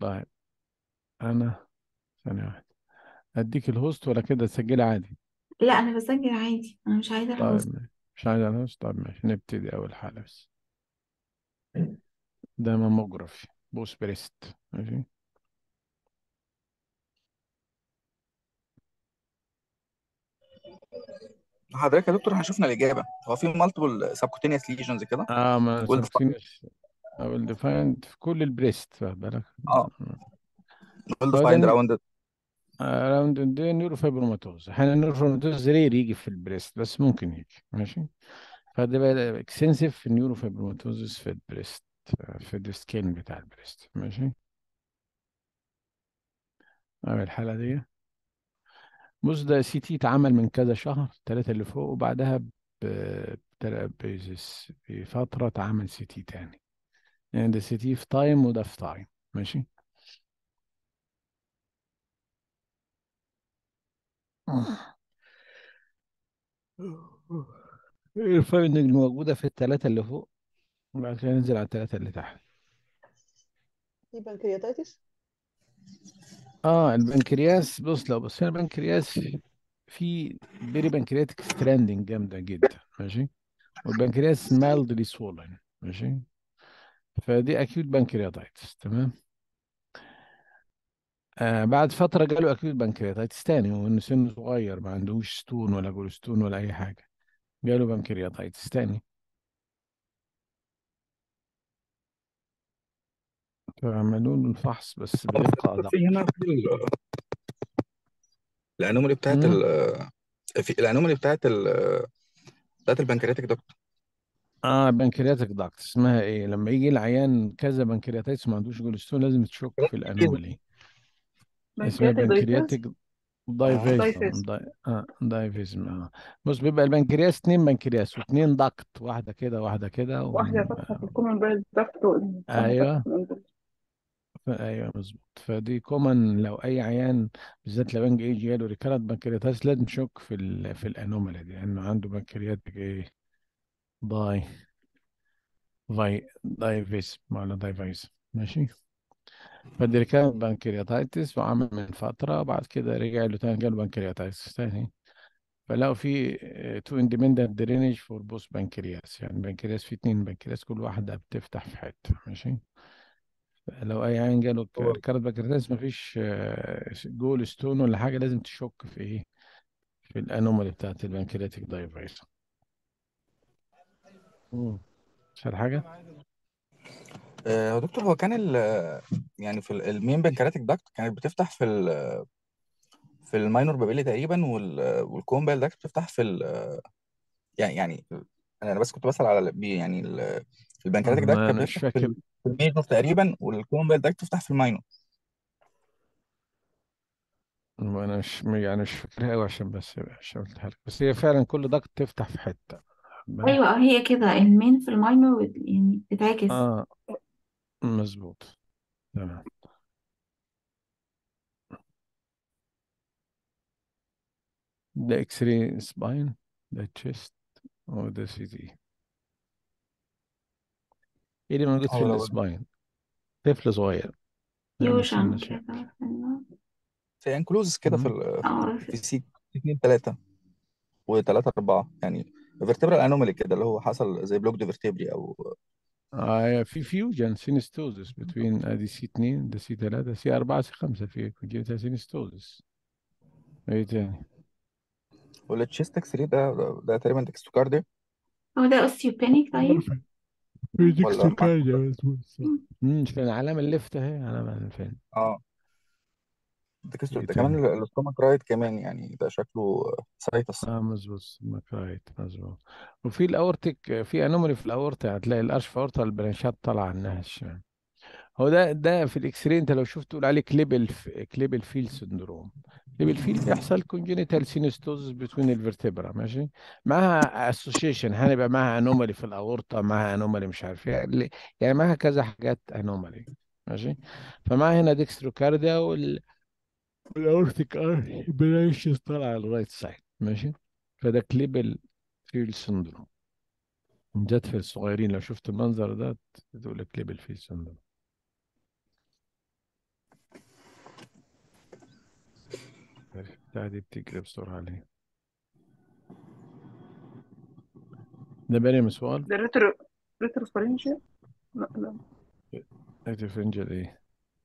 طيب انا ثانية واحدة، اديك الهوست ولا كده تسجلي عادي؟ لا انا بسجل عادي، انا مش عايزه طيب الهوست. ماشي. مش عايز الهوست، طيب ماشي، نبتدي اول حالة بس. ده ماموجرافي بوس بريست، ماشي. حضرتك يا دكتور احنا شفنا الاجابه، هو في مالتيبل سبكوتينيوس ليجنز كده. اه ما ويل ديفايند. سبكتينيوس او الديفايند في كل البريست، واخد بالك. اه ويل هو ده ديفايند راوند. راوند ده نيوروفيبروماتوز. احيانا النيوروفيبروماتوز رير يجي في البريست بس ممكن يجي، ماشي. فده بقى اكستنسيف في النيوروفيبروماتوزس في البريست، في السكين بتاع البريست، ماشي. أول الحالة دي، بص ده سي تي اتعمل من كذا شهر، ثلاثة اللي فوق، وبعدها بفترة اتعمل سي تي تاني. يعني ده سي تي في تايم وده في تايم، ماشي. الفايندنج الموجودة في الثلاثة اللي فوق، وبعد كده ننزل على الثلاثة اللي تحت. في بنكرياتيتس. اه البنكرياس، بص لو بصينا البنكرياس، في بيري بنكرياتيك ستراندنج جامدة جدا، ماشي. والبنكرياس مالدلي swollen، ماشي. فدي اكيوت بنكرياتايتس، تمام. بعد فترة جاله اكيوت بنكرياتايتس تاني، وانه سنه صغير ما عندوش ستون ولا جولستون ولا اي حاجة، جاله بنكرياتايتس تاني. فعملوا له الفحص بس بدقة أدق. في هنا الانومالي بتاعت مم. في الانومالي بتاعت البنكرياتيك دكتور. اه بنكرياتيك داكت اسمها ايه؟ لما يجي العيان كذا بنكرياتايتس ما عندوش جولستون لازم تشك في الانومالي. اسمها بنكرياتيك دايفيز. بنكرياتيك دايفيزم. دايفيز. دايفيزم، بص بيبقى البنكرياس اتنين بنكرياس واتنين داكت، واحدة كده واحدة كده واحدة فاتحة في الكومن برايت داكت والثانية فاتحة ايوه. في الانتر. ايوه مظبوط. فدي كومن لو اي عيان، بالذات لو بنج ايه جاله ريكارنت بنكرياتاس، لازم تشك في الانومالي دي، لانه عنده بنكرياتيك ايه، داي دايفيزم ولا دايفيزم، ماشي. فدي ريكارنت بنكرياتايتس وعمل من فترة، بعد كده رجع له تاني جاله بنكرياتايتس تاني. فلقوا في تو اندبندنت درينج فور بوث بنكرياس، يعني بنكرياس في اتنين بنكرياس كل واحدة بتفتح في حتة، ماشي. لو أي عين جاله ريكارد بنكرياس مفيش جول ستون ولا حاجة، لازم تشك في إيه، في الأنومالي بتاعت البنكرياتيك دايفيز. مش عارف حاجة. دكتور هو كان يعني في المين بنكرياتيك داكت كانت بتفتح في الماينور بابيلي تقريبا، والكومبال داكت بتفتح يعني انا بس كنت بسأل على يعني البنكرياتيك داكت ما كانت أنا مش بتفتح فاكر. في الميجور تقريبا، والكومبال داكت بتفتح في الماينور. ما أنا مش يعني مش فاكرها أوي، عشان بس عشان قلتها لك، بس هي فعلا كل ده تفتح في حتة، خد بالك. ايوه هي كده المين في الماينور يعني بتعكس. اه مظبوط، تمام. ده اكس راي سباين، ده تشيست، وده سي تي. ايه اللي موجود في اه لو السباين؟ طفل صغير نعمل سنة فيوجن شك. كده في النص. في انكلوزس كده مم. اه في سي 2 3 و3 4 يعني فيرتبرال انومالي كده، اللي هو حصل زي بلوك دي فيرتبري او في فيوجن سينستوزس بين ادي سي 2 ده سي 3 سي 4 سي 5 في كونجيتا سينستوزس. ايه تاني؟ ولا تشيست اكس راي ده تقريبا تكستوكارديا. هو ده اوستيوبينيك طيب. في ولا ديكستوكارديا مظبوط صح. فين علامة الليفت اهي، علامة فين؟ اه ايه ده كمان تاني؟ الاستومك رايت كمان، يعني ده شكله سايتس. اه مظبوط ماكرايت مظبوط. وفي الاورتيك، في انومالي في الاورتا، هتلاقي الارش في اورتا البرانشات طالعه عنها الشمال. هو ده في الاكس راي انت لو شفت تقول عليه كليبل فيل سندروم. كليبل فيل بيحصل كونجينيتال سينستوزس بتوين الفرتبرا، ماشي. معاها اسوشيشن، هنبقى معاها انومالي في الاورطه، معاها انومالي مش عارف ايه يعني معاها كذا حاجات انومالي، ماشي. فمعاها هنا ديكستروكارديا والاورتيك ارش برانشز طالعه على الرايت سايد، ماشي. فده كليبل فيل سندروم، جت في الصغيرين، لو شفت المنظر ده تقول لك كليبل فيل سندروم. بتاع دي بتجري بسرعة ليه؟ ده باري مسؤول. ده ريتروفارنجيا. لا لا. ارتفنجل ايه؟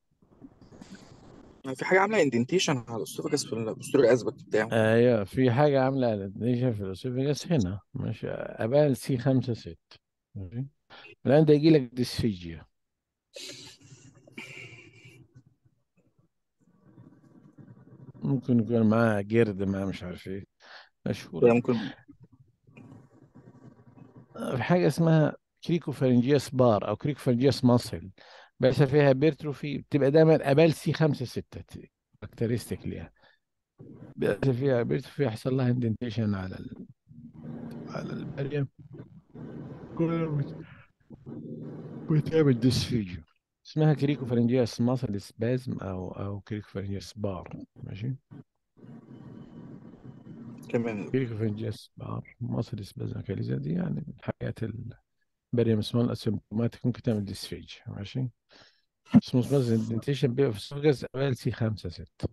في حاجه عامله اندنتيشن على الاسوفاجس في البوستيريور الاسبكت بتاعه. ايوه في حاجة عاملة ادنيشن في الاسوفيجاس هنا، ماشي، ابال سي 5 6. ماشي. الان ده يجي لك ديسفيجيا. ممكن يكون معاه جرد، معاه مش عارف ايه، ده مشهورة. ممكن. في حاجة اسمها كريكوفارنجياس بار او كريكوفارنجياس ماسل، بس فيها بيرتروفي، بتبقى دايما ابال سي 5 6 كاركترستيك ليها. بس فيها بيرتروفي يحصل لها اندنتيشن على البريم، كل بتعمل ديسفيجن. اسمها كريكوفارنجياس ماسل سبازم او كريكوفارنجياس بار. ماشي. كمان. كريكوفارنجياس بار ماسل سبازم كاليزا دي يعني من الحاجات البريم سمول اسيمبتوماتيك، ممكن تعمل ديسفيجن. ماشي. اسمه سبازم اندنتيشن بيبقى في السوجز اوائل سي 5 6.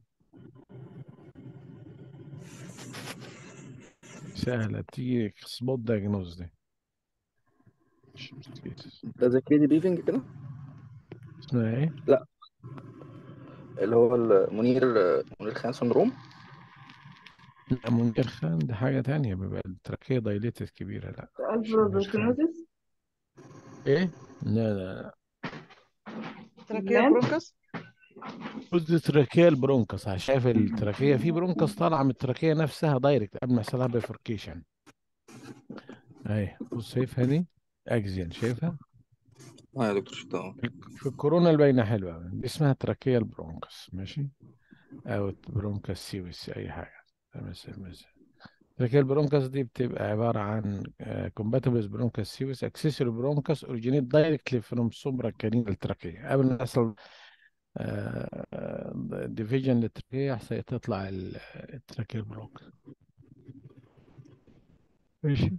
سهلة بتيجي سبوت دايجنوز دي. مش مشكلة. ده زي كيدي بيفنج كده. اسمها ايه؟ لا، اللي هو منير خان سندروم. لا منكر خان ده حاجة تانية، بيبقى التراكية دايليتد كبيرة. لا مش خان. الفلوبروتينوزيس. ايه؟ لا. تراكيا برونكس. قلت التراكية البرونكس، شايف التراكية في برونكس طالعة من التراكية نفسها دايركت قبل ما يحصلها بيفوركيشن. اهي بص شايفها دي، اكزيال شايفها. اه يا دكتور شفتها. في الكورونا الباينة حلوة أوي. دي اسمها تراكية البرونكس. ماشي. او برونكس سيوس اي حاجة. ده مثل تراكية البرونكس دي بتبقى عبارة عن كومباتبلز برونكس سيوس اكسسوري برونكس اوريجينيت دايركتلي فروم سوبرا كارين التراكية قبل ما يحصل ديفيجن للتراكية تطلع التراكية البرونكس. ماشي.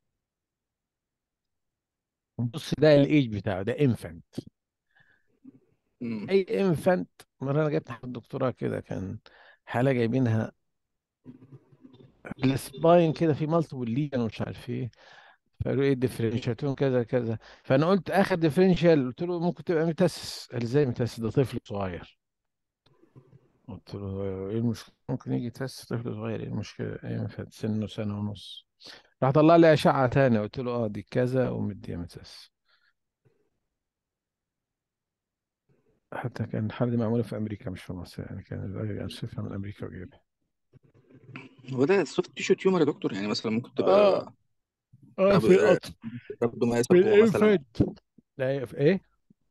بص ده الايج بتاعه، ده انفانت. مم. اي انفانت. مره انا جبت حد دكتوراه كده، كان حاله جايبينها السباين كده في مالتيبل ليجن ومش عارف ايه، فقالوا ايه الديفرنشياتهم كذا كذا. فانا قلت اخر ديفرنشال، قلت له ممكن تبقى متاسس. قال ازاي متاسس؟ ده طفل صغير. قلت له ايه المشكله؟ ممكن يجي يتاسس طفل صغير، ايه المشكله؟ ايه انفانت سنه سنه ونص. راح طلع لي اشعه تانية، قلت له اه دي كذا ومديها متاسس. حتى كان الحالة دي معمولة في أمريكا مش في مصر، يعني كان الراجل أرسفها من أمريكا وجايبها. هو ده سوفت تيشو تيومر يا دكتور؟ يعني مثلا ممكن اه تبقى في القطر، في رابدومايوساركوما مثلا. الانفانت. لا في ايه؟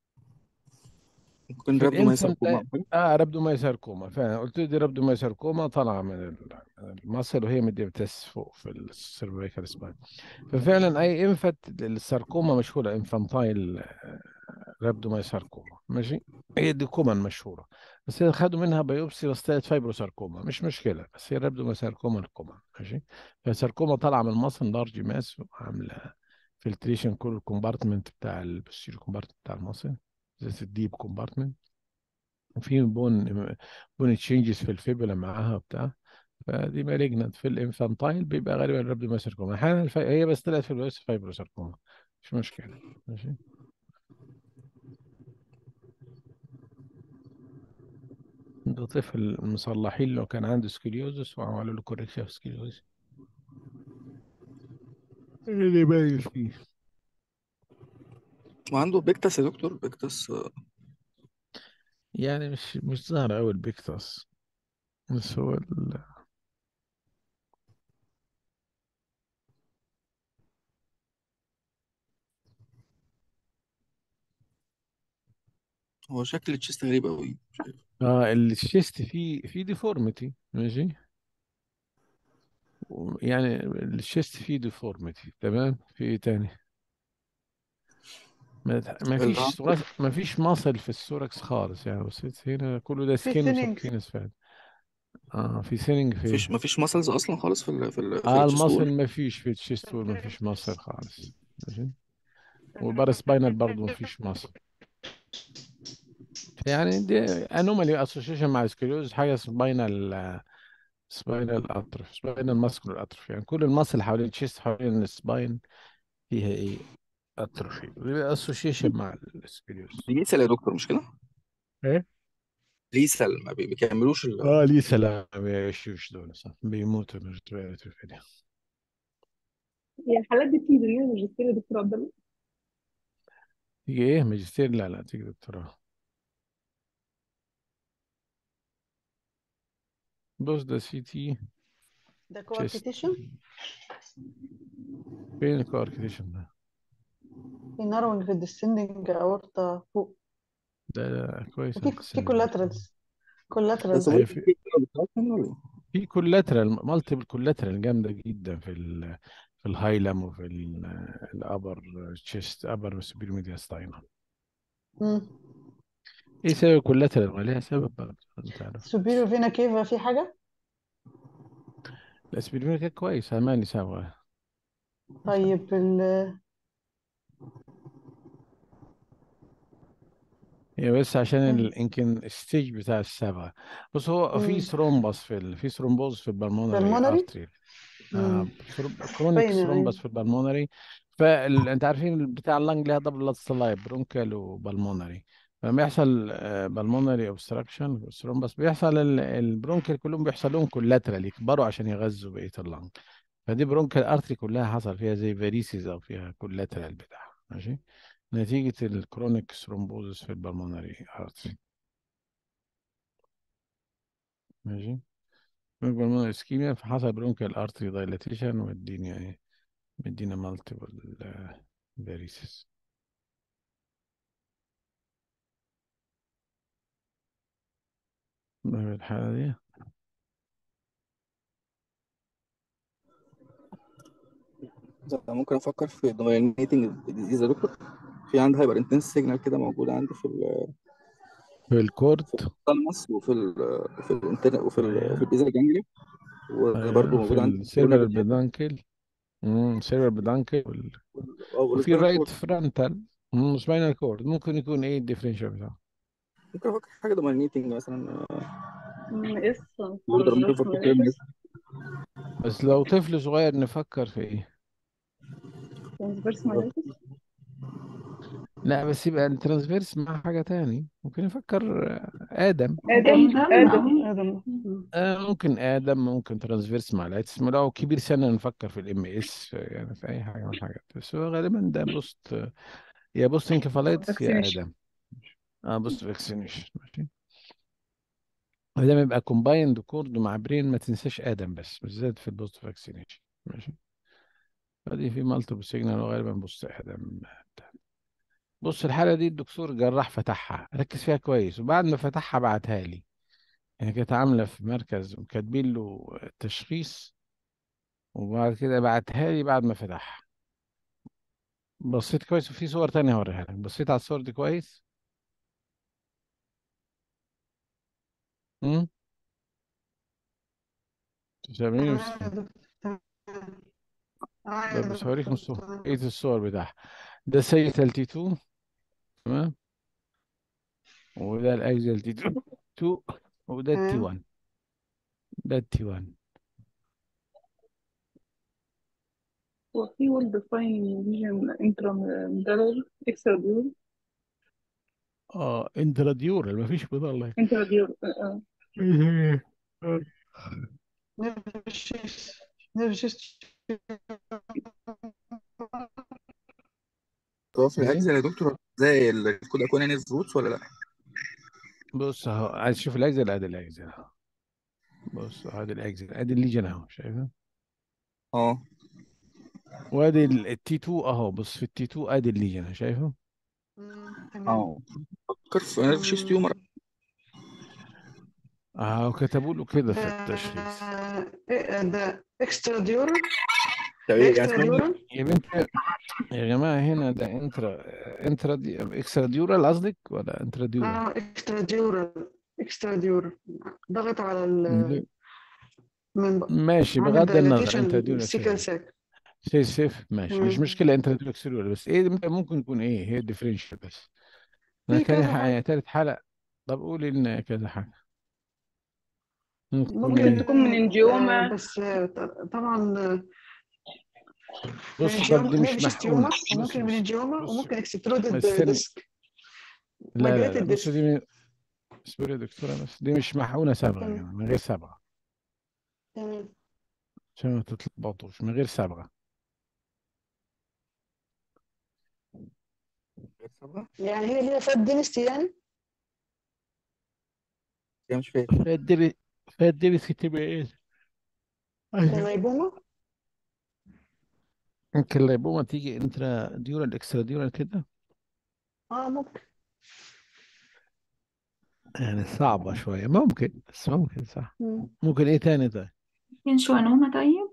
ممكن في الانفانت رابدومايوساركوما أو حاجة. رابدومايساركوما فعلا. قلت له دي رابدومايساركوما طالعه من من المصل، وهي مديبتس فوق في السيرفيكال سباين. ففعلا اي انفانت الساركوما مشهوره انفانتايل رابدومايساركوما. ماشي. هي دي كومن مشهوره، بس هي خدوا منها بايوبسي بس طلعت فايبروساركوما، مش مشكله، بس هي رابدومايساركوما الكومن. ماشي. فالساركوما طالعه من المصل لارج ماس، وعامله فلتريشن كل الكومبارتمنت بتاع البوستيريور كومبارتمنت بتاع المصل، زي الديب كومبارتمنت. وفي بون تشينجز في الفيبولا معاها وبتاع. فدي مالجنت في الانفانتايل بيبقى غالبا رابدومايساركوما. احيانا هي بس طلعت في الويس فايبروساركوما، مش مشكله. ماشي. ده طفل مصلحين لو كان عنده سكوليوزس وعملوا له كوريكشن في سكوليوزس اللي باين فيه. وعنده بيكتس يا دكتور، بيكتس. يعني مش ظاهر قوي البيكتاس، بس هو هو شكل التشيست غريب قوي، مش عارف. اه الشيست فيه ديفورميتي. ماشي. يعني الشيست فيه ديفورميتي تمام. في ايه تاني؟ اللي ما فيش مصل في السوركس خالص يعني، بس هنا كله ده في سكين ثينينج. وسبكتينس فعلا. اه في سيننج في. مفيش ماسلز اصلا خالص في اه التشيست المصل وول. ما فيش في الشيست وول، ما فيش مصل خالص. ماشي. والباراسباينال برضه ما فيش مصل. يعني دي انومالي اسوشيشن مع سكليوز، حاجه سباينال سباينال اتروفي، سباينال ماسكولار اتروفي، يعني كل المصل اللي حوالين الشيست حوالين السباين فيها ايه؟ اتروفي، بيبقى اسوشيشن مع السبيليوس. ليسل يا دكتور مش كده؟ ايه؟ ليسل ما بيكملوش اه ليه سلام، ما بيعيشوش دول صح، بيموتوا من الاتروفي دي. هي الحالات دي بتيجي ريال ماجستير يا دكتور عبد الله؟ تيجي ايه ماجستير؟ لا لا، تيجي دكتوراه. بص ده سي تي ده تشيست. كواركتيشن. فين الكواركتيشن ده؟ في ناروينج في الديسندنج اورتا فوق. ده كويس وفي انت في السن ده. كولاترالز، ده كولاترالز. سمول ايوه في ولا إيه؟ في كولاترال، مالتيبل كولاترال جامده جدا في الهايلم وفي الابر تشيست، ابر سبيروميدياستاينم. ايه سبب الكولاترال؟ ما ليها سبب بقى انت عارف. سوبيريور فينا كيفا في حاجة. الاسبرين كان كويس، عماني سوا. طيب هي بس عشان ال... يمكن الستيج بتاع الصبغه. بص هو في ثرومبس في ثرومبوز في البلمونري بالمونري. ارتري. كرونيك باينة ثرومبس أيوة. في البلمونري. انت عارفين بتاع اللنج ليها دبل بلاد سلايب، برونكال وبلمونري. لما يحصل بلمونري اوبستراكشن ثرومبس بيحصل البرونكال كلهم بيحصل لهم كولاترال، يكبروا عشان يغذوا بقيه اللنج. فدي برونكال ارتري كلها حصل فيها زي فاريسيز او فيها كولاترال بتاعها، ماشي، نتيجة الكرونيك ثرومبوزس في البلمونري ارتري. ماشي. البلمونري اسكيميا فحصل برونكال ارتري دايلاتيشن، والدنيا ايه؟ مدينا مالتيبل فاريسيس. في الحالة دي ممكن افكر في دومينيتنج ديزيز يا دكتور. في عندي هايبر انتنس سيجنال كده موجوده عندي في في الكورد. الثالموس وفي الانترنت وفي ايوه البيزل جانجليا، وبرضه ايوه في موجود عندي في السيرفر الكورونيك بدانكل. سيرفر بدانكل وفي والسباينال الرايت كورد. فرونتال. سباينال كورد ممكن يكون ايه الديفرنشال بتاعه؟ ممكن افكر في حاجه دومينيتنج مثلا. اس برضه ممكن افكر في MS. بس لو طفل صغير نفكر في ايه؟ ترانسفيرس مايليتس. لا بس يبقى الترانسفيرس مع حاجة تاني، ممكن يفكر آدم. ادم آدم ادم. آدم. ممكن آدم، ممكن ترانسفيرس مع لايتس، لو كبير سنة نفكر في الMS، يعني في أي حاجة من الحاجات، بس هو غالبا ده بوست، يا بوست انكفالايتس يا فاكسينيشن. آدم. اه بوست فاكسينيشن، ماشي. وده يبقى كومبايند كورد مع برين، ما تنساش آدم بس بالذات في البوست فاكسينيشن، ماشي. فدي في مالتيبل سيجنال وغالبا بوست آدم. بص الحالة دي الدكتور جراح فتحها، ركز فيها كويس، وبعد ما فتحها بعتها لي. يعني كانت عاملة في مركز وكاتبين له تشخيص، وبعد كده بعتها لي بعد ما فتحها. بصيت كويس، وفي صور تانية هوريها لك، بصيت على الصور دي كويس. امم سامعيني مش تمام يا سامعين؟ دكتور، تمام. لا يا بس هوريكم دكتور الصور، تمام. ايه الصور بتاعها. ده سي تي 2، تمام، وده الاكزل تي 2، وده التي تمام. 1، ده التي 1. وفي ويل ديفاين ليجن انترا ميدالر اكسترا ديور. انتراديورال، مفيش بضل الله. انترا ديور نرفشيس، نرفشيس. هو في ايه؟ الاجزاء يا دكتور زي الكود اكوان نيرف روتس ولا لا؟ بص اهو، عايز تشوف الاكزل، ادي الاكزل اهو. بص ادي الاكزل، ادي الليجن اهو، شايفه؟ اه وادي التي 2 اهو، بص في التي 2 ادي الليجن، شايفه؟ تمام. اه. فكر في نيرف شيست تيومر. اهو كتبوا له كده ده في التشخيص. ده اكسترا ديورال. طب ده ايه يعني اكسترا اسمها؟ ديورال. يا بنت، يا جماعه هنا ده انترا دي اكسترا ديورال قصدك ولا انترا ديورال؟ اه اكسترا ديورال، اكسترا ديورال. ضغط على من ماشي عامل بغض النظر، دايلاتيشن انترا ديورال للسيكل اكسترا، ساك. سيف ماشي، مش تمام. مشكله، انترا ديورال اكسترا، بس ايه ممكن يكون ايه هي الديفرنشال بس. انا في كذا حاجة. تالت حلقه. طب قولي لنا كذا حاجه. ممكن تكون ممكن ايه؟ تكون من انجيوما. بس طبعا بص، طب دي مش نيرفس محقونة. تيومر، بص وممكن بص مننجيوما، بص وممكن اكسترودد بس استني. ديسك، لا لا لا، مايجريتد بص ديسك. اصبري يا دكتورة، بس دي مش محقونة صبغة تمام يعني، من غير صبغة، تمام. عشان ما تتلخبطوش، من غير صبغة. غير صبغة. يعني هي ليها فات دينستي يعني. هي مش فاهم. فالدبي فالدبي تبقى ايه؟ ايوه. اللايبوما. ممكن الليبومة تيجي انترا ديورال اكسترا ديورال كده، ممكن. يعني صعبة شوية، ممكن، بس ممكن صح. مم. ممكن ايه تاني طيب؟ ممكن شوانوما طيب.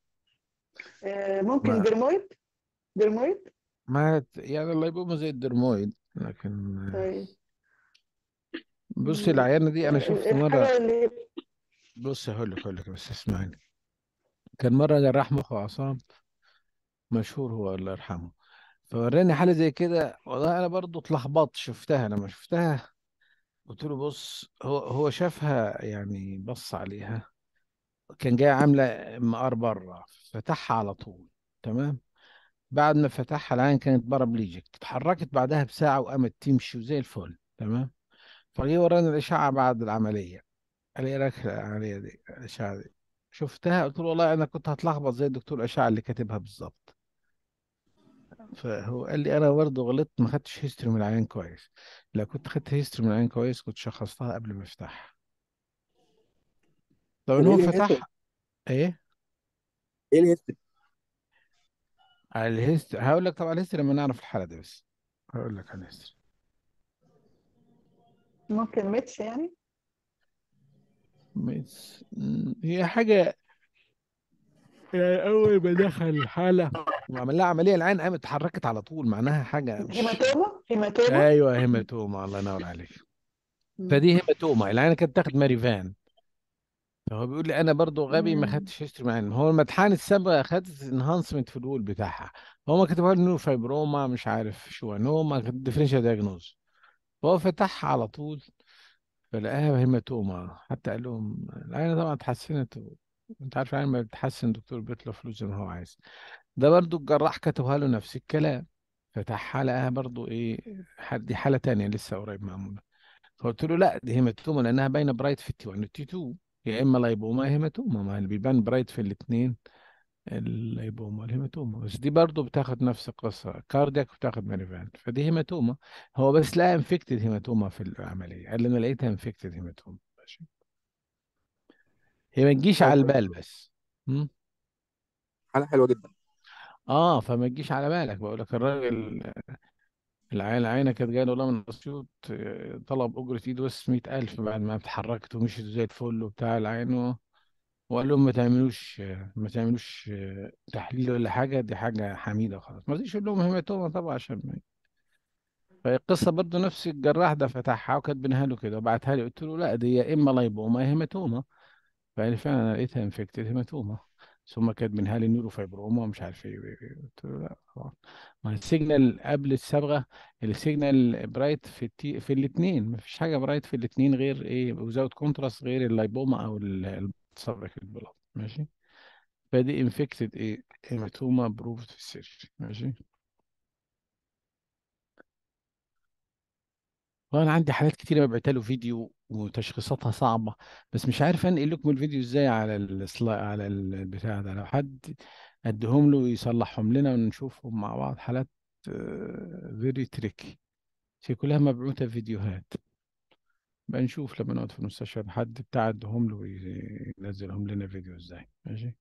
ممكن ما درمويد. يعني الليبومة زي الدرمويد، لكن طيب. بصي العيانة دي انا شفت مرة. الحاجة اللي بص هقول لك بس اسمعني. كان مرة جراح مخ وأعصاب مشهور، هو الله يرحمه، فوراني حالة زي كده، والله أنا برضو اتلخبطت. شفتها لما شفتها قلت له بص، هو شافها يعني، بص عليها، كان جاي عاملة MR بره، فتحها على طول. تمام. بعد ما فتحها العين كانت بارابليجيك، اتحركت بعدها بساعة وقامت تمشي وزي الفل. تمام. فجي ورانا الإشعة بعد العملية، قال لي إيه رأيك في العملية دي، الإشعة دي؟ شفتها قلت له والله أنا كنت هتلخبط زي الدكتور الأشعة اللي كاتبها بالظبط. فهو قال لي انا برضه غلطت، ما خدتش هيستوري من العيان كويس. لو كنت خدت هيستوري من العيان كويس كنت شخصتها قبل ما افتحها. لو ان طب ايه هو الهيستوري؟ فتح. ايه؟ ايه الهيستوري؟ على الهيستوري هقول لك طبعا الهيستوري لما نعرف الحاله دي، بس هقول لك على الهيستوري. ممكن ميتس يعني. هي حاجه، يعني اول ما دخل الحاله وعمل لها عمليه العين قامت اتحركت على طول، معناها حاجه مش. هيماتوما. ايوه هيماتوما، الله ينور عليك. مم. فدي هيماتوما، العين كانت تاخد ماريفان. فهو بيقول لي انا برضو غبي ما مم. خدتش هيستوري معاه، هو المدحان السابقه خدت انهانسمنت في الول بتاعها. هو ما كتبها له فايبروما مش عارف شو نوما ديفرنشال دايجنوز. فهو فتحها على طول، فلقاها هيماتوما. حتى قال لهم العينه طبعا اتحسنت انت عارف العين ما بتتحسن الدكتور بيطلع فلوس زي ما هو عايز. ده برضو الجراح كتبها له نفس الكلام. فتحها لقاها برضو ايه، دي حاله تانية لسه قريب معموله. فقلت له لا، دي هيماتوما لانها باينه برايت في التي 1 والتي 2، يا اما لايبوما يا هيماتوما، ما اللي بيبان برايت في الاثنين اللايبوما والهيماتوما. بس دي برضو بتاخد نفس القصه، كاردياك بتاخد مانيفان، فدي هيماتوما. هو بس لقى انفكتد هيماتوما في العمليه، قال لي انا لقيتها انفكتد هيماتوما. ماشي. هي ما تجيش على طب البال بس. م? حالة حلوة جدا. اه، فما تجيش على بالك، بقول لك الراجل العينة كانت جاية والله من أسيوط، طلب أجرة إيد بس 100,000 بعد ما اتحركت ومشيت زي الفل وبتاع العين. وقال لهم ما تعملوش تحليل ولا حاجه، دي حاجه حميده خلاص، ما رضيش يقول لهم هيماتوما طبعا عشان فهي القصه برضه نفس الجراح ده فتحها وكاتبينها له كده وبعتها لي، قلت له لا دي يا اما لايبوما يا هيماتوما. فقال لي فعلا انا لقيتها انفكتد هيماتوما، ثم كاتبينها لي نيوروفايبروما ومش عارف ايه. قلت له لا طبعا، ما السيجنال قبل الصبغه، السيجنال برايت في الاثنين، ما فيش حاجه برايت في الاثنين غير ايه وزاوت كونتراست، غير اللايبوما او الصبغه في البلاد. ماشي. فدي انفكتد ايه، هيماتوما بروفد في السيرجري. ماشي. وانا عندي حالات كتيره ببعتها له فيديو وتشخيصاتها صعبه، بس مش عارف انقل لكم الفيديو ازاي على على البتاع ده. لو حد اديهم له يصلحهم لنا ونشوفهم مع بعض، حالات فيري تريكي، هي كلها مبعوثه فيديوهات. بقى نشوف لما نقعد في المستشفى حد بتاع اديهم له وينزلهم لنا فيديو ازاي. ماشي.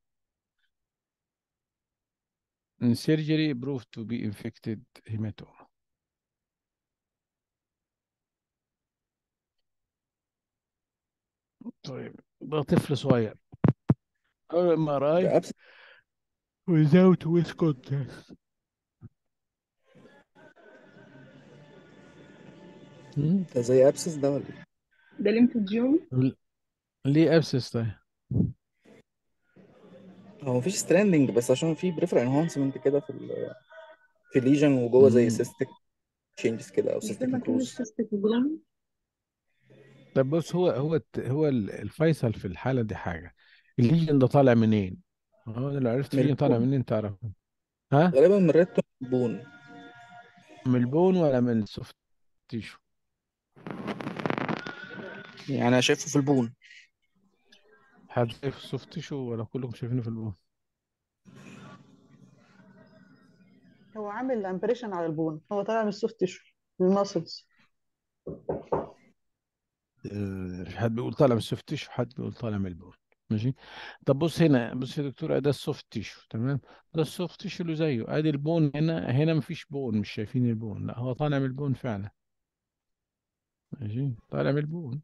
surgery proved to be infected hematoma. طيب ده طفل صغير، أول MRI ده أبسط. without with contact. مم. ده زي أبسس ده ولا إيه؟ ده ليمفوجيوم. ليه أبسس طيب؟ هو مفيش ستراندنج، بس عشان في بريفر انهانسمنت كده في الليجن، وجوه زي مم. سيستك تشينجز كده، او مش سيستك ده مكان نكروز. السيستيك جروم. طب بص، هو الفيصل في الحالة دي حاجة. الليجن ده طالع منين؟ هو لو عرفت من الليجن طالع البون، منين تعرف. ها؟ غالبا من ريد بون. من البون ولا من السوفت تيشو؟ يعني انا شايفه في البون. حد شايف السوفت تيشو ولا كلكم شايفينه في البون؟ هو عامل امبريشن على البون، هو طالع من السوفت تيشو، من الماسلز. حد بيقول طالع من السوفت تيشو، حد بيقول طالع من البون. ماشي. طب بص هنا، بص يا دكتور، ده السوفت تيشو تمام. ده السوفت تيشو اللي زيه ادي البون. هنا مفيش بون، مش شايفين البون، لا هو طالع من البون فعلا. ماشي، طالع من البون.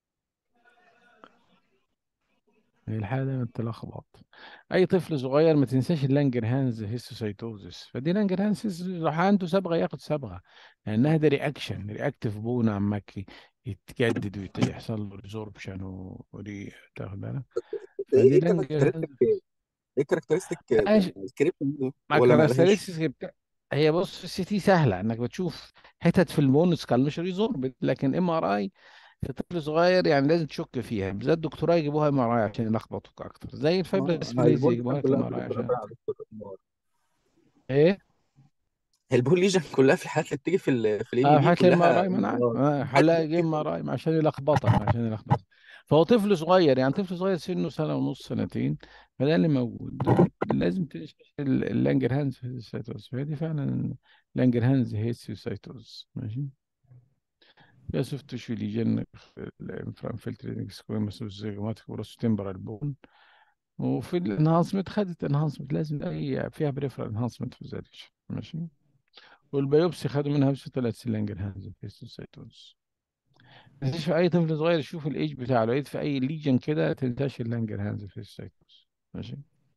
هي الحالة دايما تلخبط. أي طفل صغير ما تنساش اللانجرهانز هيستوسايتوزس. فدي لانجرهانز راح عنده صبغة ياخد صبغة، لأنها ده رياكتيف بون عمك يتجدد ويحصل له ريزوربشن تاخد بالك. ايه فدي لانجرهانز. الكاركترستيك، ايه الكاركترستيك ماشي. السكريبت مع ولا ما لهاش؟ الكاركترستكس هي بص، في السي تي سهلة انك بتشوف حتت في البون سكال مش ريزوربت، لكن ام ار اي في طفل صغير يعني لازم تشك فيها. بالذات الدكتوره يجيبوها ام ار اي عشان يلخبطوك اكتر، زي الفايبرس هاي فيليزيا البول يجيبوها ليجن لك كلها ام في ار اي عشان الرفاعة يا دكتور أنوار. ايه. البول ليجن كلها في الحالات اللي بتيجي في الاي بي اه، دي هات لي ام ار كلها اي، ما انا عارف حالات حلاقي يجيب كتير ام قوي. ار اي عشان يلخبطك. فهو طفل صغير، يعني طفل صغير سنه سنه ونص سنتين، فده اللي موجود. لازم تشوف اللانجر هانز هيستوسايتوز، فهي دي فعلا لانجر هانز هيستوسايتوز. ماشي. يوسف تشوي ليجن الانفلتريتنج سكويموس والزيجوماتيك وراس تمبرال بون. وفي الانهانسمنت خدت انهانسمنت، لازم اي فيها بريفرال انهانسمنت في ذلك. ماشي. والبيوبسي خدوا منها بس 3 سلنجر هانز هيستوسايتوز. ما تنساش في اي طفل صغير يشوف الايج بتاعه، لو لقيت في اي ليجن كده تنتاش اللانجر هانز هيستوسايتوز. ماشي.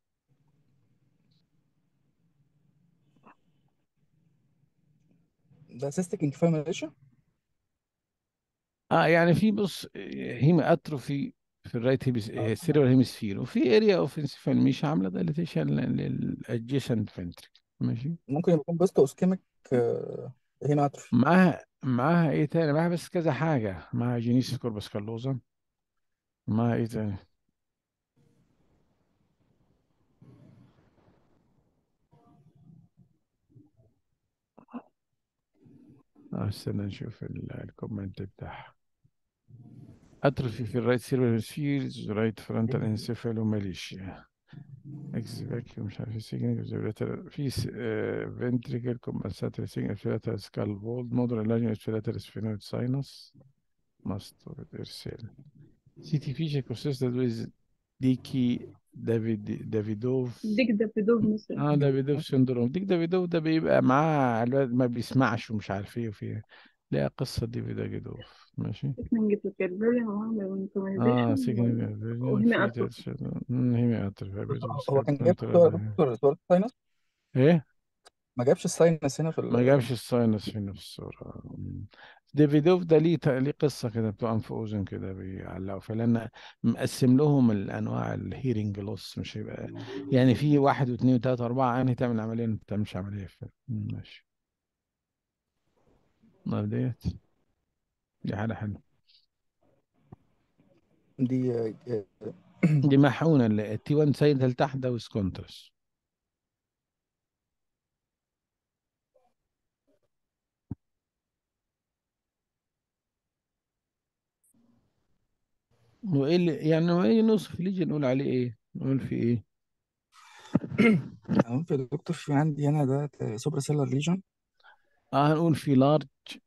ده سيستيك انكفالوباثي. اه يعني في بص، هيما اتروفي في الرايت سيريبرال هيمسفير، وفي اريا اوف انسفالميشن عامله دايليتيشن للادجيسنت فنتريك. ماشي. ممكن يكون بوست اوسكيميك هيماتروفي. معاها ايه تاني؟ معاها بس كذا حاجه، معاها جينيسيس كوربس كالوزا. معاها ايه تاني؟ استنى نشوف الكومنت بتاعها. اتروفي في الرايت سيريبرال هيمسفيرز، رايت فرونتال انسيفالوماليشيا، اكس فاكيوم مش عارف سيجنال في فنتريكل كومبنساتوري سيجنال فيلاتر سكال فولد مودر لاجن فيلاتر سفينويد ساينس ماستور ارسال سي تي فيشر كونسيستد ويز ديكي دافيدوف. ديك ده بدوب مثلا. اه دافيدوف سيندروم. دافيدوف ده بيبقى معاه الواد ما بيسمعش ومش عارف ايه وفيه. لا قصة دافيدوف. ماشي. اسمنج بكالوريا وعامل اه وانتوميزيشن سيجنال فيرجن وهنا في أتروفي. هيمي اتر هو كان جايب دكتور صورة ساينس، ايه. ما جابش الساينس هنا في ما جابش الساينس هنا في الصورة. ديفيدوف ده ليه قصة كده بتبقى في أذن كده بيعلقوا فيها، لأن مقسم لهم الأنواع الهيرنج لوس، مش هيبقى يعني في واحد واثنين وثلاثة وأربعة، أنهي تعمل عملية ما تعملش عملية ماشي. طب دي حاجة حلوة. دي دي محقونة التي 1 سايد تحت ده وسكونترس. وإيه اللي يعني ما إيه نوصف ليجي نقول عليه إيه؟ نقول في إيه؟ في دكتور في عندي هنا ده سوبر سيلر ليجن. هنقول في لارج.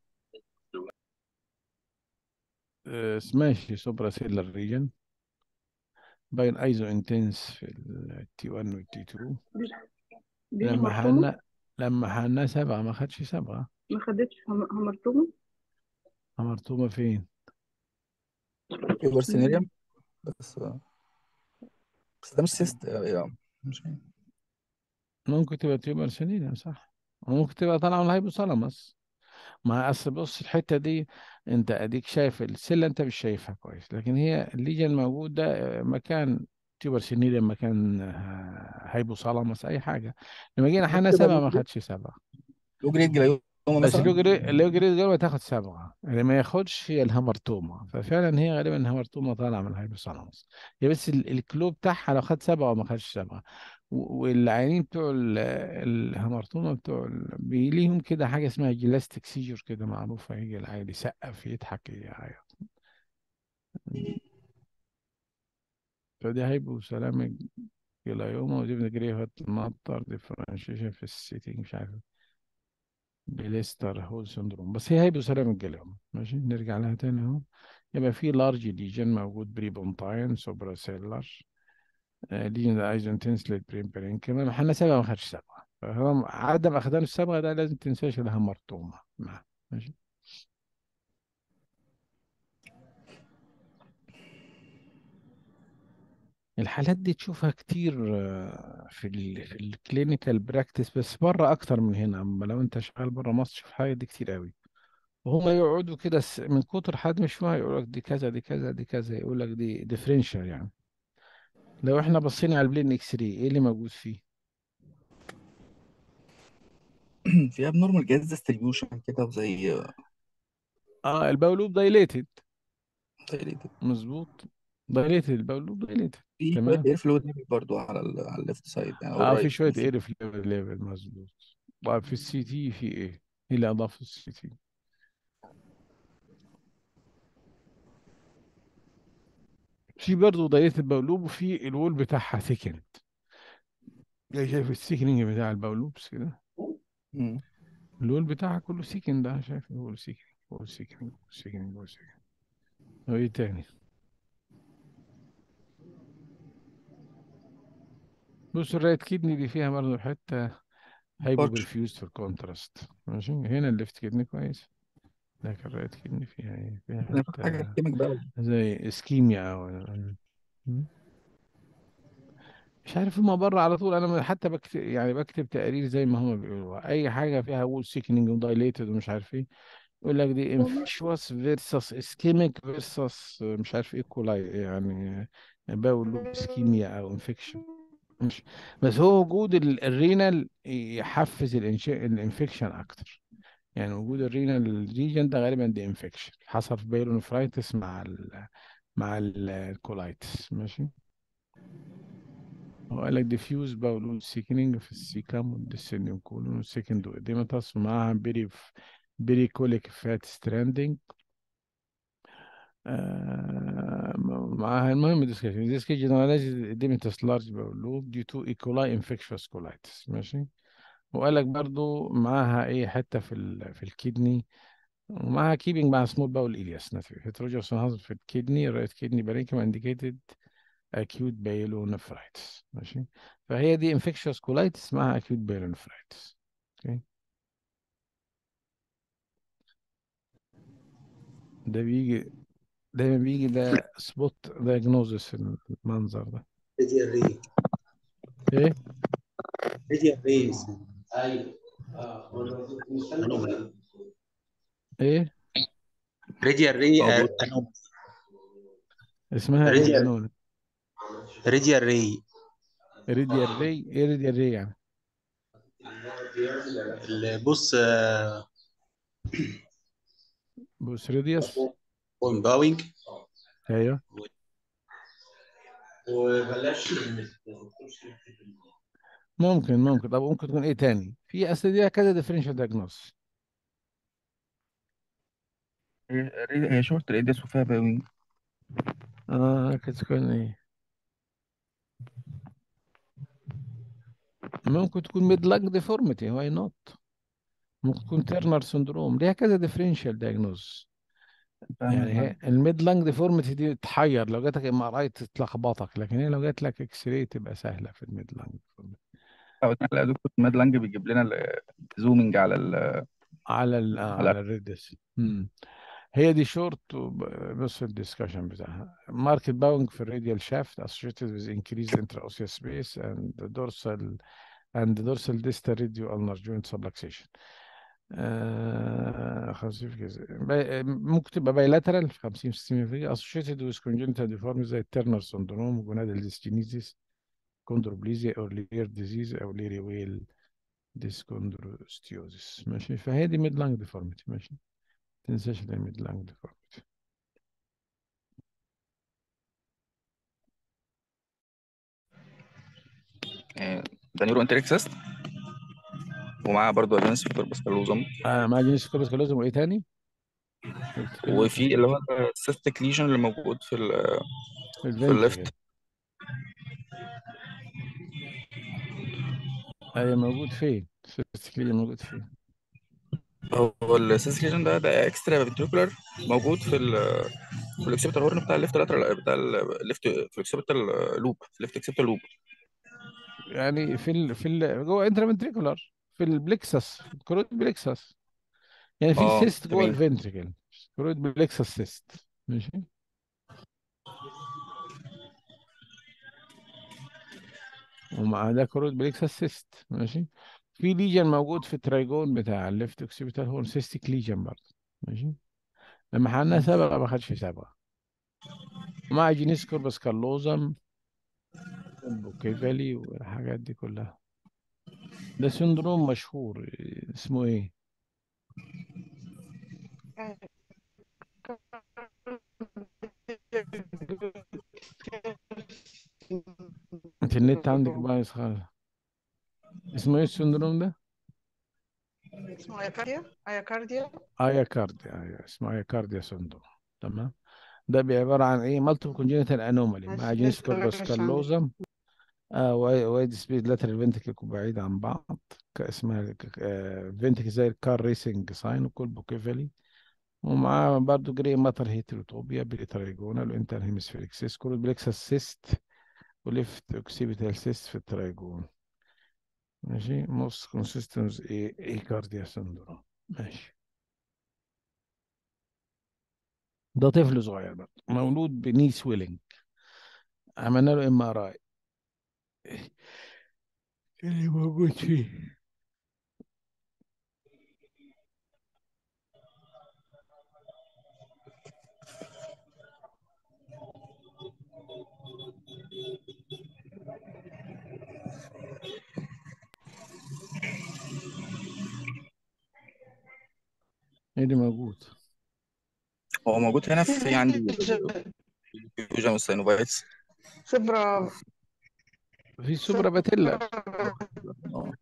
ماشي سوبرا سيلر ريجن باين ايزو انتنس في التي 1 والتي 2. دي لما همرطومة. حنا لما حنا سبعة ما خدش سبعة. ما خدتش همرطومة. مرطوبة فين؟ في بورسينيريوم، بس بس ده مش سيست مش عارف. ممكن تبقى تيومر سنين صح، وممكن تبقى طالعة من الهايبوثالاموس. ما اصل بص الحتة دي، انت اديك شايف السلة، انت مش شايفها كويس، لكن هي الليجن الموجود ده مكان تيوبر سنين، مكان هايبوثالاموس اي حاجة. لما جينا حنا ممكن تبقى سبعة ما خدش سبعة. لو جريد جلايوما بس مثلا. لو جريد جوه تاخد صبغه، اللي ما ياخدش هي الهامرتوما، ففعلا هي غالبا هامرتوما طالعه من الهايبوثالاموس. هي بس الكلو بتاعها لو خد صبغه وما خدش صبغه. والعيانين بتوع الهامرتوما بتوع بيليهم كده حاجه اسمها جلاستيك سيجر كده معروفه، يجي العيل يسقف يضحك يعيط. فدي هايبوثالاميك جلايوما، ودي بنجريها المطر ديفرنشيشن في السيتنج مش عارف بليستر هول سندروم. بس هي بسلام الجليوم. ماشي نرجع لها تاني اهو. يبقى في لارج ليجن موجود بريبونتاين سوبراسيلر ليجن ايزونتنسلت بريمبرين كمان احنا سبعه ما خدش سبعه، فهو عدم اخدان السبعه ده لازم تنساش لها مرطومه معاه. ماشي. الحالات دي تشوفها كتير في الكلينيكال براكتس، بس بره اكتر من هنا. اما لو انت شغال بره مصر تشوف الحاجات دي كتير قوي. وهم يقعدوا كده من كتر حد مش فاهم يقول لك دي كذا دي كذا دي كذا، يقول لك دي ديفرنشال يعني. لو احنا بصينا على البلين اكس راي ايه اللي موجود فيه؟ في ابنورمال جاز ديستريبيوشن كده وزي اه البولوب دايليتد. زي مظبوط. دايليتد البولوب دايليتد. في شويه تمام. اير فلويد برضو على الليفت سايد يعني او اه في الرايت شويه المفروض. اير في الليفل مظبوط. وفي السي تي في ايه؟ ايه اللي اضاف السي تي؟ في برضه دايليتد البولوب، وفي الوول بتاعها ثيكند. جاي شايف السيكنينج بتاع البولوبس كده؟ مم. الوول بتاعها كله سيكند ده، شايف الوول سيكنينج وول سيكنينج وول سيكنينج وول سيكنينج. وايه تاني؟ بص الرايت كيدني دي فيها برضه حته بارش. هايبوبرفيوز في الكونتراست. ماشي هنا الليفت كيدني كويس، لكن الرايت كيدني فيها ايه؟ فيها ممكن يكون حاجه حته كيميك بقى. زي اسكيميا او مش عارف. هما بره على طول انا حتى بكتب يعني بكتب تقارير زي ما هما بيقولوا، اي حاجه فيها وول سيكنينج ودايليتد ومش عارف ايه، يقول لك دي انفكشوس فيرسس اسكيميك فيرسس مش عارف ايه كولاي يعني باول اسكيميا او انفكشن. مش بس هو وجود الرينال يحفز الانفكشن اكتر. يعني وجود الرينال ريجن ده غالبا دي انفكشن حصل في بايلونفرايتس مع الكولايتس. ماشي. هو قال لك ديفيوز باولون سيكنينج في السيكام والديسينيوم كولون سيكند وديماتاس، ومعاها بيري كوليك فات ستراندنج. معاها المهم ديسكشن جنرالايز ديماتاس لارج باولوب دي تو ايكولاي انفكشوس كولايتس. ماشي. وقال لك برضو معاها ايه حته في الكدني، ومعاها كيبنج مع سمول باول الياس ناتري هيتروجينوس انهازم في الكدني رايت كدني بارينكيوم انديكيتد اكيوت بايلونفرايتس. ماشي. فهي دي انفكشوس كولايتس مع اكيوت بايلونفرايتس. اوكي. ده بيجي دايما بيجي ده سبوت دايجنوزس المنظر ده. ريدي الري ايه ريدي الريز. ايوه. انومالي. ايه ريدي الري هو بيقول انومالي. اسمها ايه ريدي الانون؟ ريدي الري. اريديال ري. ايه اريديال ري يعني؟ بص بوسريديوس. باوينج. ايوه وبلاش. ممكن طب ممكن تكون ايه تاني في اصل دي كذا ديفرنشال دايجنوز. هي شورت ريديوس وفيها باوينج. اه كانت تكون ايه؟ ممكن تكون ميد لاج ديفورميتي واي نوت. ممكن تكون تيرنر سندروم ليها كذا ديفرنشال دايجنوز. يعني هي فاهم. الميد لانج ديفورميتي دي تحير، لو جاتك ام ار اي تتلخبطك، لكن هي لو جات لك اكس راي تبقى سهله في الميد لانج ديفورميتي. او لا دكتور ماد لانج بيجيب لنا زومنج على على على الريدس. هي دي شورت. بص الديسكشن بتاعها ماركت باونج في الراديال شافت associated with increased intraosseous space and dorsal distal radio ulnar joint subluxation. خفيف كده ممكن تبقى بايلاترال في 50 60% associated with congenital deformities زي الترنر سندروم gonadal dyskinesis كوندروبليزيا او لير ديزيز او ليري ويل ديسكوندروستيوزيس. ماشي، فهي دي ميد لانج ديفورميتي. ماشي، تنساش ده ميد لانج ديفورميتي. ده نيورو انتريك سيست، ومعاه برضه اجنس فيتور باسكالوزم، مع جينيس كولوس وايه تاني؟ قلت كلمة وفي اللي هو السيستيك ليجن اللي موجود في في في الليفت. الفنتريكل. اي موجود فين؟ السيستيك موجود فين؟ هو السيستيك ليجن ده اكسترا فنتريكولار، موجود في الاكسبتال هورن بتاع الليفت لاترال، بتاع الليفت في الاكسبتال لوب، في الليفت اكسبتال لوب. يعني جوه انترافنتريكولار، في البلكسس، في الكرويد بلكسس. يعني في سيست جوه تمام. الفنتريكل، كرويد بلكسس سيست. ماشي. ومع ده كرويد بلكسس سيست. ماشي. في ليجن موجود في الترايجون بتاع الليفت اوكسيبيتال هورن، سيستيك ليجن برضه. ماشي. لما حقناه صبغه ما خدش صبغه. ومع جينيس كوربس كالوزم والبوكيفالي والحاجات دي كلها. ده سندروم مشهور، اسمه ايه؟ انت النت عندك بايظ خالص. اسمه ايه السندروم ده؟ اسمه اياكارديا. اياكارديا. اياكارديا. ايوه، اسمه اياكارديا سندروم. تمام. ده عباره عن ايه؟ مالتيبل كونجينيتال انومالي مع عايز جينيس لسه كوربس مش عندي. كالوزم. وايد سبيد لاترال فينتكل بعيد عن بعض. اسمها فينتكل زي الكار ريسنج ساين وكل بوكيفالي. ومعاه برضه جري ماتر هيتروتوبيا بالترايجونال وانتر هيمسفيريك سيست، كورد بلكسس سيست، وليفت اوكسيبيتال سيست في الترايجون. ماشي. موست كونسيستنس ايه كارديا سندروم. ماشي. ده طفل صغير بقى مولود بني سويلنج. عملنا له MRI. اللي موجود فيه ايه اللي موجود؟ هو موجود هنا في عندي فيوجن والساينوفايتس. صبرا. في سوبرا باتيلر. اه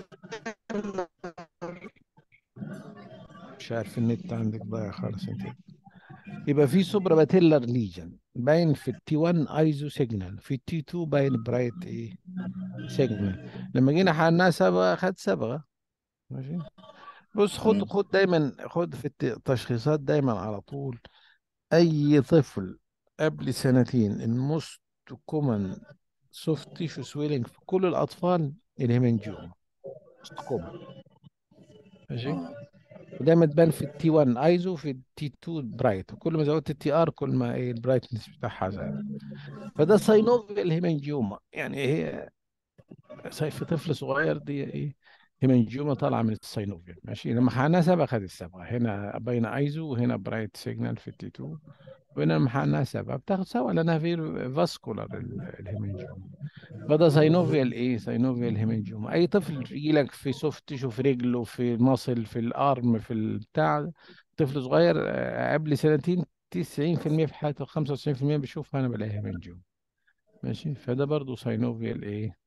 مش عارف النت عندك ضايع خالص انت. يبقى في سوبرا باتيلر ليجن باين في التي 1 ايزو سيجنال، في التي 2 باين برايت ايه سيجنال. لما جينا حقناه صبغه خد صبغه. ماشي. بص، تمام. خد دايما، خد في التشخيصات دايما على طول. اي طفل قبل سنتين، الموست كومن سوفت تيشو سويلنج في كل الاطفال الهيمنجيوما. موست كومن. ماشي. ودايما تبان في التي 1 ايزو، في التي 2 برايت، وكل ما زودت التي ار كل ما ايه البرايتنس بتاعها زاد. فده ساينوفيال هيمنجيوما، يعني هي في طفل صغير دي ايه، هيمنجيوما طالعه من الساينوفيال. ماشي. لما حقناها اخذ الصبغه، هنا باين ايزو وهنا برايت سيجنال في التي 2، وهنا لما حقناها صبغه بتاخد سوا لانها في فاسكولار الهيمنجيوما. فده ساينوفيال ايه، ساينوفيال هيمنجيوما. اي طفل يجي لك في سوفت تيشو، في رجله، في مصل، في الارم، في البتاع، طفل صغير قبل سنتين 90% في حياته، 95% بيشوفها انا بلاقيها هيمنجيوما. ماشي. فده برضو ساينوفيال ايه،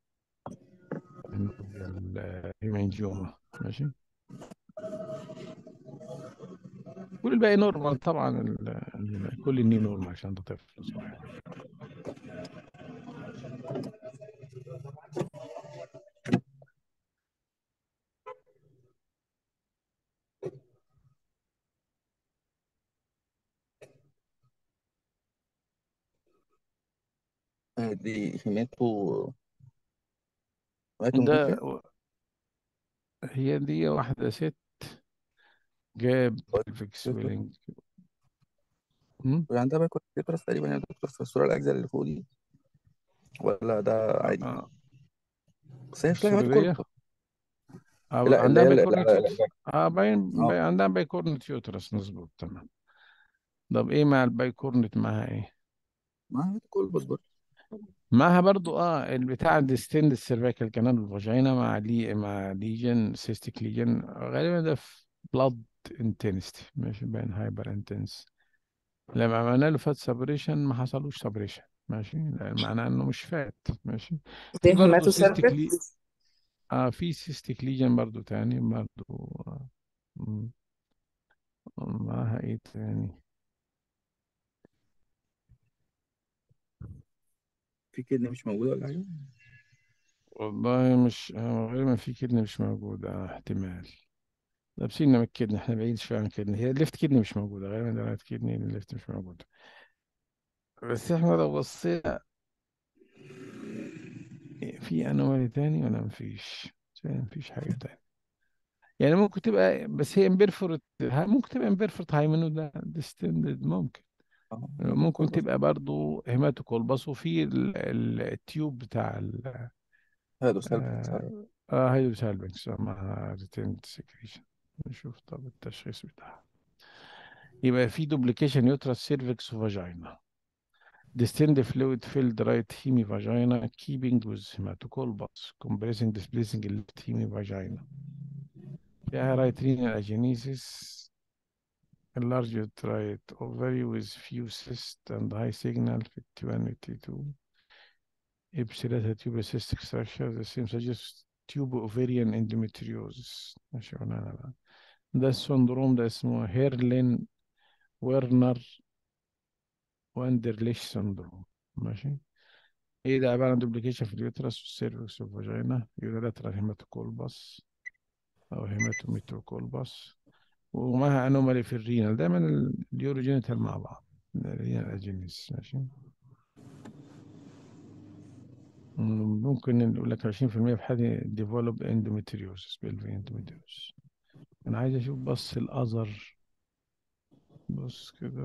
هيمنجيوما. ماشي. كل الباقي نورمال طبعا، كل الني نورمال عشان ده طفل صغير. دي ده هيماتوميتريا. هي دي واحدة ست جاب بلفيك سويلنج. عندها باكو يوترس تقريبا يا دكتور، في الصورة الأجزاء اللي فوق دي، ولا ده عادي؟ بس هي شكلها الصورة هيماتو كولب. دي لا اللي عندها هي بايكورنت يوترس. اه عندها بايكورنت يوترس، مظبوط تمام. طب ايه مع البايكورنت، معاها ايه؟ ما هيماتو كولبس برضه. معها برضو البتاع ديستند السيرفيكال كانال الفاجينا مع ليجن سيستيك ليجن، غالبا ده في بلاد انتنستي، ماشي، باين هايبر انتنس. لما عملنا له فات سابريشن ما حصلوش سابريشن، ماشي، لأن معناه انه مش فات، ماشي. دي في برضه سيستيك هيماتوسيرفكس. في سيستيك ليجن برضه تاني برضه. م- معاها ايه تاني؟ في كدني مش موجودة ولا حاجة؟ والله مش غالبا في كدني مش موجودة، احتمال. طب سيبنا من الكدني، احنا بعيد شوية عن الكدني، هي الليفت كدني مش موجودة غالبا، ده رايت كدني الليفت مش موجودة. بس احنا لو بصينا في انومالي تاني ولا مفيش؟ مفيش حاجة تاني. يعني ممكن تبقى، بس هي امبيرفورت، ممكن تبقى امبيرفورت هايمنو ده ديستندد، ممكن. هيماتو ممكن كولباس. تبقى برضو هيماتوكولباس، وفي التيوب بتاع هادو سالفكس. هيدروسالبنكس مع ريتيند سكريشن. نشوف طب التشخيص بتاعها. يبقى في دوبليكيشن يوترس سيرفكس وفاجينا، distend fluid filled right hemi vagina keeping with hematocolpus compressing displacing left hemi vagina. فيها right renal agenesis, enlarged right ovary with few cysts and high signal 51 52. Ipsilata tuberocystic structure the same suggests tube ovarian endometriosis. ماشي قلنا بقى. ده السندروم ده اسمه هيرلين ويرنر واندرليش سندروم، ماشي. ايه ده؟ عبارة عن دوبليكيشن في اليوترس والسيرفكس والفاجينا، يونيلاترال هيماتوكولباس او هيماتوميتروكولباس، ومعها انومالي في الرينال، دايما اليوروجينيتال مع بعض، الرينال اجينيس، ماشي. ممكن نقول لك 20% في حالة ديفلوب اندوميتريوسس اندوميتريوسس. انا عايز اشوف بس الاذر. بص كده،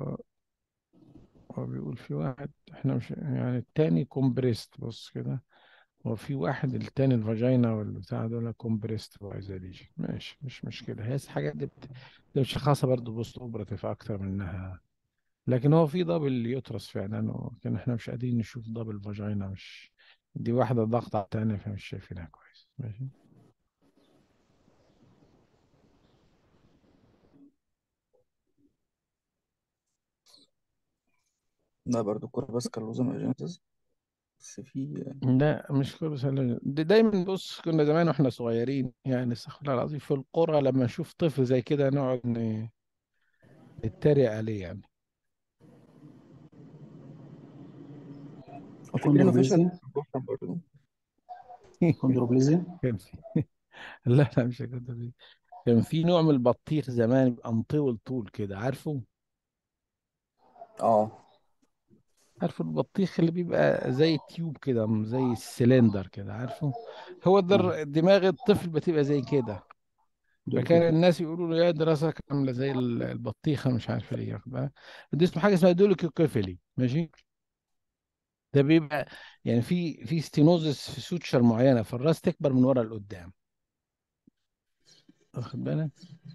هو بيقول في واحد، احنا مش يعني التاني كومبريست، بص كده، هو في واحد التاني الفاجينا والبتاع دول كومبريست وايزاليشن، ماشي، مش مشكلة، هي الحاجات دي مش خاصة برضه بوست اوبراتيف اكتر منها. لكن هو في دبل يوترس فعلا، لكن احنا مش قادرين نشوف دبل فاجينا، مش دي واحدة ضغط على التانية فمش شايفينها كويس، ماشي. ده برضه كولباس كالوزم اجينيسيس. بس في لا مش كل سنة، دايما بص، كنا زمان واحنا صغيرين يعني، استغفر الله العظيم، في القرى لما نشوف طفل زي كده نقعد نتريق عليه يعني. وفي كرينوفيشال كوندروبليزيا. برضه. كوندروبليزيا. كان في لا لا، مش كده. كان في نوع من البطيخ زمان يبقى مطول طول كده، عارفه؟ اه. عارف البطيخ اللي بيبقى زي تيوب كده، زي السلندر كده، عارفه؟ هو ده اه دماغ الطفل بتبقى زي كده. دول فكان كده. الناس يقولوا له يا دراسة عاملة زي البطيخة، مش عارف ليه ياخد بالك. ده اسمه حاجة اسمها دولوكيوكيفالي، ماشي. ده بيبقى يعني في ستينوزس في سوتشر معينة، فالراس تكبر من ورا لقدام، واخد بالك؟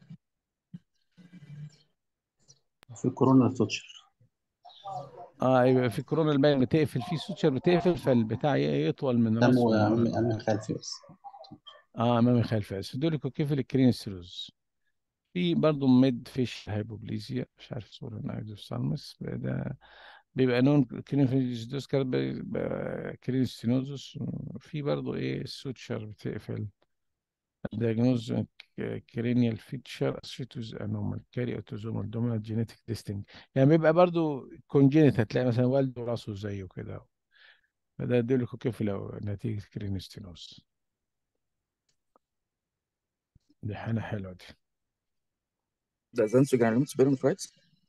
في كورونا توتشر. يبقى في كورونا الباين بتقفل، في سوتشر بتقفل، فالبتاع يطول من راسه من ورا أمامي لقدام. خلفي بس. امامي خلفي، دولوكيوكيفالي كرينيسيروز. في برضه ميد فيش هايبوبليزيا، مش عارف صورة نايدوسالمس ده، بيبقى نون كرينيفيجيس كرينستينوزس. في برضه ايه السوتشر بتقفل. diagnose cranial feature associated with anomal carry autosomal dominant genetic distinct. يعني بيبقى برضه congenital، هتلاقي مثلا والده راسه زيه كده، فده يديلكوا كيف لو نتيجة كرينستينوز. دي حالة حلوة دي. ده زانسو جرانيوم سبيرموفرايتس.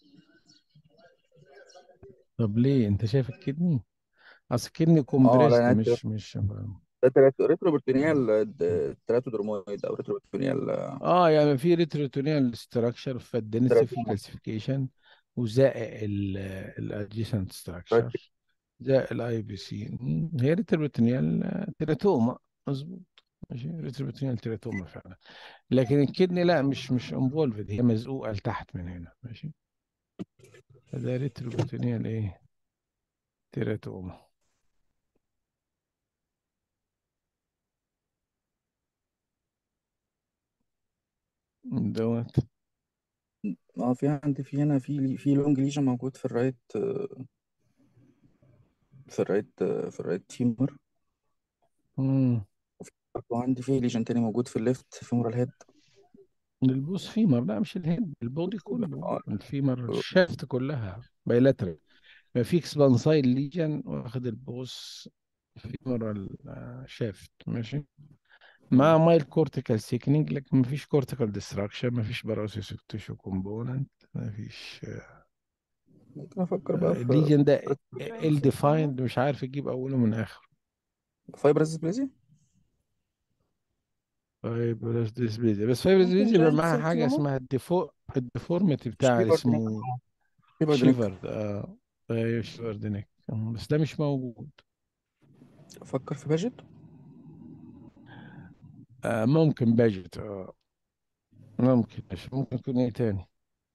طب ليه انت شايف الكدني؟ اصل الكدني اه لا كومبريسد، انا مش ده ريتروبرتونيال تراتودرمويد او ريتروبرتونيال يعني في ريتروتونيال ستراكشر في الدنس، في تراتوما. كالسيفيكيشن، وزائق الادجيسنت ستراكشر، زائق الاي بي سي. هي ريتروتونيال تيراتوما، مظبوط، ماشي، ريتروتونيال تيراتوما فعلا. لكن الكدني لا، مش انفولفد، هي مزقوقه لتحت من هنا، ماشي. فده ريتروتونيال ايه؟ تيراتوما. دوت. اه في عندي في هنا في لونج ليجن موجود في الرايت، في الرايت فيمر. مم. وعندي في ليجن تاني موجود في الليفت فيمورال هيد. البوس فيمر، لا مش الهيد، البودي كله، اه الفيمر الشافت كلها بايلاترال. ما في اكسبانسايل ليجن واخد البوس فيمر الشافت، ماشي، مع مايل كورتيكال سيكنينج، لكن ما فيش كورتيكال ديستراكشن، ما فيش باروسيس تيشو كومبوننت، ما فيش. ممكن افكر بقى في الليجن ده ال ديفايند، مش عارف يجيب اوله من اخره. فايبرز ديسبليزيا. فايبرس ديسبليزيا، بس فايبرس ممكن ديسبليزيا بيبقى جاينت معاها سيل حاجه تيومر. اسمها الديفورميتي بتاع اللي شيبرد نيك. اسمه شيبرد نيك. شيفرد. ايوه شيفرد نيك، بس ده مش موجود. افكر في باجت. ممكن باجت، ممكن، مش ممكن يكون ايه تاني.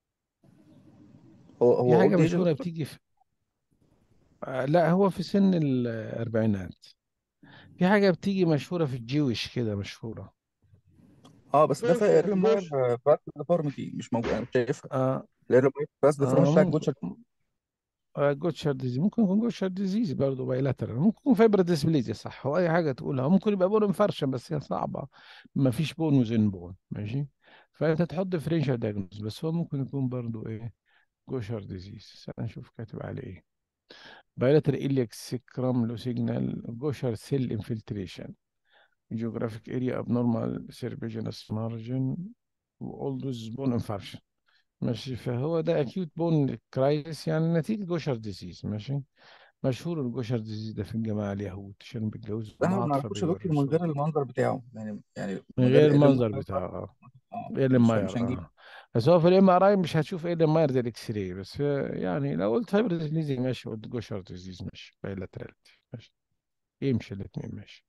هو في حاجه اولد ايج يا مشهوره دكتور. بتيجي في لا هو في سن الاربعينات. في حاجه بتيجي مشهوره في الجيوش كده مشهوره. اه بس ده في جوشر ايرلماير جوش براس ديفورميتي مش موجود، انا مش شايفها. اه الايرلماير براس ديفورميتي بتاع ممكن. جوتشر. جوتشر ديزيز، ممكن يكون جوتشر ديزيز برضه بايلاترال، ممكن يكون فايبر ديسبليزيا، صح، هو اي حاجه تقولها، ممكن يبقى بون مفرشم بس هي صعبه، ما فيش بون وزن بون، ماشي، فانت تحط ديفرنشال دايجنوز، بس هو ممكن يكون برضه ايه، جوشر ديزيز. نشوف كاتب عليه ايه. بايلاترال إلياك سيكرام لو سيجنال جوشر سيل انفلتريشن جيوغرافيك اريا ابنورمال سيربيجينس مارجن واولدوز بون انفارشن، ماشي، فهو ده اكيوت بون كرايس يعني نتيجه جوشر ديزيز، ماشي. مشهور الجوشر ديزيز ده في الجماعة اليهود عشان بيتجوزوا ده احنا ما بعض بنعرفوش يا دكتور من فبيورثوا. غير المنظر بتاعه، يعني من من غير غير الام المنظر ار. بتاعه، اه ايه مش الماير، هنجيب. بس هو في الام ار اي مش هتشوف ايه الماير زي الاكس راي، بس يعني لو قلت فايبر ديزيز ماشي، قلت جوشر ديزيز ماشي، بايلاترال ماشي، يمشي الاثنين ماشي.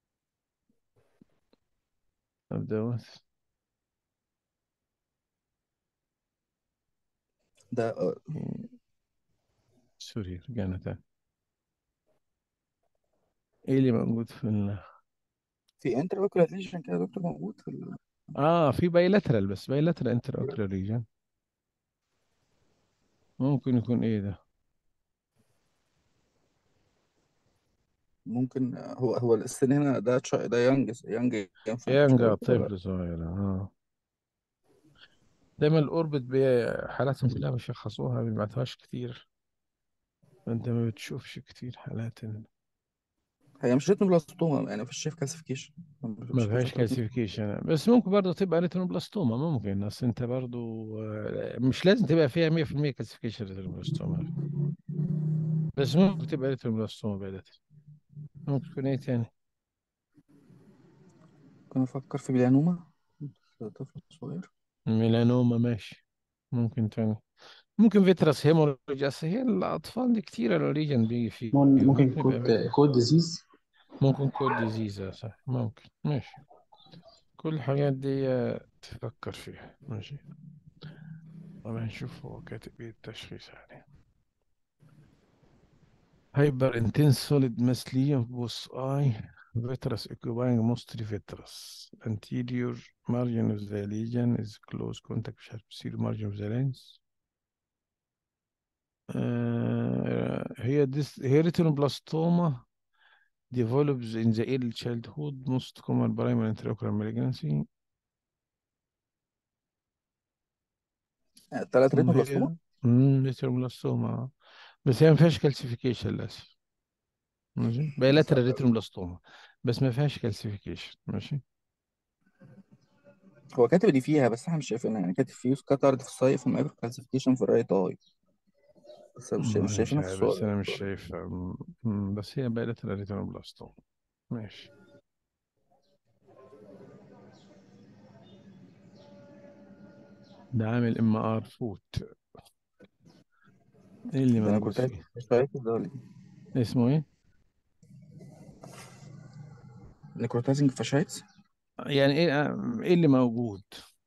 طب دوت. ده سوري رجعنا تاني. ايه اللي موجود في في انتر اوكولار ليجن كده يا دكتور موجود في في بايلاترال، بس بايلاترال انتر اوكلر ريجن، ممكن يكون ايه ده. ممكن هو السن هنا ده ده يانج انفانت مش كده يا ينجا دكتور ولا؟ طفل صغير، دايما الاوربت حالاتهم كلها بيشخصوها ما بيبعتوهاش كتير، انت ما بتشوفش كتير حالات هي مش ريتنوبلاستوما يعني مفيش شايف كالسيفيكيشن. ما مش فيهاش بشوف ريتنو. كالسيفيكيشن، بس ممكن برضه تبقى ريتينوبلاستوما، ممكن، اصل انت برضه مش لازم تبقى فيها 100% كالسيفيكيشن ريتينوبلاستوما، بس ممكن تبقى ريتينوبلاستوما بدأت. ممكن تكون ايه تاني. كنا نفكر في بلانوما في طفل صغير. ميلانوما ماشي، ممكن تاني. ممكن فيترس هيموريج، اصل هي الاطفال دي كتير الاوريجن بيجي فيه، ممكن ممكن يبقى فيترس. كود ديزيز. ممكن كود ديزيز، صح، ممكن، ماشي. كل الحاجات دي تفكر فيها، ماشي. طب هنشوف هو كاتب ايه التشخيص عليه. هايبر انتنس سوليد ماس بوس اي vitreous occupying mostly vitreous anterior margin of the lesion is close contact مش عارف posterior margin of the lens. هي retinoblastoma develops in the early childhood most common primary intraocular malignancy. ثلاث ريتنوبلاستوما. هي retinoblastoma، بس هي ما فيهاش كالسيفيكيشن للاسف، ماشي، بس بايلاترال ريتينوبلاستوما بس ما فيهاش كالسيفيكيشن، ماشي. هو كاتب دي فيها بس احنا مش شايفينها، يعني كاتب فيه كاتارد في الصيف ومايكرو كالسيفيكيشن في الرايت اي. بس مش والله مش شايفينها في عارف، بس الصور. انا مش شايف، بس هي بايلاترال ريتينوبلاستوما، ماشي. ده عامل ام ار فوت، ايه اللي ده انا موجود كنت عايز فيه. ده ولا اسمه ايه. نيكروتايزنج فاشايتس. يعني ايه اللي موجود.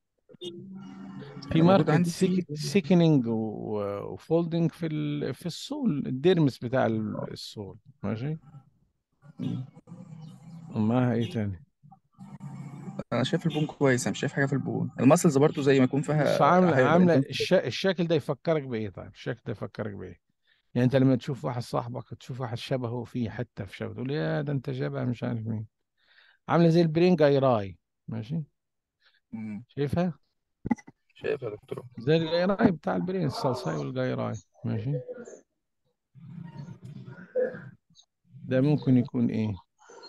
في انا موجود ماركت عندي في سيكنينج وفولدنج في السول، الديرمس بتاع السول، ماشي. ومعاها ايه تاني. انا شايف البون كويس، انا مش شايف حاجه في البون. الماسلز برضو زي ما يكون بص، فيها هيبقى عامله انتنس. الشكل ده يفكرك بايه؟ طيب الشكل ده يفكرك بايه؟ يعني انت لما تشوف واحد صاحبك، تشوف واحد شبهه فيه حته في شبهه، تقول يا ده انت شبه مش عارف مين. عامله زي البرين جايراي. ماشي. شايفها؟ شايف يا دكتور. زي الجايراي بتاع البرين، الصلصاي والجايراي. ماشي. ده ممكن يكون ايه؟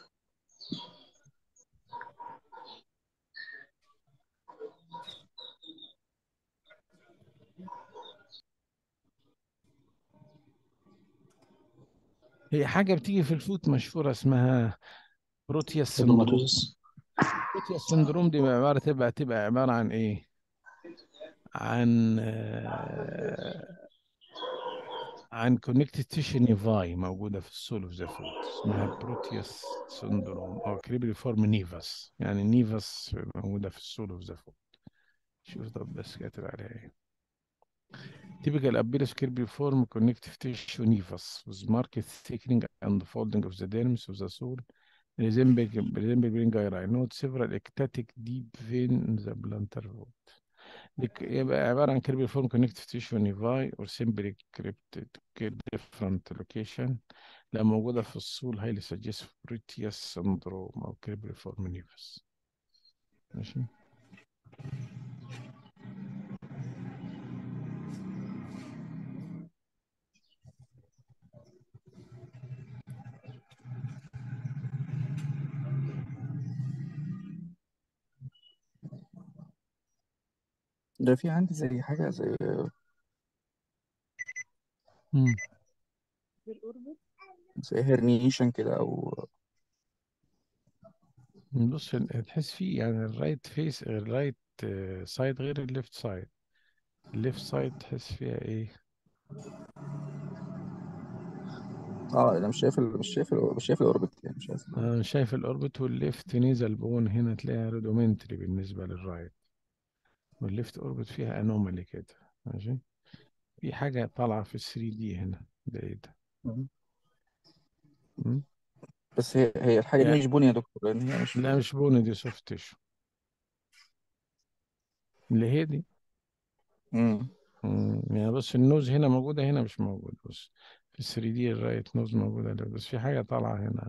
هي حاجه بتيجي في الفوت مشهوره اسمها بروتياس سندروم. هيدروماتوزس. بروتياس سندروم دي عباره تبقى عباره عن ايه؟ عن عن كونكتيف تيشو نيفاي موجودة في السول اوف ذا فوت، اسمها بروتيوس سندروم أو كريبريفورم نيفاس. يعني نيفاس موجودة في السول اوف ذا فوت. شوف طب بس كاتب عليها ايه. Typical appearance cribriform connective tissue nevus with marked thickening and folding of the dermis of the sole resemble brain gyri. Note several ectatic deep vein in the plantar foot. يبقى عبارة عن cribriform connective tissue nevi or simply cryptic different location. لا موجودة في الصول highly suggestive Proteus syndrome أو cribriform nevus. ماشي. ده في عندي زي حاجه زي مم. هرنيشن كده او بص تحس فيه يعني الرايت فيس، الرايت سايد غير الليفت سايد. الليفت سايد تحس فيها ايه؟ انا مش شايف الاوربت يعني، مش عارف. انا شايف الاوربت والليفت نيزل بون هنا تلاقيها رودومنتري بالنسبة للرايت، والليفت اوربت فيها انومالي كده. ماشي. في حاجة طالعة في 3 دي هنا، ده ايه ده؟ مم. مم؟ بس هي الحاجه دي يعني مش بني يا دكتور، لان هي مش لا مش بوني، دي سوفت تيشو اللي هي دي. مم. يعني بص النوز هنا موجودة، هنا مش موجود. بص في 3 دي الرايت نوز موجودة ده، بس في حاجة طالعة هنا.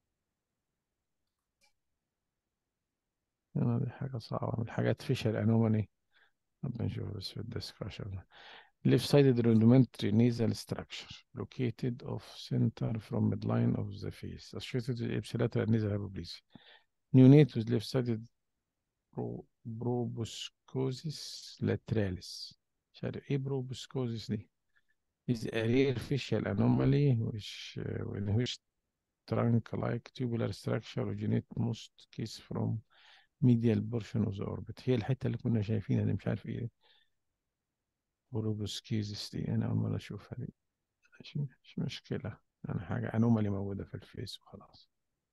هنا دي حاجة صعبة من الحاجات، فيشل انومالي. طب نشوف بس في الدسكشن. left sided rudimentary nasal structure located off center from midline of the face associated with ipsilateral nasal hypoplasy. Neonate with left sided proboscosis lateralis. مش عارف ايه proboscosis دي. is a rare facial anomaly in which trunk-like tubular structure originate most case from medial portion of the orbit. هي الحتة اللي كنا شايفينها دي، مش عارف ايه بروبوسكيزس دي، انا اول مرة اشوفها دي. مش مشكلة، يعني حاجة انومالي موجودة في الفيس وخلاص.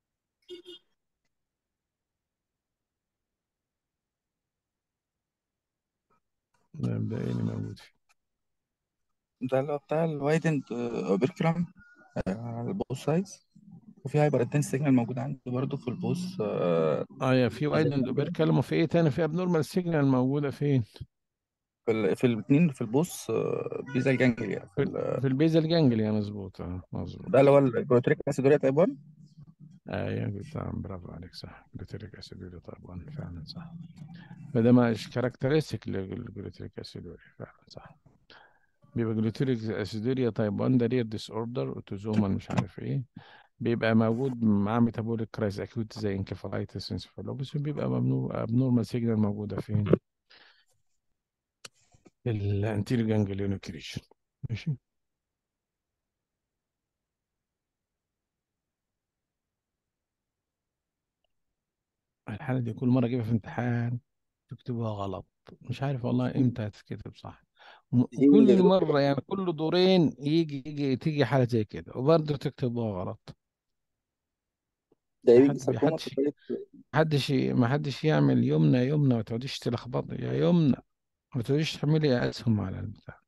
ده ايه اللي موجود فيه؟ ده اللي هو بتاع الوايدند اوبركلام على البوث سايدز، وفي هايبر انتنس سيجنال موجود عنده برضه في البوث اه يا في ميزل وايدن جانجليا. بيتكلموا في ايه تاني؟ في ابنورمال سيجنال موجودة فين؟ في الاثنين في البوث بيزل جانجليا في البيزل جانجليا. مظبوط، اه ده اللي مظبوط. هو الجلوتريك اسيدوريا تايب 1. ايوه قلت برافو عليك، صح. جلوتيريك اسيدوري طبعا فعلا صح. فده مش كاركترستيك للجلوتيريك اسيدوري، فعلا صح. بيبقى جلوتيريك اسيدوريا تايب 1 ده رير ديس اوردر اوتوزومال مش عارف ايه. بيبقى موجود مع ميتابوليك كرايز اكيوت زي انكفالايتس انسفالوباث، وبيبقى ممنوع ابنورمال سيجنال موجوده فين؟ الانتيريور جانجليون كريشن. ماشي. الحالة دي كل مرة أجيبها في امتحان تكتبها غلط، مش عارف والله إمتى هتتكتب صح. ايه يا وكل دكتور، مرة يعني كل دورين تيجي حالة زي كده وبرضه تكتبها غلط. ده ايه بيجي حد ساركوما في بيحدش الرايت؟ ما حدش يعمل يمنى يمنى، ما تقعديش تلخبطي يا يمنى، ما تقعديش تعملي أسهم على البتاع.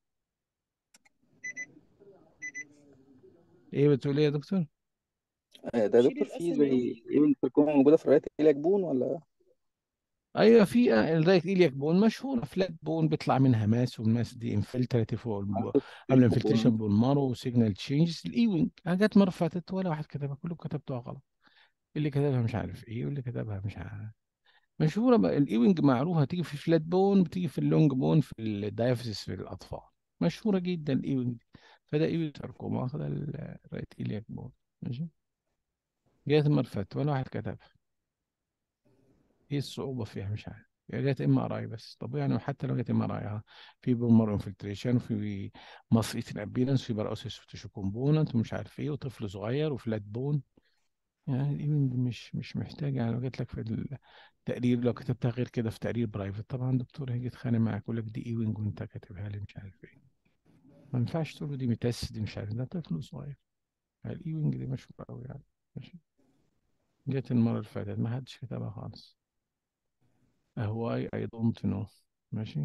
إيه بتقول إيه يا دكتور؟ ده يا شيل دكتور في الاسهم يا زي دكتور. ايه من ساركوما موجوده في الرايت، إيه بون ولا ايوه في الرايت ايلياك بون مشهوره، فلات بون بيطلع منها ماس، والماس دي انفلتراتيف، قبل انفلتريشن بون مارو وسيجنال تشينجز. الايوينج حاجات مره فاتت ولا واحد كتبها، كله كتبتها غلط. اللي كتبها مش عارف ايه، واللي كتبها مش عارف. مشهوره بقى الايوينج، معروفه، تيجي في فلات بون، بتيجي في اللونج بون، في الدايفيسيس في الاطفال. مشهوره جدا الايوينج دي. فده ايوينج ساركوما، واخد الرايت ايلياك بون. ماشي. جت المره اللي فاتت ولا واحد كتبها. ايه الصعوبة فيها مش عارف. هي جت ام ار اي بس. طب يعني حتى لو جت ام ار اي، في بومر انفلتريشن، وفي مصرية الابيرنس، في برأسيس تيشو كومبوننت، ومش عارف ايه، وطفل صغير، وفلات بون. يعني الايفنت مش محتاج. يعني لو جت لك في التقرير، لو كتبتها غير كده في تقرير برايفت، طبعا الدكتور هيجي يتخانق معاك يقول لك دي ايوينج وانت كاتبها لي مش عارف ايه. ما ينفعش تقول له دي ميتاس، دي مش عارف، ده طفل صغير. الايوينج دي مشهورة قوي يعني. ماشي. جت المرة اللي فاتت ما حدش كتبها خالص. اهواي اي دونت نو. ماشي.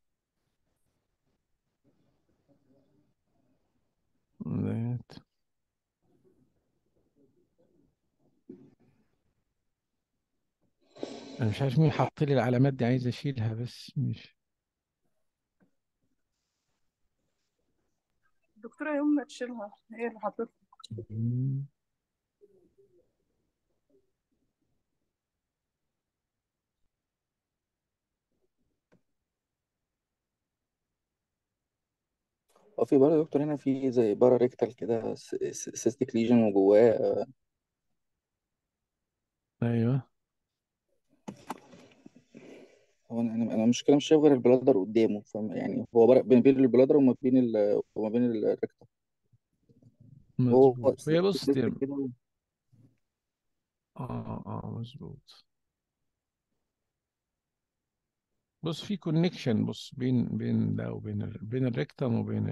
ديت. انا مش عارف مين حط لي العلامات دي، عايز اشيلها بس مش. الدكتورة يوم ما تشيلها هي اللي حطتها. مم. في برضه يا دكتور هنا في زي بارا ريكتال كده سيستيك ليجن وجواه. ايوه. هو انا المشكله مش شايف غير البلادر قدامه، يعني هو بين البلادر وما بين الريكتال. هو مظبوط. هي بص دي. سيستيك كده. مظبوط. بص في كونكشن، بص بين ده وبين بين الريكتم وبين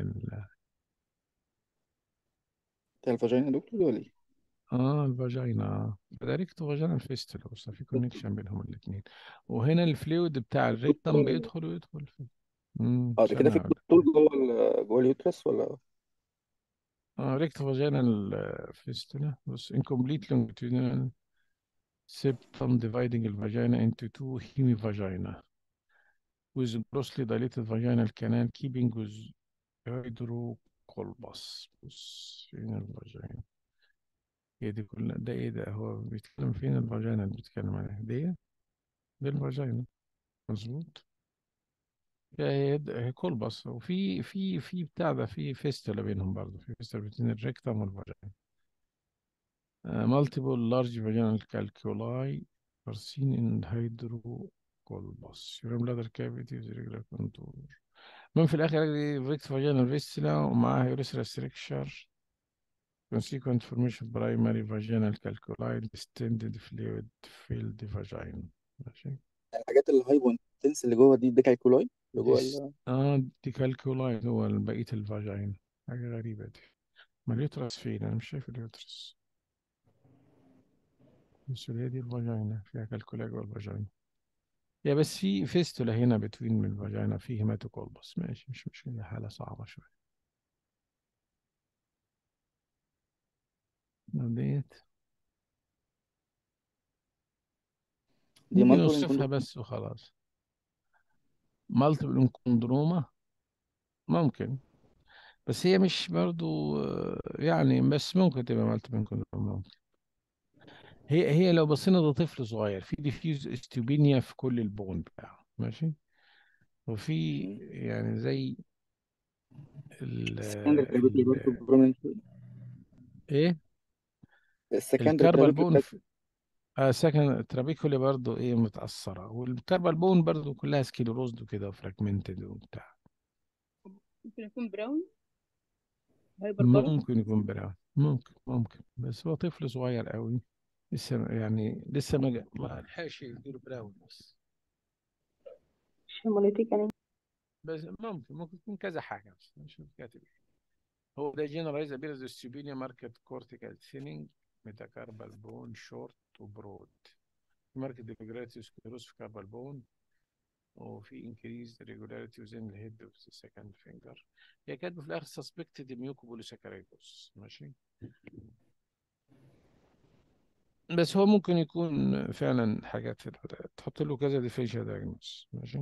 بتاع الفاجينا يا دكتور ولا ايه؟ الفاجينا. ده ريكتو فاجينا الفيستولا، بص في كونكشن بينهم الاثنين. وهنا الفلويد بتاع الريكتم بيدخل ويدخل في. اه ده كده استنى في هقول لك. طول جوه اليوترس ولا؟ ريكتو فاجينا الفيستولا. بص incomplete longitudinal septum dividing the vagina into two hemivagina with grossly dilated vaginal canal keeping with hydrocolpus. بص فين الفاجينا؟ هي دي كلها. ده ايه ده؟ هو بيتكلم فين الفاجينا اللي بيتكلم عليها دي الفاجينا. مظبوط. هي كولبس. وفي بتاع ده، في فيستولا بينهم برضه، في فيستولا بين الريكتم والفاجينا. multiple large vaginal calculi are seen in hydrocolpus. Urinary bladder cavity with irregular contour. المهم في الآخر ريكت فاجينال فيستولا ومعاها يوريثرال ستريكشر consequent formation of primary vaginal calculi distended fluid filled vagina. ماشي. الحاجات الهايبو انتنس اللي جوه دي كالكولاي اللي جوه ديس دي كالكولاي هو بقية الفاجينا. حاجة غريبة دي. ما اليوترس فين؟ أنا مش شايف اليوترس. بس هي دي الفاجينا فيها كالكولاي جوه الفاجينا. يا بس في فيستولا هنا بتوين من الفاجينا، في هيماتوكولبس. ماشي، مش مشكلة، حالة صعبة شوية ديت. دي ممكن مالتيبل نوصفها بس وخلاص. مالتيبل انكوندروما ممكن، بس هي مش برضو يعني، بس ممكن تبقى مالتيبل انكوندروما ممكن. هي لو بصينا ده طفل صغير في ديفيوز استوبينيا في كل البون بتاعه. ماشي. وفي يعني زي ال السكندري ترابيكولي برضه ال بروميننت. ايه السكندري الكاربال ترابيكولي بون في ساكن الترابيكولي برضو ايه متأثرة، والكاربال بون برضو كلها سكيلوروزد وكده وفراجمنتد وبتاع. ممكن يكون براون، هايبر براون. ممكن يكون براون، ممكن بس هو طفل صغير قوي. لسه يعني لسه ما لحقش يديله براون بس. هيموليتيك يعني. بس ممكن يكون كذا حاجة، بس مش كاتب. هو ده جنرالايز ابيرز السيبينيا ماركت كورتيكال ثيننج ميتاكاربال بون شورت وبرود. ماركت irregularity سكليروس في كاربال بون، وفي increased regularity within the head of the second finger. هي كاتبه في الاخر suspected mucobolysaccharidosis. ماشي. بس هو ممكن يكون فعلا حاجات تحط له كذا ديفيشن دايجنوز. ماشي.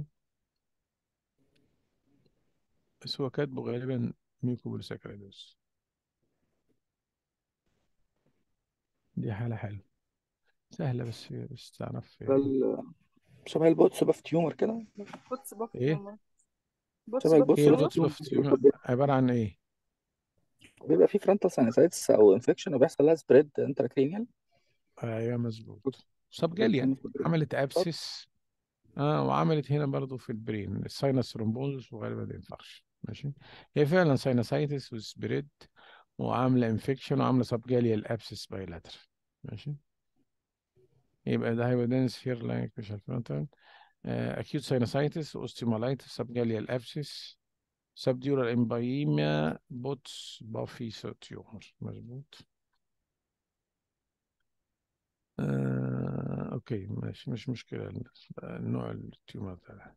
بس هو كاتبه غالبا ميوكوبوليساكرايدوز. دي حالة حلوة سهلة، بس تعرف ده شبه البوتس باف تيومر كده. بوتس باف ايه. تيومر. بوتس شبه باف البوتس ايه باف تيومر. البوتس تيومر باف تيومر عبارة عن ايه؟ بيبقى فيه فرونتال ساينسايتس او انفكشن وبيحصل لها سبريد انتراكرينيال. ايوه مظبوط. سبجاليان. بالظبط. عملت ابسس. اه وعملت هنا برضو في البرين الساينس ثرومبوزس، وغالبا ما ينفعش. ماشي. هي فعلا ساينسايتس وسبريد، وعامله انفكشن، وعامله سبجاليال ابسس بايلاتر. ماشي. يبقى ده هيبقى دنس هير لايك مش الفرونتال. acute sinusitis osteomyelitis subgaleal abscess subdural emphysema بوتس بافي tumor. مظبوط. اوكي ماشي، مش مشكلة نوع التيومر ده.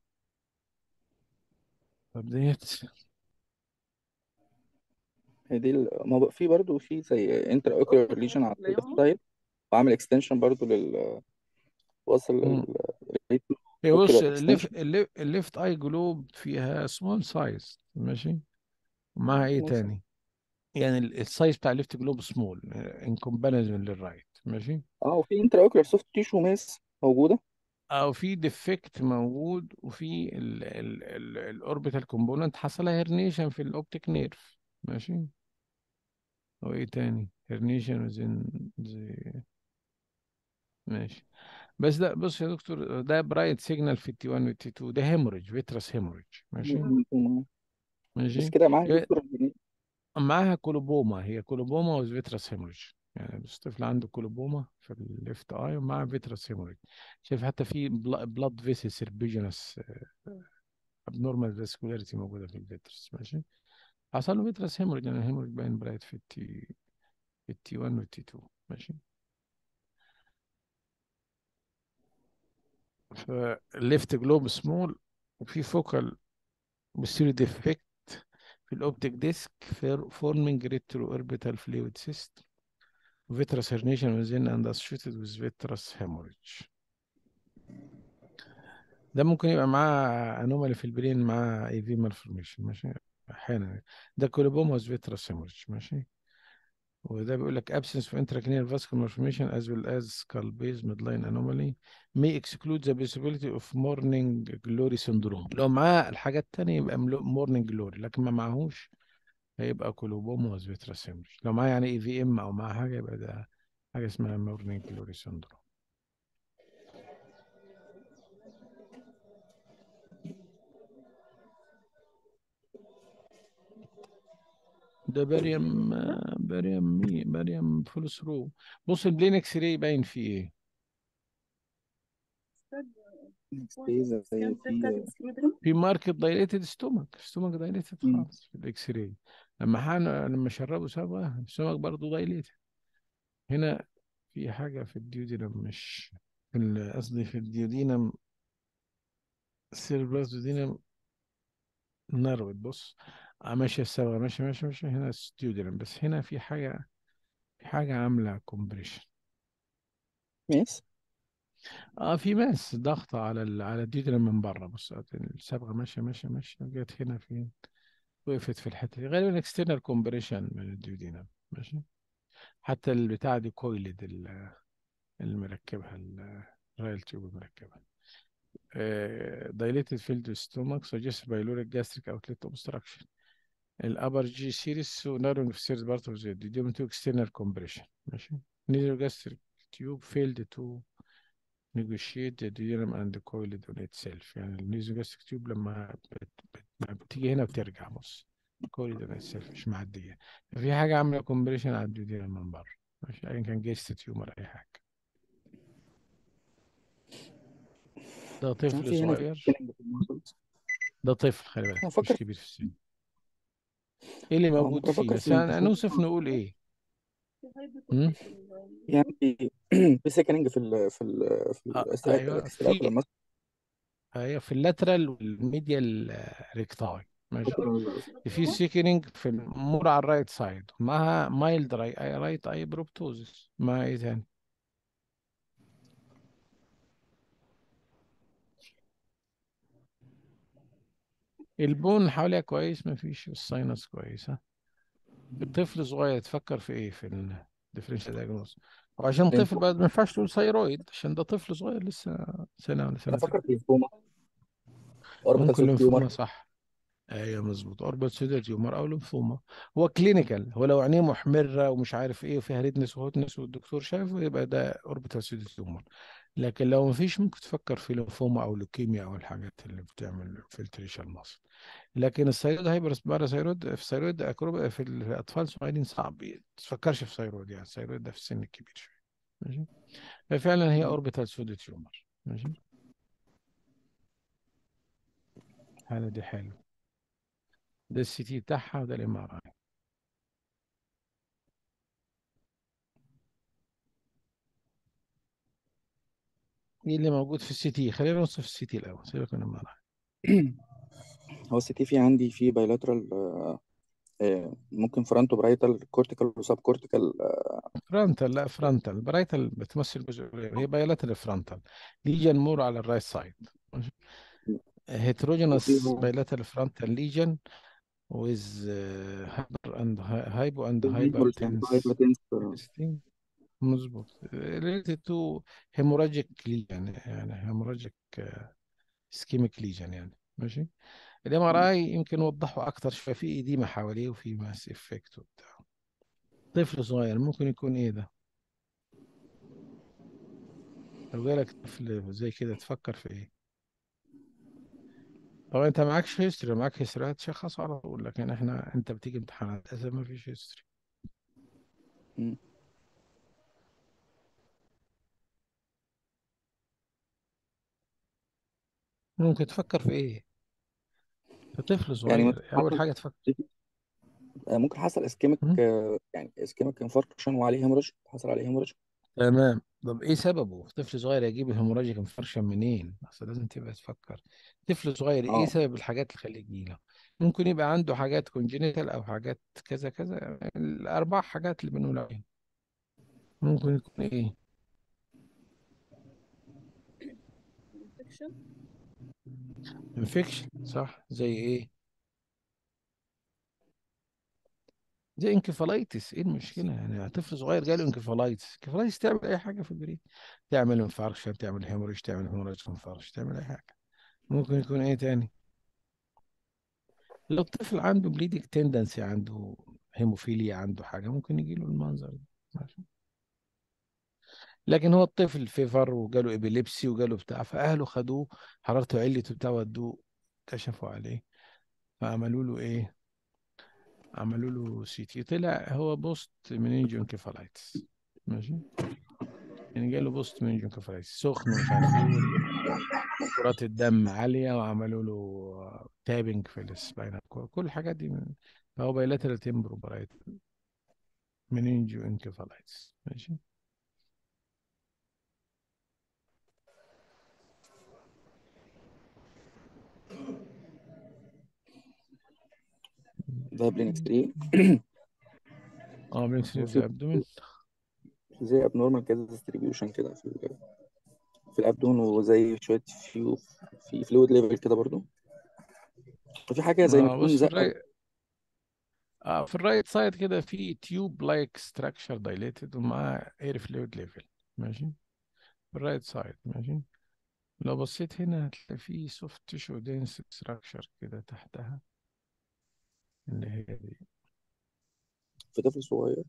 طب ديت هي دي ما بقى في برضه في زي انتر اوكيولار ليجن على الليفت الجلايوما. سايد، وعامل اكستنشن برضه وصل مم. لل هي بص اوكيولار اكستنشن. الليفت اي جلوب فيها سمول سايز. ماشي. ومعها ايه تاني؟ يعني السايز بتاع الليفت جلوب سمول ان كومباريزون للرايت. ماشي. اه، وفي انتر اوكيولار سوفت تيشو ماس موجوده. او في ديفكت موجود، وفي الاوربيتال كومبوننت حصل لها هرنيشن في الاوبتيك نيرف. ماشي. وايه تاني؟ هرنيشن وزين زي. ماشي. بس ده بص يا دكتور، ده برايت سيجنال في التي 1 والتي 2، ده هيموريج فيترس هيموريج. ماشي. بس ماشي. كده معاها يبقى دكتور. معاها كولوبوما، هي كولوبوما وفيترس هيموريج. يعني بس طفل عنده كولوبوما في الليفت اي ومعاه فيترس هيموريج. شايف حتى في بلاد فيسل سيربيجنس ابنورمال فاسكولاريتي موجوده في الفيترس. ماشي. حصل له فيترس هيموريج، يعني الهيموريج باين برايت في التي 1 والتي 2. ماشي. فالليفت جلوب سمول، وفي فوكال بوستيريو ديفكت في الاوبتيك ديسك فورمينج ريترو اوربيتال فلويد سيست فيترس هرنيشن وزين اند اسوشيتد ويز فيترس هيموريج. ده ممكن يبقى معاه انومالي في البرين، معاه اي في مالفورميشن. ماشي. احيانا ده كولوبوموس فيترس هيموريج. ماشي. وده بيقول لك absence of intracranial vascular malformation as well as skull base midline anomaly may exclude the possibility of morning glory syndrome. لو معاه الحاجات التانية يبقى morning glory، لكن ما معهوش هيبقى كولوبوموس فيترس هيموريج. لو معاه يعني اي في ام او معاه حاجة يبقى ده حاجة اسمها morning glory syndrome. ده باريوم فول ثرو. بص البلين اكس راي باين فيه ايه؟ زي سكان بتاعت في السكيودرم. في ماركت دايليتد ستومك دايليتد خالص في الاكس راي. لما شربوا صبغه السمك برضه دايليتد. هنا في حاجه في الديودينم، مش في قصدي في الديودينم السيربراس ديودينم نروت. بص ماشيه الصبغه ماشيه هنا الديودينم، بس هنا في حاجه عامله كومبريشن. ماس. اه في ماس ضغط على الديودينم من بره. بص الصبغه ماشيه جت هنا فين، وقفت في الحته دي، غالبا اكسترنال كومبريشن من الديودينم. ماشي. حتى البتاع دي كويلد اللي مركبها الرايل تيوب المركبها. dilated filled stomach suggests pyloric gastric outlet obstruction. الابر جي سيريس narrowing في سيريس بارت اوف زد due to external compression. ماشي. nasogastric tube failed to negotiate the duodenum and the coiled on itself. يعني النيزوجاستريك تيوب لما بتيجي هنا بترجع. بص coiled on itself مش معدية. في حاجة عاملة كومبريشن على الديودينم من بره. ماشي. أيا كان جيست تيومر أي حاجة. ده كان طفل في هنا صغير. في المسلز. ده طفل خلي انا بالك بفكر مش كبير في السن. ايه اللي موجود فيه؟ بفكر في بس الانتشار. هنوصف نقول ايه. في هم؟ هايبوتوبيا في يعني في سيكننج في ايوه الاستراكولار ماسل. ايوه في اللاترال والميديال ريكتاي. ماشي. في الجلايوما. سيكنينج في المور على الرايت سايد، معها مايلد رايت اي بروبتوزس. مع ايه تاني؟ البون حواليها كويس، ما فيش الساينس كويسة. الطفل صغير تفكر في ايه في الديفرنشال دايجنوز؟ وعشان طفل لينفوما. بقى ما ينفعش تقول ثايرويد عشان ده طفل صغير لسه سنة ولا انا سنتين. افكر في لينفوما، اوربيتال ممكن سوليد ليمفوما، تيومر. صح. ايوه مظبوط، اوربت سيدا تيومر او ليمفوما. هو كلينيكال، هو لو عينيه محمره ومش عارف ايه وفيها ريدنس وهوتنس والدكتور شايفه يبقى ده اوربيتال سيدا تيومر. لكن لو مفيش ممكن تفكر في ليمفوما او لوكيميا او الحاجات اللي بتعمل فلتريشن مصل. لكن الثيرويد هايبرس باراثيرويد، في الثيرويد في الاطفال الصغيرين صعب ما تفكرش في ثيرويد، يعني الثيرويد ده في السن الكبير شويه. ماشي. ففعلا هي اوربيتال سيدا تيومر. ماشي. الحاله دي حلو. ده السي تي بتاعها وده الام ار اي. ايه اللي موجود في السي تي؟ خلينا نوصف السي تي الاول، سيبك من الام ار اي. هو السي تي في عندي في بايلاترال، ممكن فرونتو برايتال كورتيكال وسب كورتيكال. فرونتال، لا فرونتال برايتال بتمثل جزء قليل، هي بايلاترال فرونتال ليجن مور على الرايت سايد. وفي هيتروجينوس بايلاترال فرونتال ليجن with hyper and hypo and hypertense هايبرتنس. resting. مظبوط. related to hemorrhagic lesion، يعني hemorrhagic ischemic lesion يعني. ماشي. الام ار اي يمكن وضحه اكتر شويه، في ايديما حواليه وفي ماس افكت وبتاع. طفل صغير ممكن يكون ايه ده؟ لو جالك طفل زي كده تفكر في ايه؟ طبعا انت معكش هيستوري، معاك هيستوري هتشخص على طول، لكن احنا انت بتيجي امتحانات للاسف ما فيش هيستوري. ممكن تفكر في ايه؟ في طفل يعني ممكن صغير اول حصل، حاجه تفكر. ممكن حصل اسكيميك، م? يعني اسكيميك انفاركشن وعليه هيموريج، حصل عليه هيموريج. تمام. طب ايه سببه؟ طفل صغير يجيب الهemorrhagic انفاركشن منين؟ اصل لازم تبقى تفكر. طفل صغير ايه اه سبب الحاجات اللي تخليه يجيله؟ ممكن يبقى عنده حاجات كونجينيتال او حاجات كذا كذا، الاربع حاجات اللي بنقول عليهم. ممكن يكون ايه؟ infection. انفكشن، صح. زي ايه؟ زي انكفالايتس. ايه المشكله يعني؟ طفل صغير جاله انكفالايتس، انكفالايتس تعمل اي حاجه في البرين، تعمل انفاركشن، تعمل هيموريج، تعمل هيموريج انفاركشن، تعمل اي حاجه. ممكن يكون ايه تاني؟ لو الطفل عنده بليدنج تندنسي، عنده هيموفيليا، عنده حاجه، ممكن يجي له المنظر ده. ماشي. لكن هو الطفل فيفر وجاله ابيليبسي وجاله بتاع، فاهله خدوه حرارته علت وبتاع، ودوه كشفوا عليه، فعملوا له ايه؟ عملوا له سي تي، طلع هو بوست منينجو انكفالايتس. ماشي. يعني جاله بوست منينجو انكفالايتس، سخن ومش عارف ايه، كرات الدم عاليه، وعملوا له تابنج في السباينال كورد، كل الحاجات دي فهو بايلاترال تمبرو برايت منينجو انكفالايتس. ماشي. ده بلينكس 3. اه بنكسر في وفي الابدومين. زي ابنورمال كده ديستريبيوشن كده في الابدون، وزي شويه في فلويد ليفل كده برضو، وفي حاجه زي ما اه تكون بص، في زقه. الرايت، في الرايت سايد كده في تيوب لايك ستراكشر دايليتد ومعاه اير فلويد ليفل. ماشي. في الرايت سايد. ماشي. لو بصيت هنا هتلاقي في سوفت تيشو دينس ستراكشر كده تحتها، اللي هي دي. في طفل صغير.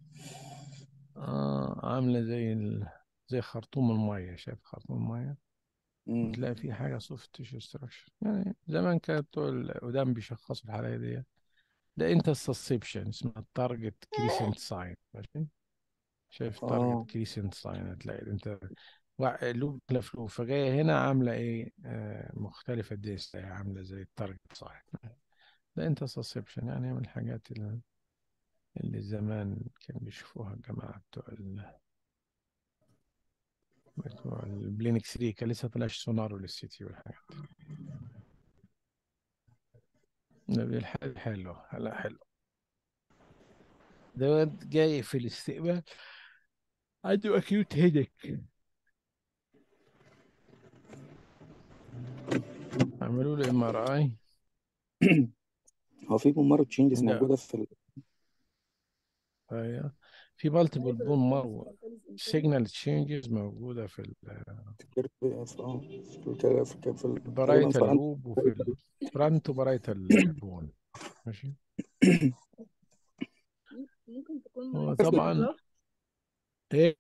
عاملة زي خرطوم المية، شايف خرطوم المية؟ مم. وتلاقي في حاجة سوفت تيشو ستراكشر، يعني زمان كانت بتوع القدام بيشخصوا الحالة دي. ده انت السسبشن اسمها التارجت كريسنت ساين. ماشي. شايف تارجت اه كريسنت ساين؟ هتلاقي انت لوب لفلوب، فجاية هنا عاملة ايه؟ مختلفة الديس، عاملة زي التارجت ساين. ده انت سسبشن، يعني من الحاجات اللي زمان كانوا بيشوفوها الجماعة بتوع البلينك 3، كان لسه طلعش سونار للسيتي والحاجات دي. ده الحال حلو، هلا حلو. ده واد جاي في الاستقبال عنده اكيوت هيدك، عملوا له ام ار اي، هو في بون مارو تشينجز ده موجوده في أيوة. في مالتيبل Fiber بون cells مارو or cells in general. سيجنال تشينجز موجودة في تقريبا البرايتال فرنت. لوب وفي الفرونتو برايتال بون. ماشي. ممكن تكون هو من طبعا بلوك. ايه.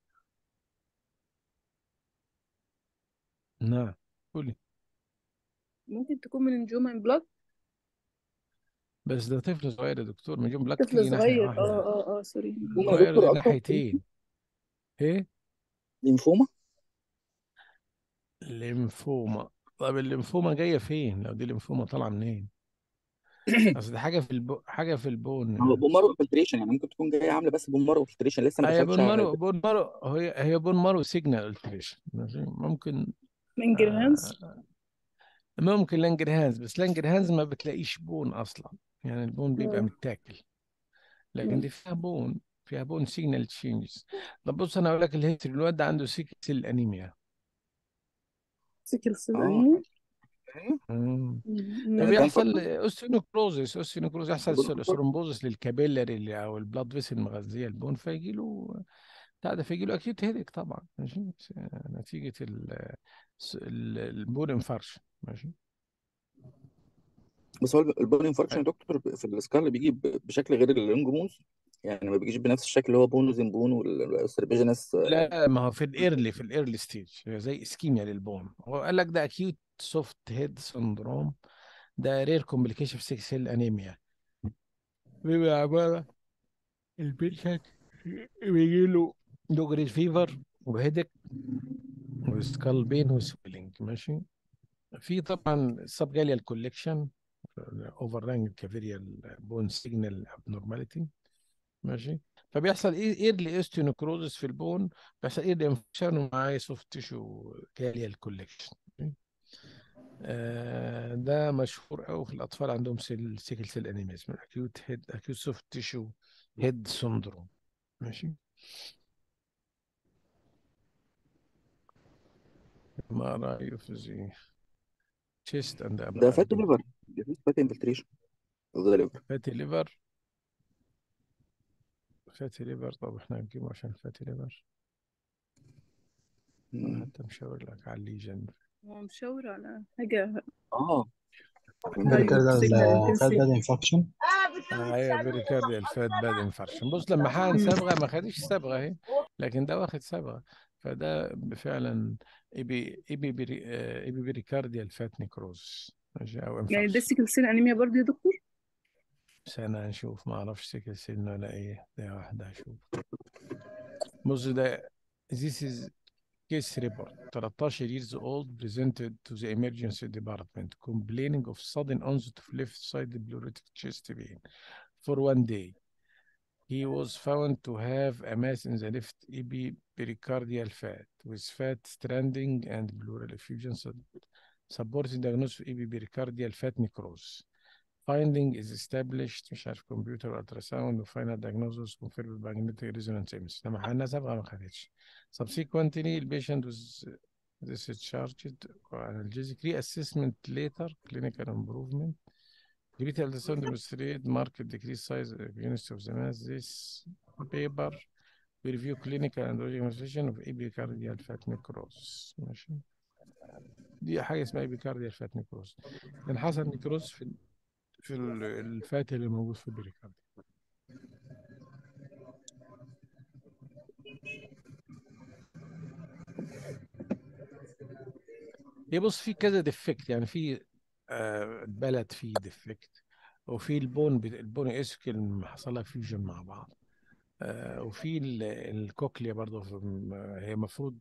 نعم. قولي. ممكن تكون من الجومن بلوك. بس ده طفل صغير يا دكتور، مليون بلاك طفل تيجي ناحية صغير، واحدة. سوري. ليمفوما يا صغير دكتور دي اكتر. ناحيتين. ايه. ليمفوما. الليمفوما. طب الليمفوما جاية فين؟ لو دي ليمفوما طالعة منين؟ اصل دي حاجة في البون. هو بون مارو انفلتريشن، يعني ممكن تكون جايه عامله بس بون مارو انفلتريشن، لسه ما هي دخلتش على بون مارو هي بون مارو سيجنال التريشن. ماشي. ممكن. من جرهانز. ممكن لانجرهانز، بس لانجرهانز ما بتلاقيش بون اصلا، يعني البون بيبقى متاكل. لكن دي فيها بون سيجنال تشينجز. طب بص انا اقول لك الهيستوري. الواد ده عنده سيكل سيل انيميا. سيكل سيل اه انيميا. مم. يعني ده فبيحصل اوستيونيكروزس يحصل نفكر. ثرومبوزس للكابيلاري او البلاد فيسل المغذيه البون، فيجي له بتاع ده، فيجي له اكيوت هيديك طبعا. ماشي. نتيجه البون انفارش. ماشي. بس هو البون انفاركشن يا دكتور في السكال بيجي بشكل غير اللونج بونز، يعني ما بيجيش بنفس الشكل اللي هو بونز ان بون والسربيجنس. لا، ما هو في الايرلي ستيج زي اسكيميا للبون. هو قال لك ده اكيوت سوفت هيد سندروم. ده رير كومبليكيشن في 6 سيل انيميا. بيبقى عباره البيشنت بيجي له دوجري فيفر وهيدك وسكال بين وسويلنج. ماشي. في طبعا السب جاليال كوليكشن اوفر رانج كافيريال بون سيجنال ابنورماليتي. ماشي. فبيحصل ايرلي اوستيونيكروزس في البون، بيحصل ايرلي انفكشن ومعاه سوفت تيشو جاليال كوليكشن. ده مشهور قوي في الاطفال عندهم سيكل سيل انيميا، اسمه اكيوت سوفت تيشو هيد سندروم. ماشي. ما رايه في زي تشيست اند ابر ده فاتي ابدومن. ليفر، ده فاتي انفلتريشن ده ليفر. فاتي ليفر. فاتي ليفر. طب احنا هنجيبه عشان فاتي ليفر. انا حتى مشاور لك على الليجن. هو مشاور على حاجة اه high signal فات intensity. باد انفكشن. هي بريكارديال فات باد انفارشن. بص لما حقن صبغه ما خدش صبغه اهي، لكن ده واخد صبغه. فده فعلا ايبي بريكارديال فات نيكروز. ماشي. او يعني ده انفارشن. سيكل سيل انيميا برضه يا دكتور؟ سنة نشوف، ما اعرفش سيكل سيل ولا ايه. ده واحدة هشوف. بص ده this is case report. 13 years old presented to the emergency department complaining of sudden onset of left-sided pleuritic chest pain for 1 day. He was found to have a mass in the left pericardial fat with fat stranding and pleural effusion supporting diagnosis of pericardial fat necrosis. Finding is established مش عارف كمبيوتر ultrasound وفاينل diagnosis confirmed by magnetic resonance imaging. لما حقنا صبغة ما خدتش. Subsequently, the patient was discharged analgesic assessment later clinical improvement. Greater ultrasound demonstrate marked decreased size of units of the mass. This paper will review clinical and manifestation of epicardial fat necrosis. ماشي. دي حاجة اسمها epicardial fat necrosis. كان حصل نيكروز في الفات اللي موجود في البريكارديوم. يبص في كذا ديفكت، يعني في بلد فيه ديفكت، وفي البون اسكل حصل لها فيوجن مع بعض. وفي الكوكليا برضه هي المفروض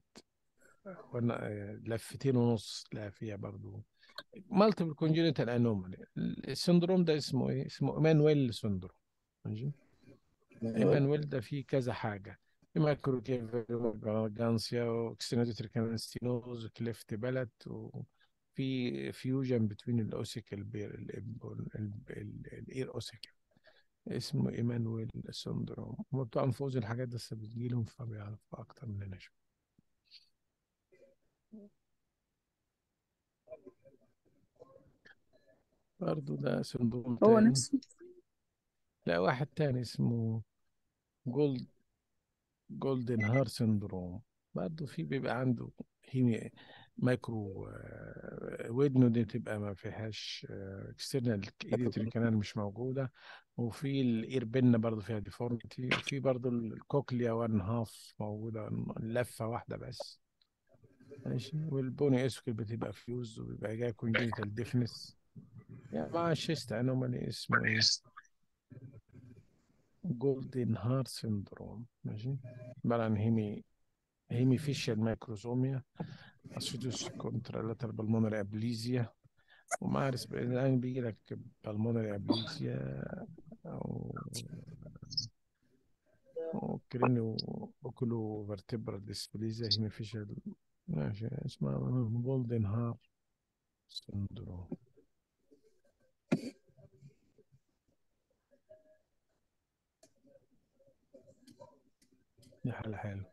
لفتين ونص، لا فيها برضه مالتيبل كونجنتال انومالي. السندروم ده اسمه ايه؟ اسمه ايمانويل سندروم. ماشي. ايمانويل ده فيه كذا حاجه. في مايكروكيفالوجانسيا واكستينوتيك كانستينوز وكليفت بلت، وفي فيوجن بين الاوسيكل الاير اوسيكل. اسمه ايمانويل سندروم. هم بتوع انفوز الحاجات دي بس بتجيلهم فبيعرفوا اكتر مننا شويه. برضه ده سندروم هو تاني. نفسه. لا، واحد تاني اسمه جولد جولدن هار سندروم. برضه في بيبقى عنده هيمي مايكرو، ودنه دي بتبقى ما فيهاش اكسترنال ايديتوري كانال مش موجودة. وفي الاير بن برضه فيها ديفورميتي. وفي برضه الكوكليا وان هاف موجودة، لفة واحدة بس. ماشي. والبوني اسكل بتبقى فيوز وبيبقى جاي كونجينيتال ديفنس. يعني مع الشيست انومالي اسمه ايه؟ جولدن هار سندروم. ماشي. عبارة عن هيمي فيشال مايكروزوميا اسيدوس كونترالاتر بالمونري ابليزيا. ومارس الان بيجي لك بالمونري ابليزيا او كرينيو اوكولو فيرتبرال ديسبليزيا هيمي فيشال. ماشي. اسمها جولدن هار سندروم. دي حالة حلوة.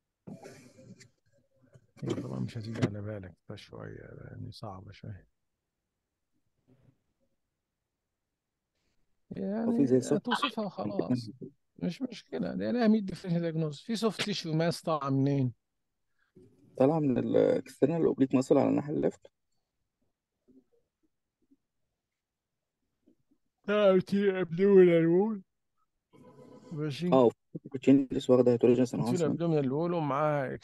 هي طبعا مش هتيجي على بالك ده شوية، يعني صعبة شوية. وفي زي يعني سوفت هتوصفها وخلاص. مش مشكلة. دي لها 100 ديفرنشال دياجنوز. في سوفت تيشو ماس طالعة منين؟ طالعة من الاكسترنال اوبليك ماسل على الناحية الليفت. تي ابدومينال وول. ماشي. اه، كوتشينيس واخدة هيتروجينس في انهانسمنت. الابدومينال وول ومعاها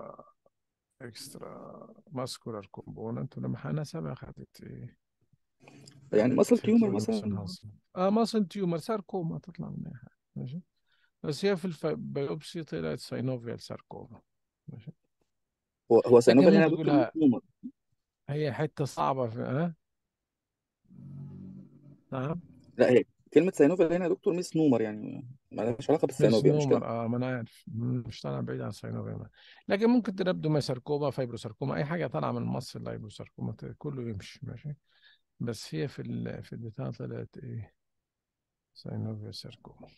اكسترا ماسكولار كومبوننت. ولما هنسبها خدت ايه؟ يعني خدت ماسل تيومر هيتروجينوس مثلا. انهانسمنت. ماسل تيومر ساركوما تطلع منها حاجة. ماشي. بس هي في البيوبسي طلعت ساينوفيال ساركوما. ماشي. هو لكن سينوفيل هنا يا ممكن دكتور مش تقولها تومر. هي حتة صعبة في نعم. لا، هي كلمة سينوفيل هنا يا دكتور مش نومر، يعني مالهاش علاقة مش بالسينوفيا، مش كده؟ نومر. ما انا عارف. مش طالع بعيد عن السينوفيما. لكن ممكن تنبدو ما ساركوما، فايبروساركوما، اي حاجه طالعه من مصر اللايبروساركوما كله يمشي. ماشي. بس هي في البتاع طلعت ايه؟ سينوفيا ساركوما.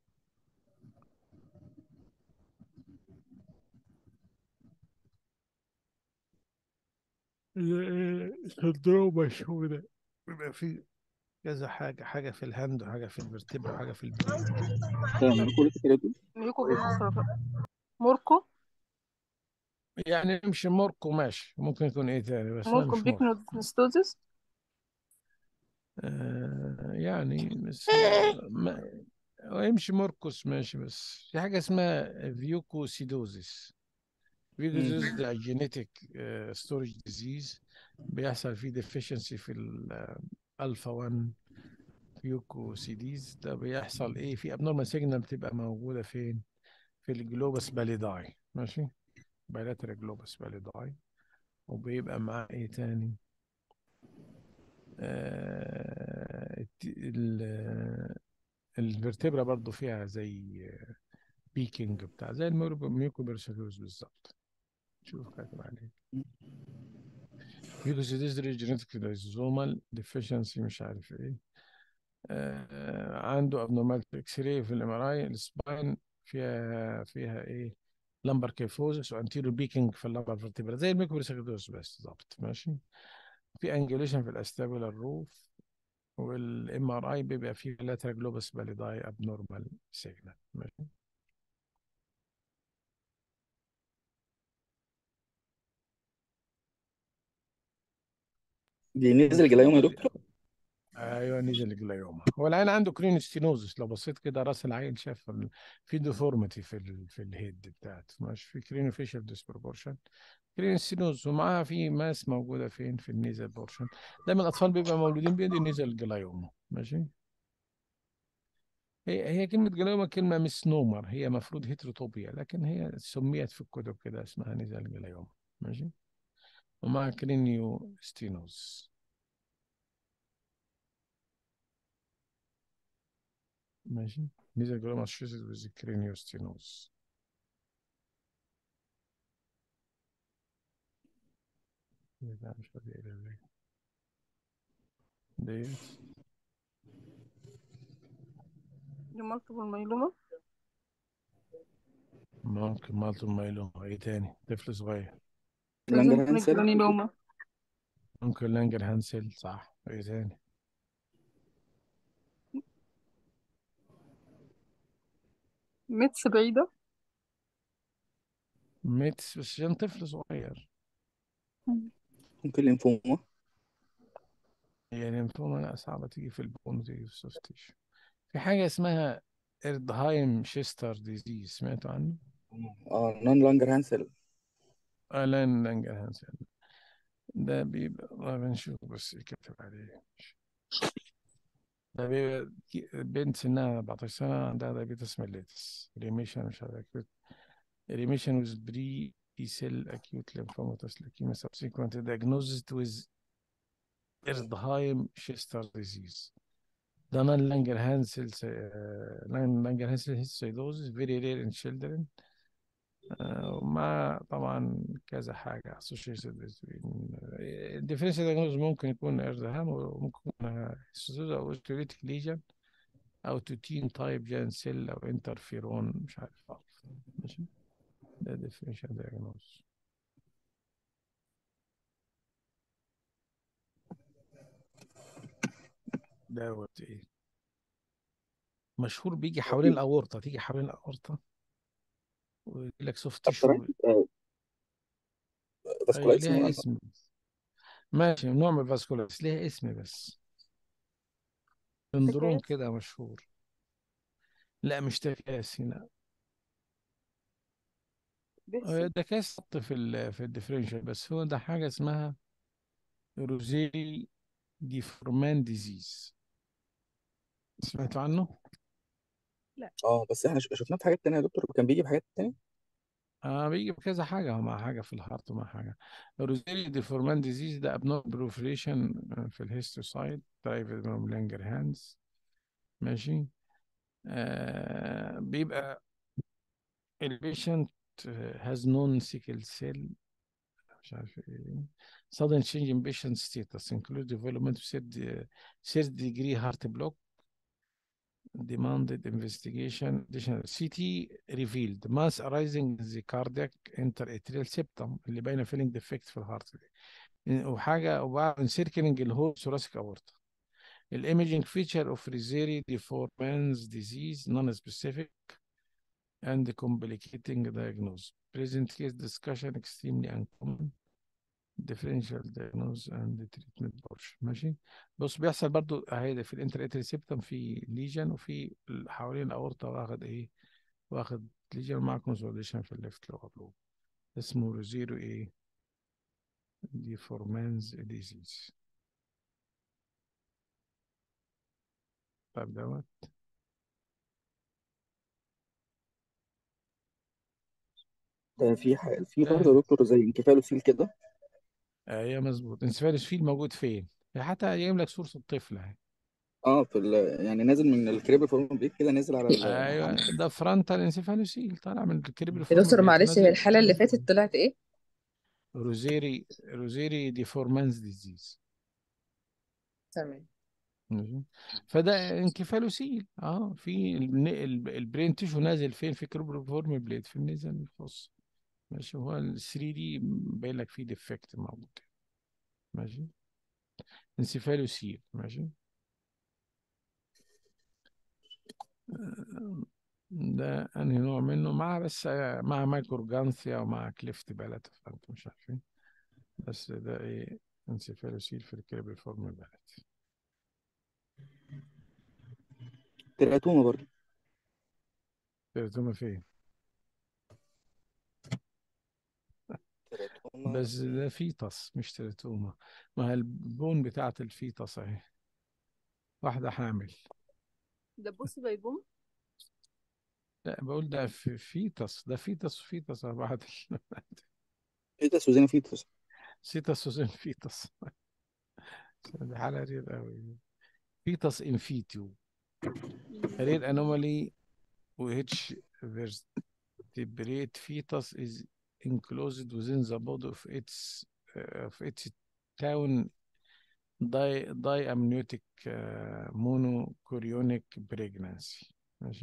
سندروم مشهورة. بيبقى في كذا حاجة في الهاند وحاجة في الفرتبرا وحاجة في البرين. تمام، كل كده يا دكتور. ميوكو موركو. يعني يمشي موركو ماشي. ممكن يكون ايه تاني بس هو موركو مش موركو. بيكنوستوزيس. يعني بس هو يمشي موركوس ماشي. بس في حاجة اسمها فيوكوسيدوزيس. فيوكوسيدوزيس ده جينيتك ستورج ديزيز. بيحصل فيه ديفيشنسي في الالفا 1 فيوكوسيديز. ده بيحصل ايه؟ في ابنورمال سيجنال بتبقى موجودة فين؟ في الجلوبس باليداي. ماشي. بايلاترال جلوبس باليداي. وبيبقى معاه ايه تاني؟ الفرتبرا برضو فيها زي بيكينج بتاع زي الميوكوبرسيلوز بالظبط. شوف كاتب عليه ميوكوسيديزري جينيتك لايزوزومال ديفيشنسي مش عارف ايه. عنده ابنورمال اكس راي في الام ار اي السباين. فيها ايه؟ لمبر كيفوزس وانتيرو بيكينج في اللمبر فيرتبرا زي الميوكوبرسيلوز بس بالظبط. ماشي. في انجوليشن في الاستابيلار روف. والام ار اي بيبقى فيه لاترال جلوبس باليداي ابنورمال سيجنال. ماشي. دي نزل جلايوم يا والفول. دكتور. ايوه نزل الجلايوما. هو العين عنده كرينوستينوزس. لو بصيت كده راس العين شاف في ديفورميتي في الهيد بتاعته. ماشي. في كرينو فيشل ديسبروبورشن كرينوستينوز. ومعاها في ماس موجوده فين؟ في النيزل بورشن. دايما الاطفال بيبقى مولودين بيدي نيزل جلايوما. ماشي. هي كلمه جلايوما كلمه مش نومر. هي مفروض هيتروتوبيا لكن هي سميت في الكتب كده اسمها نيزل جلايوما. ماشي. ومع كرينيو ستينوز. ماشي. نيزل جلايوما associated with the craniostenosis. لا مش فاكر ايه ديت. مالتيبل مايلوما. ممكن مالتو مايلوما. ايه تاني؟ طفل صغير. لانجرهانز سيل. جرانيلوما. ممكن لانجر هانسل. صح. ايه تاني؟ ميتس بعيدة. ميتس بس عشان طفل صغير. ممكن لينفوما. يعني ليمفوما لا، صعبة تيجي في البون وتيجي في السوفت تيشو. في حاجة اسمها إردهايم شيستر ديزيز، سمعتوا عنه؟ نون لانجر هانسل. لان لانجرهانس. ده بيبقى ما بنشوف بس يكتب عليه. ده بيبقى بنت سنها 14 سنة عندها دايابيتس ميليتس ريميشن مش عارف ريميشن with pre-cell acute lymphomatous leukemia subsequent diagnosed with Erdheim Chester disease. ده non Langerhans cystosis very rare in children. ومع طبعا كذا حاجة associated with differential diagnosis ممكن يكون إرزهام وممكن يكون cystosis أو osteolytic lesion أو توتين تايب جان سيل أو انترفيرون مش عارف أعرف. ماشي، ده differential diagnosis. دوت إيه مشهور بيجي حوالين الأورطة، تيجي حوالين الأورطة ويجي لك سوفت تيشو. أيوة فاسكولايتس ليها اسم. ماشي، نوع من الفاسكولايتس ليها اسم بس. سندروم تكاس. كده مشهور. لا مش تكاسي لا. بيحصل. ده كاس حط في الديفرنشال، بس هو ده حاجة اسمها روزيري ديفورمان ديزيز، سمعتوا عنه؟ لا. بس احنا شفناه في حاجات تانية يا دكتور، وكان بيجي بحاجات تانية. بيجي بكذا حاجة، مع حاجة في الهارت ومع حاجة. روزيري ديفورمان ديزيز ده ابنور بروفريشن في الهيستوسايد درايفد من لانجر هانز. ماشي. بيبقى البيشنت has non sickle cell مش عارف ايه. sudden change in patient status include development of third degree heart block demanded investigation. Additional CT revealed mass arising in the cardiac interatrial septum اللي باينه فيلينج ديفكت في الهارت دي. وحاجه وبعد encircling الهول thoracic aorta. الايميجينج فيتشر اوف ريزيري ديفورمانز ديزيز نون سبيسيفيك and complicating diagnosis. Present case discussion extremely uncommon. differential diagnosis and treatment approach. ماشي. بص بيحصل برضو اهي في الانتراتري سيبتم في ليجن، وفي حوالين الاورطه واخد ايه، واخد ليجن مع كونسوليشن في الليفت لور لوب. اسمه روزيرو ايه ديفورمانز ديزيز. طب دوت ده في برضه ده يا دكتور زي انكفالوسيل كده. ايوه مظبوط. انسفالوسفيل موجود فين؟ حتى جايب لك صورة الطفل اهي. يعني نازل من الكريب فورم بليك كده، نازل على على ايوه ده فرونتال انسفالوسيل طالع من الكريبل يا فورم دكتور بليت معلش، هي ونازل. الحالة اللي فاتت طلعت ايه؟ روزيري ديفورمانز ديزيز. تمام. ماشي. فده انكفالوسيل في البرين تيشو نازل فين في كروبروفورم بليد في الميزان الخاص. ماشي. هو ال 3 دي باين لك فيه ديفكت موجود. ماشي. انسفالوسيل. ماشي. ده انهي نوع منه مع بس مع مايكروجانثيا ومع كليفت بالات فانت مش عارفين. بس ده ايه انسفالوسيل في الكريبروفورم بالات. تيراتوما برضه. ترجمة فين؟ تيراتوما بس ده فيتس مش تراتوما. ما هي البون بتاعت الفيتس اهي، واحدة حامل. ده بص بيبوم. لا بقول ده في فيتس، ده فيتس وفيتس على بعض. فيتس وزينا فيتس. سيتس وزين فيتس. دي حالة رير قوي. فيتس ان فيتو رير انومالي which vertebrate fetus is enclosed within the body of its town diamniotic monochorionic pregnancy. ماشي.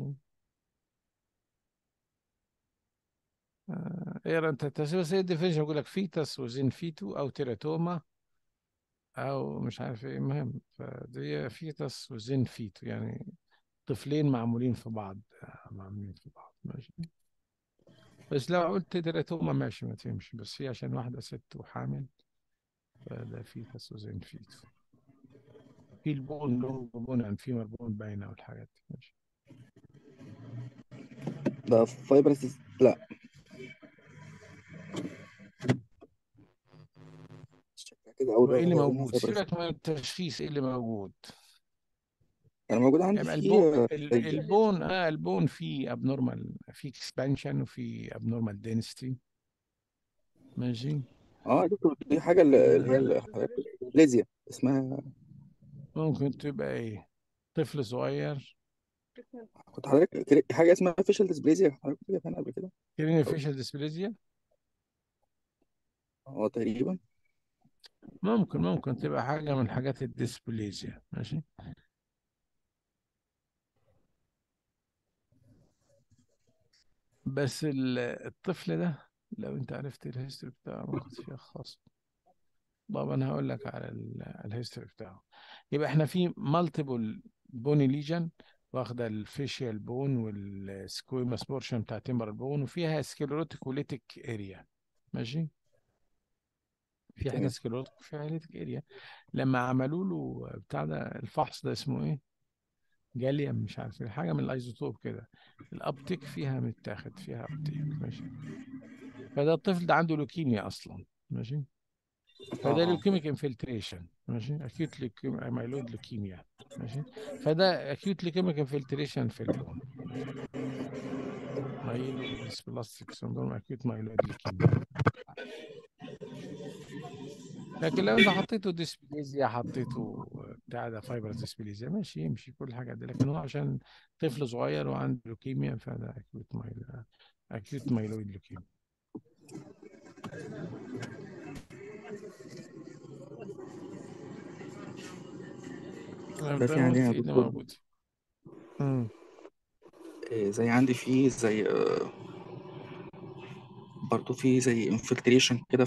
اقرا انت بس ايه الديفينيشن، بيقول لك فيتس وزين فيتو او تيراتوما او مش عارف ايه. المهم فدي فيتس وزين فيتو يعني طفلين معمولين في بعض، معمولين في بعض. ماشي. بس لو قلت تيراتوما ماشي ما تمشي، بس هي عشان واحدة ست وحامل فده فيتس وزين فيتو. في البون لونج بون عن فيمر بون باينة والحاجات دي ماشي. ده فايبرس لا شكلها كده أول وايه اللي مرة أظنها موجود؟ فايبرس. سيبك من التشخيص، ايه اللي موجود؟ أنا موجود عندي يبقى فيه البون البون فيه ابنورمال، فيه اكسبانشن وفيه ابنورمال دينستي ماشي. يا دكتور دي حاجة اللي هي فايبرس ديسبليزيا. البليزيا اسمها. ممكن تبقى ايه؟ طفل صغير. كنت حضرتك حاجة اسمها فيشل ديسبليزيا، حضرتك كنت كده قبل كده. كريني فيشل ديسبليزيا. تقريبا. ممكن تبقى حاجة من حاجات الديسبليزيا ماشي. بس الطفل ده لو انت عرفت الهيستوري بتاعه ممكن فيها خاص. طب انا هقول لك على الهيستوري بتاعه. يبقى احنا في مالتيبل بوني ليجن، واخده الفيشيال بون والسكويماس بورشن بتاع تمبر البون، وفيها سكليروتيك وليتيك اريا ماشي. في حاجه تمام. سكليروتيك وفيها ليتيك اريا. لما عملوا له بتاع ده الفحص ده اسمه ايه؟ جاليوم مش عارف إيه، حاجه من الايزوتوب كده. الابتيك فيها متاخد فيها ابتيك ماشي. فده الطفل ده عنده لوكيميا اصلا ماشي. فده اه ليوكيميك انفلتريشن ماشي، اكيوت مايلود لوكيميا ماشي. فده اكيوت ليوكيميك انفلتريشن في البون ماشي. مايلو ديسبلاستيك سندروم، اكيوت مايلود لوكيميا. لكن لو انت حطيته ديسبليزيا، حطيته بتاع ده فايبرز ديسبليزيا ماشي، يمشي كل حاجه دي. لكن هو عشان طفل صغير وعنده لوكيميا فده اكيوت مايلويد لوكيميا. ده في عندنا في يا ايه اللي دكتور موجود؟ امم زي عندي فيه زي برضه في زي انفلتريشن كده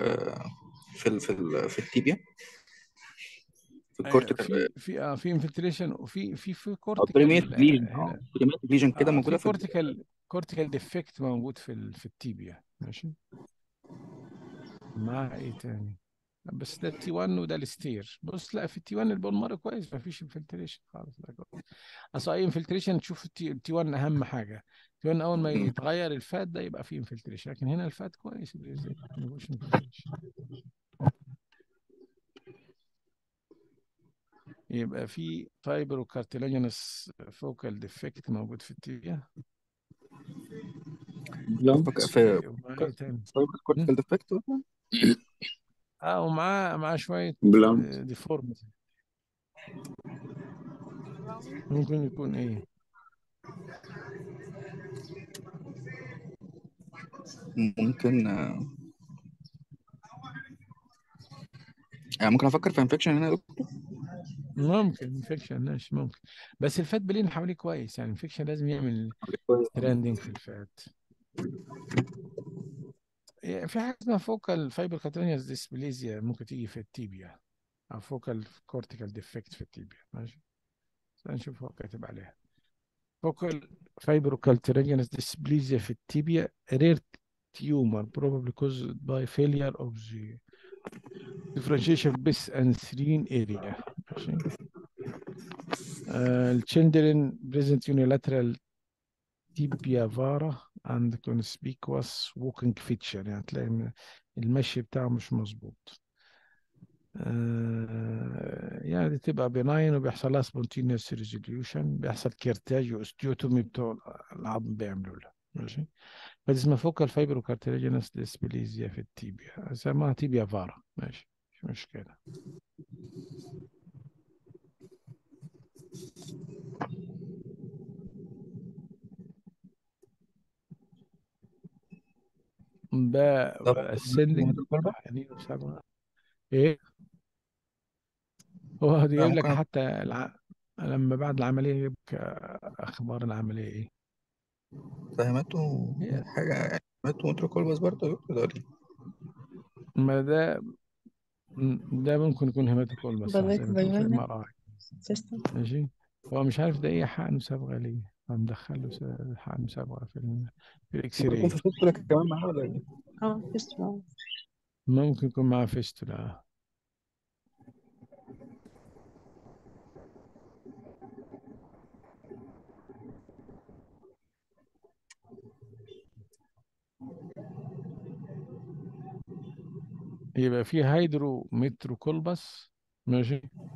في التيبيا، في الكورتيكال في انفلتريشن، وفي او بريميت كورتيكال ليجن. هنا. بريميت ليجن كده موجوده في في كورتيكال ديفكت موجود في التيبيا ماشي. مع ايه تاني؟ بس ده تي 1 وده الستير. بص لا، في التي 1 البون مارو كويس، ما فيش انفلتريشن خالص، ده كويس. اصل اي انفلتريشن تشوف التي 1 اهم حاجه. التي 1 اول ما يتغير الفات ده يبقى فيه انفلتريشن، لكن هنا الفات كويس ازاي ما فيهوش انفلتريشن. يبقى في فايبروكارتيلاجينس فوكال ديفكت موجود في التيبيا. بلانت. ومع ايه تاني؟ م? كورتيكال ديفكت. ومعاه شويه بلانت. ديفورمز. براون. ممكن يكون ايه؟ ممكن يعني ممكن افكر في انفكشن هنا يا دكتور. ممكن انفكشن ماشي ممكن. بس الفات بلين حواليه كويس، يعني انفكشن لازم يعمل ستراندنج في الفات. في حاجه اسمها فوكال فايبر كاتانيوس ديسبليزيا ممكن تيجي في التيبيا، او فوكال كورتيكال ديفكت في التيبيا ماشي. نشوف هو كاتب عليها فوكال فايبر كاتانيوس ديسبليزيا في التيبيا رير tumor probably caused by failure of the differentiation base and serine area ماشي. الchildren present unilateral tibia vara and conspicuous walking feature، يعني تلاقي المشي بتاعه مش مظبوط. يعني تبقى بناين وبيحصل لها spontaneous resolution، بيحصل كيرتاج واستيوتومي بتوع العظم بيعملوا لها ماشي. فدي اسمها فوكال فايبروكارتيلاجينس ديسبليزيا في التيبيا، اسمها تيبيا فارا ماشي، مش مشكلة. ده طب ascending يعني بسبب ايه؟ هو جايب لك ممكن حتى لما بعد العملية يجيب لك اخبار العملية ايه. فهمته هي حاجه، فهمته متروكول بس برضه يا دكتور ده ليه؟ ما ده ممكن يكون هيماتوكول بس صح، زي بدك ما تقول في بيونا ام ار اي سيستم. ماشي. هو مش عارف ده ايه حقن صبغة ليه. هندخله مسابقة في الإكس ممكن يكون في راي. فيستولا كمان معاه ولا ايه؟ اه فيستولا. ممكن يكون معاه فيستولا. يبقى في هيدرومتروكولبس، ماشي.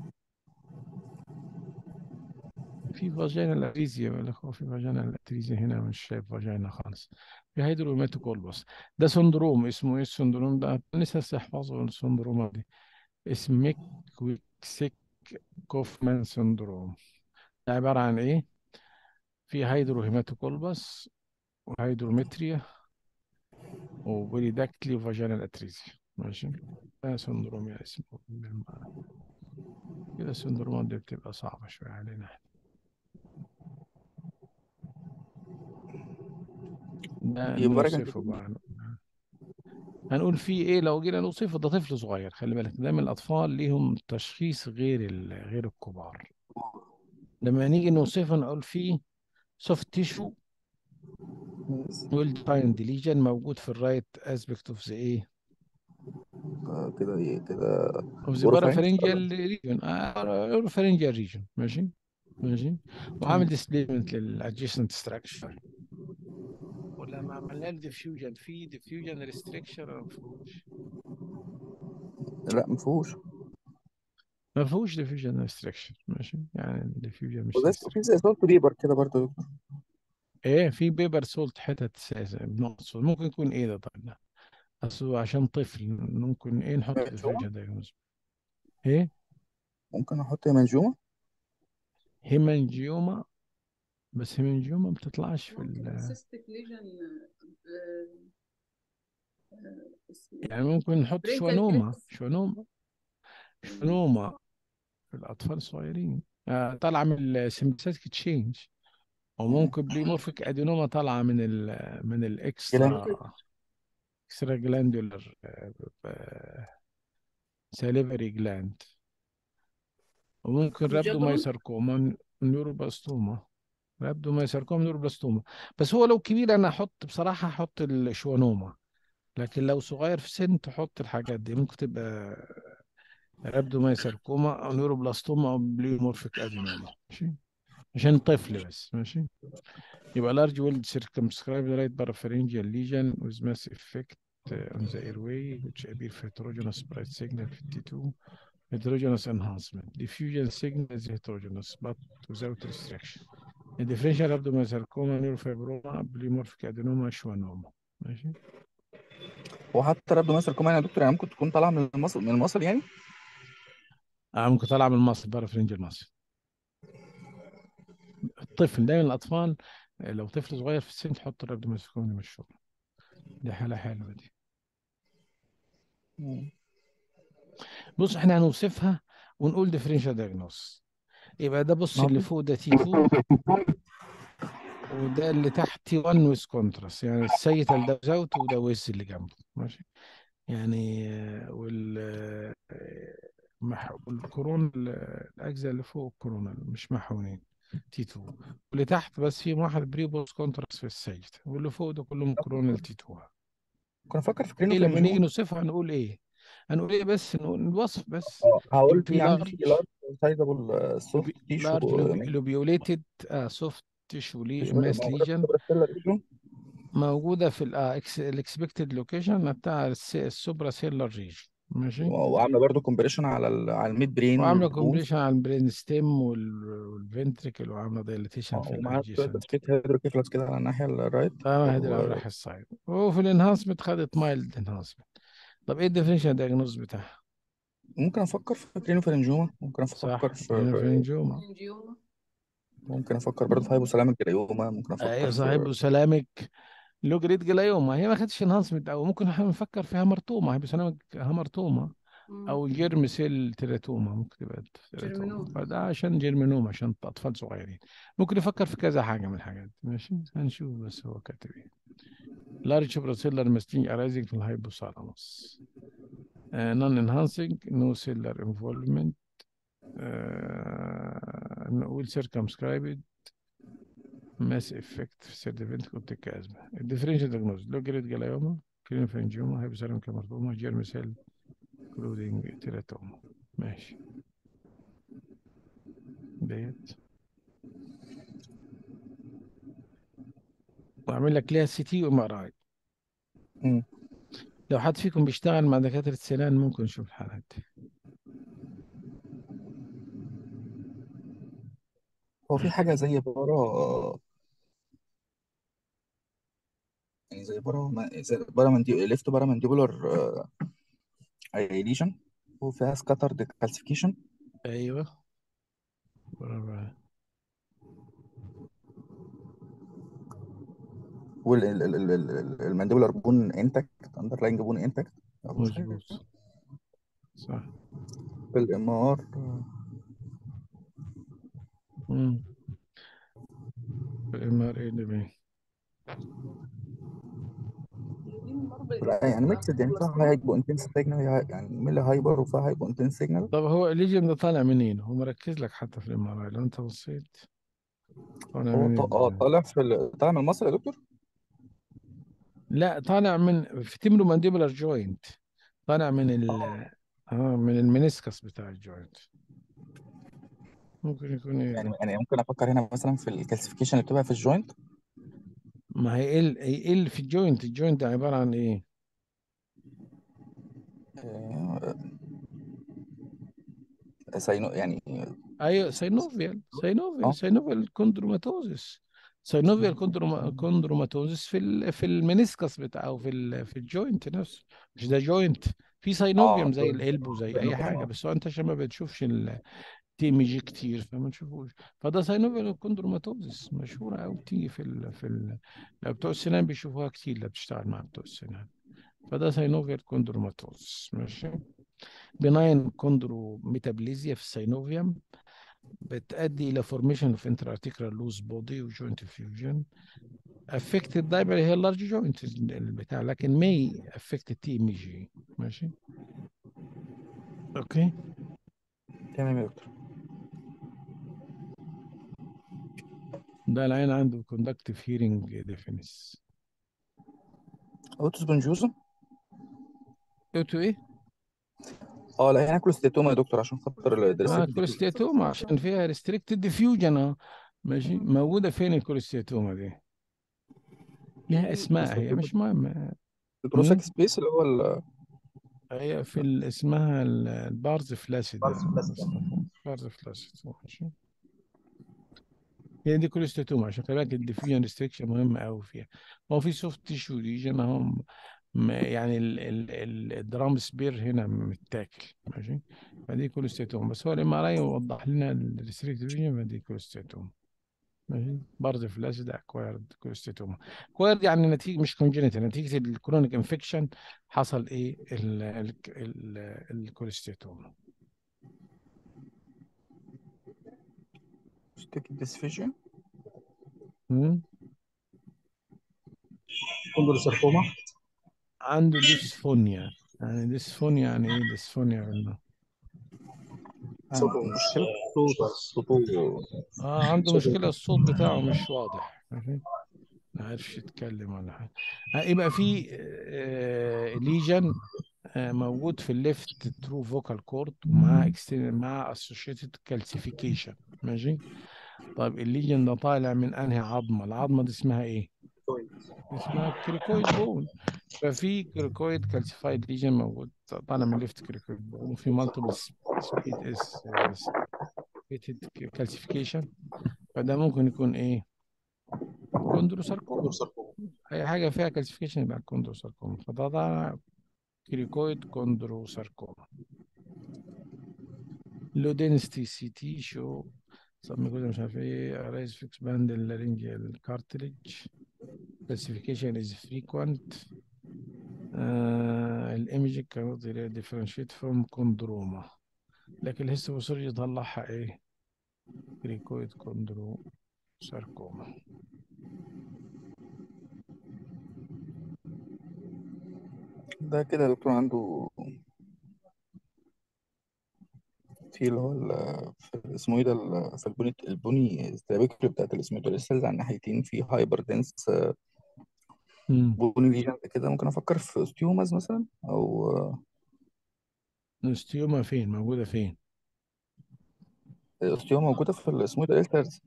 في فاجينال اتريزيا، بقول لك هو في فاجينال اتريزيا هنا، مش شايف فاجينا خالص. في هيدرومتروكولبس. ده سندروم، اسمه ايه السندروم ده؟ لسه احفظه السندروم دي. اسمه ميكويكسيك كوفمان سندروم. ده عبارة عن ايه؟ في هيدروهيماتوكولبس وهيدرومتريا وبوليداكتلي فاجينال اتريزيا، ماشي. ده سندروم يعني اسمه كده. السندرومات دي بتبقى صعبة شوية علينا. ده يبقى رجع نوصفه بقى. هنقول فيه ايه لو جينا نوصفه؟ ده طفل صغير، خلي بالك دايما الاطفال ليهم تشخيص غير الكبار. لما نيجي نوصفه نقول فيه سوفت تيشو ويل ديفايند ليجن موجود في الرايت اسبكت اوف ذا ايه كده ايه كده؟ اوف ذا اوروفارينكس ولا؟ بارافارنجيال ريجن، اوروفارنجيال ريجن، ماشي. ماشي. وعامل ديسبيسمنت للادجيسنت ستراكشر. ولما عملنا له ديفيوجن، في ديفيوجن ريستريكشن ولا ما فيهوش؟ لا ما فيهوش. ما فيهوش ديفيوجن ريستريكشن، ماشي. يعني الديفيوجن مش وزي في ريستريكشن. زي سولت بيبر كده برضه يا دكتور. ايه، في بيبر سولت حتت بنقص. ممكن يكون ايه ده؟ طيب ده اصل عشان طفل ممكن ايه نحط هيمانجوما. ديفيوجن دايجنوز؟ ايه، ممكن احط هيمانجوما. هيمانجيوما. بس هيمانجيوما ما بتطلعش في ممكن سيستيك ليجن. اسمه يعني ايه؟ ممكن نحط برينكل شوانوما، كريبس. شوانوما في الاطفال الصغيرين. طالعه من السمباثيك تشينج. وممكن بليمورفيك ادينوما طالعه من جلاند. اكسترا جلاندولار ساليفري جلاند. وممكن جاجرون. رابدومايساركوما نيوروبلاستوما. رابدومايساركوما نيوروبلاستوما. بس هو لو كبير انا احط الشوانوما. لكن لو صغير في سن تحط الحاجات دي، ممكن تبقى رابدومايساركوما او نيوروبلاستوما او بليومورفيك ادينوما، ماشي. عشان طفل بس، ماشي. يبقى large well circumscribed right parapharyngeal lesion with mass effect on the airway which appear في heterogeneous bright signal في T2. heterogeneous enhancement. Diffusion signal is heterogeneous but without restriction. الديفرنشال ابدومينوساركوما نيوروفيبروما بليمورفيك ادينوما شوانوما، ماشي. وحتى رابدو مثلا كمان يا دكتور، يعني ممكن تكون طالعه من المصل يعني. ممكن طالعه من المصل، بارافرنجال مصل. الطفل دايما الاطفال لو طفل صغير في السن تحط الابدومينوساركوما من الشغل. دي حاله حلوه دي. بص احنا هنوصفها ونقول ديفرنشال دايجنوس. يبقى ده، بص اللي فوق ده تي 2 وده اللي تحت تي 1 ويز كونتراست. يعني السيتال ده زاوت وده ويز اللي جنبه، ماشي. يعني والكورونا الاجزاء اللي فوق الكورونا مش محونين تي 2. واللي تحت بس في واحد بري بوست كونتراست في السيد، واللي فوق ده كلهم كورونا تي 2. كنا نفكر في ايه لما نيجي كرينوفرنجيوما. نوصفها هنقول ايه؟ هنقول ايه بس؟ نقول الوصف بس. هقول نقول في في عندي لارج، في لارج سايزابل سوفت تيشو. لارج لوبيوليتد سوفت تيشو ماس موجوده في ليجن السوبر ريجون. موجوده في الاكسبكتد لوكيشن بتاع السوبرا سيلر ريجن، ماشي. وعامله برضو كومبريشن على الميد برين وعامله بونز. كومبريشن على البرين ستيم والفنتريكل، وعامله دايليتيشن في ومعاها شويه الادجيسنت. اسكيت هيدروكيفلس كده على الناحيه الرايت. هدي على الراحه الصعيد. وفي الانهانسمنت خدت مايلد انهانسمنت. طب ايه الديفرنشال دايجنوز بتاعها؟ ممكن افكر في كرينوفرنجيوما، ممكن افكر صح، في كرينوفرنجوما. انجيوما. ممكن افكر برضه في هايبوثالاميك جلايوما، ممكن افكر ايوه في صاحب سلامك. لو جريد جلايوما هي ما خدتش انهانسمنت، او ممكن احنا نفكر في هامرتوما، هيبوسلامك هامرتوما او جيرم سيل تيراتوما. ممكن تبقى تيراتوما، جيرمينوما. فده عشان جيرمينوما عشان اطفال صغيرين. ممكن نفكر في كذا حاجه من الحاجات دي، ماشي. هنشوف بس هو كاتب ايه. لارج براسيلر ماستينج ارايزنج في الهايبوثالاموس. نون انهانسنج نو سيلر انفولفمنت. نقول سيركمسكرايبد. ماس افكت في سيرفنت كنت كازمه. الديفرنشال دياجنوز لو جريد جلايوما، كلينفانجيوما، هايبوثالاميك كامارتوما، جيرم سيل كلودينج تيراتوما. ماشي ديت. واعمل لك ليها سي تي وام ار اي. مم. لو حد فيكم بيشتغل مع دكاتره سنان ممكن نشوف الحالات دي. هو في حاجة زي بارا، يعني زي بارا ليفت بارا مانديبولار ليجن، وفيها سكاترد كالسيفيكيشن. ايوه برافو عليك. والمانديبولار بون انتكت، اندرلاينج بون انتكت. مفيش حاجة مظبوط صح. في الام ار. الام ار اي اللي بين. هي دي المربى لا اللي يعني بتاع ميكسد، يعني فيها البلاستوما. هايبو انتنس سيجنال، يعني ميلي هايبر وفيها هايبو انتنس سيجنال. طب هو الليجن ده طالع منين؟ هو مركز لك حتى في الام ار اي لو انت بصيت طالع هو من طالع طالع من مصر يا دكتور. لا طالع من في تيمرو مانديبولار جوينت. طالع من من المنسكس بتاع الجوينت. ممكن يكون ايه ده؟ يعني ممكن افكر هنا مثلا في الكالسيفيكيشن اللي بتبقى في الجوينت. ما هيقل في الجوينت. الجوينت ده عبارة عن ايه؟ يعني ايوه ساينوفيال اه ساينوفيال كوندروماتوزس. ساينوفيال كوندروماتوزس في المنسكس بتاعه في الجوينت نفسه. مش ده جوينت في اه ساينوفيوم زي القلب وزي اي حاجه، بس هو انت عشان ما بتشوفش التي ام جي كتير فما تشوفوش. فده ساينوفيال كوندروماتوزس مشهوره قوي، بتيجي لو بتوع السنان بيشوفوها كتير، لو بتشتغل مع بتوع السنان. فده ساينوفيال كوندروماتوزس ماشي. بناين كوندرو ميتابليزيا في الساينوفيوم بتؤدي الى فورميشن اوف انتر ارتيكولار لوز بودي وجوينت فيوجن. افكتد دايما هي اللارج جوينت البتاع، لكن مي افكت تي ام جي ماشي. اوكي. تمام يا دكتور. ده العين عنده كوندكتيف هيرنج ديفنس. اوتوس بنجوزا. قلت ايه؟ اه لا، هنا كولوستيتوما يا دكتور عشان خاطر الدراسات دي. كوليستيتوما عشان فيها ريستريكتد ديفيوجن اه. ماشي. موجوده فين الكوليستيتوما دي؟ ليها اسماء هي مش مهمه. البروساك سبيس اللي هو هي اسمها البارز فلاسيد. بارز فلاسيد ماشي. هي دي كوليستاتوما. عشان خلي بالك الديفيوجن ريستريكشن مهم قوي فيها. هو في سوفت تيشو ليجن اهو يعني الدرام سبير هنا متاكل ماشي. فدي كوليستاتوما، بس هو الام ار اي وضح لنا الريستريكتيف ليجن، فدي كوليستاتوما ماشي. برضه في الاسيد اكوايرد كوليستاتوما. اكوايرد يعني نتيجه مش كونجنتال، نتيجه الكرونيك انفكشن حصل ايه الكوليستاتوما. ستيك ديسفيجن. كوندروساركوما. عنده ديسفونيا. يعني ديسفونيا يعني ايه ديسفونيا بالله؟ صوته مشكلة صوت صوته. عنده صوته مشكلة، الصوت بتاعه مش واضح ماشي. ما عارفش يتكلم ولا حاجة. يبقى في ليجن موجود في الليفت ترو فوكال كورد ومعاه مع اسوشيتد كالسيفيكيشن ماشي. طيب الليجن ده طالع من انهي عظمة؟ العظمة دي اسمها ايه؟ اسمها كريكويد بون. ففي كريكويد كالسيفايد ليجن موجود طالع من ليفت كريكويد بون، وفي مالتيبل سبيد كالسيفيكيشن. فده ممكن يكون ايه؟ كوندروساركوما. كوندروساركوما. اي حاجه فيها كالسيفيكيشن يبقى كوندروساركوما. ده كريكويد كوندروساركوما. لو دينستي سي تي شو سمي جزء مش عارف ايه رايز فيكس باند اللارنجيال كارتليج. كالسيفيكيشن از فريكوينت. الايمجنج كانت ديفرنشيت فروم كوندروما، لكن الهيستوباثولوجي طلعها ايه؟ كريكويد كوندروساركوما. ده كده يا دكتور عنده في اللي هو اسمه ايه ده في البني الترابيكولي بتاعت الاسميدو سيلز على الناحيتين، في هايبر دنس امم بوني ليجن كده. ممكن افكر في اوستيوماز مثلا، او الاستيوما فين موجودة فين؟ اوستيوما موجوده في الاسمويد سيلز.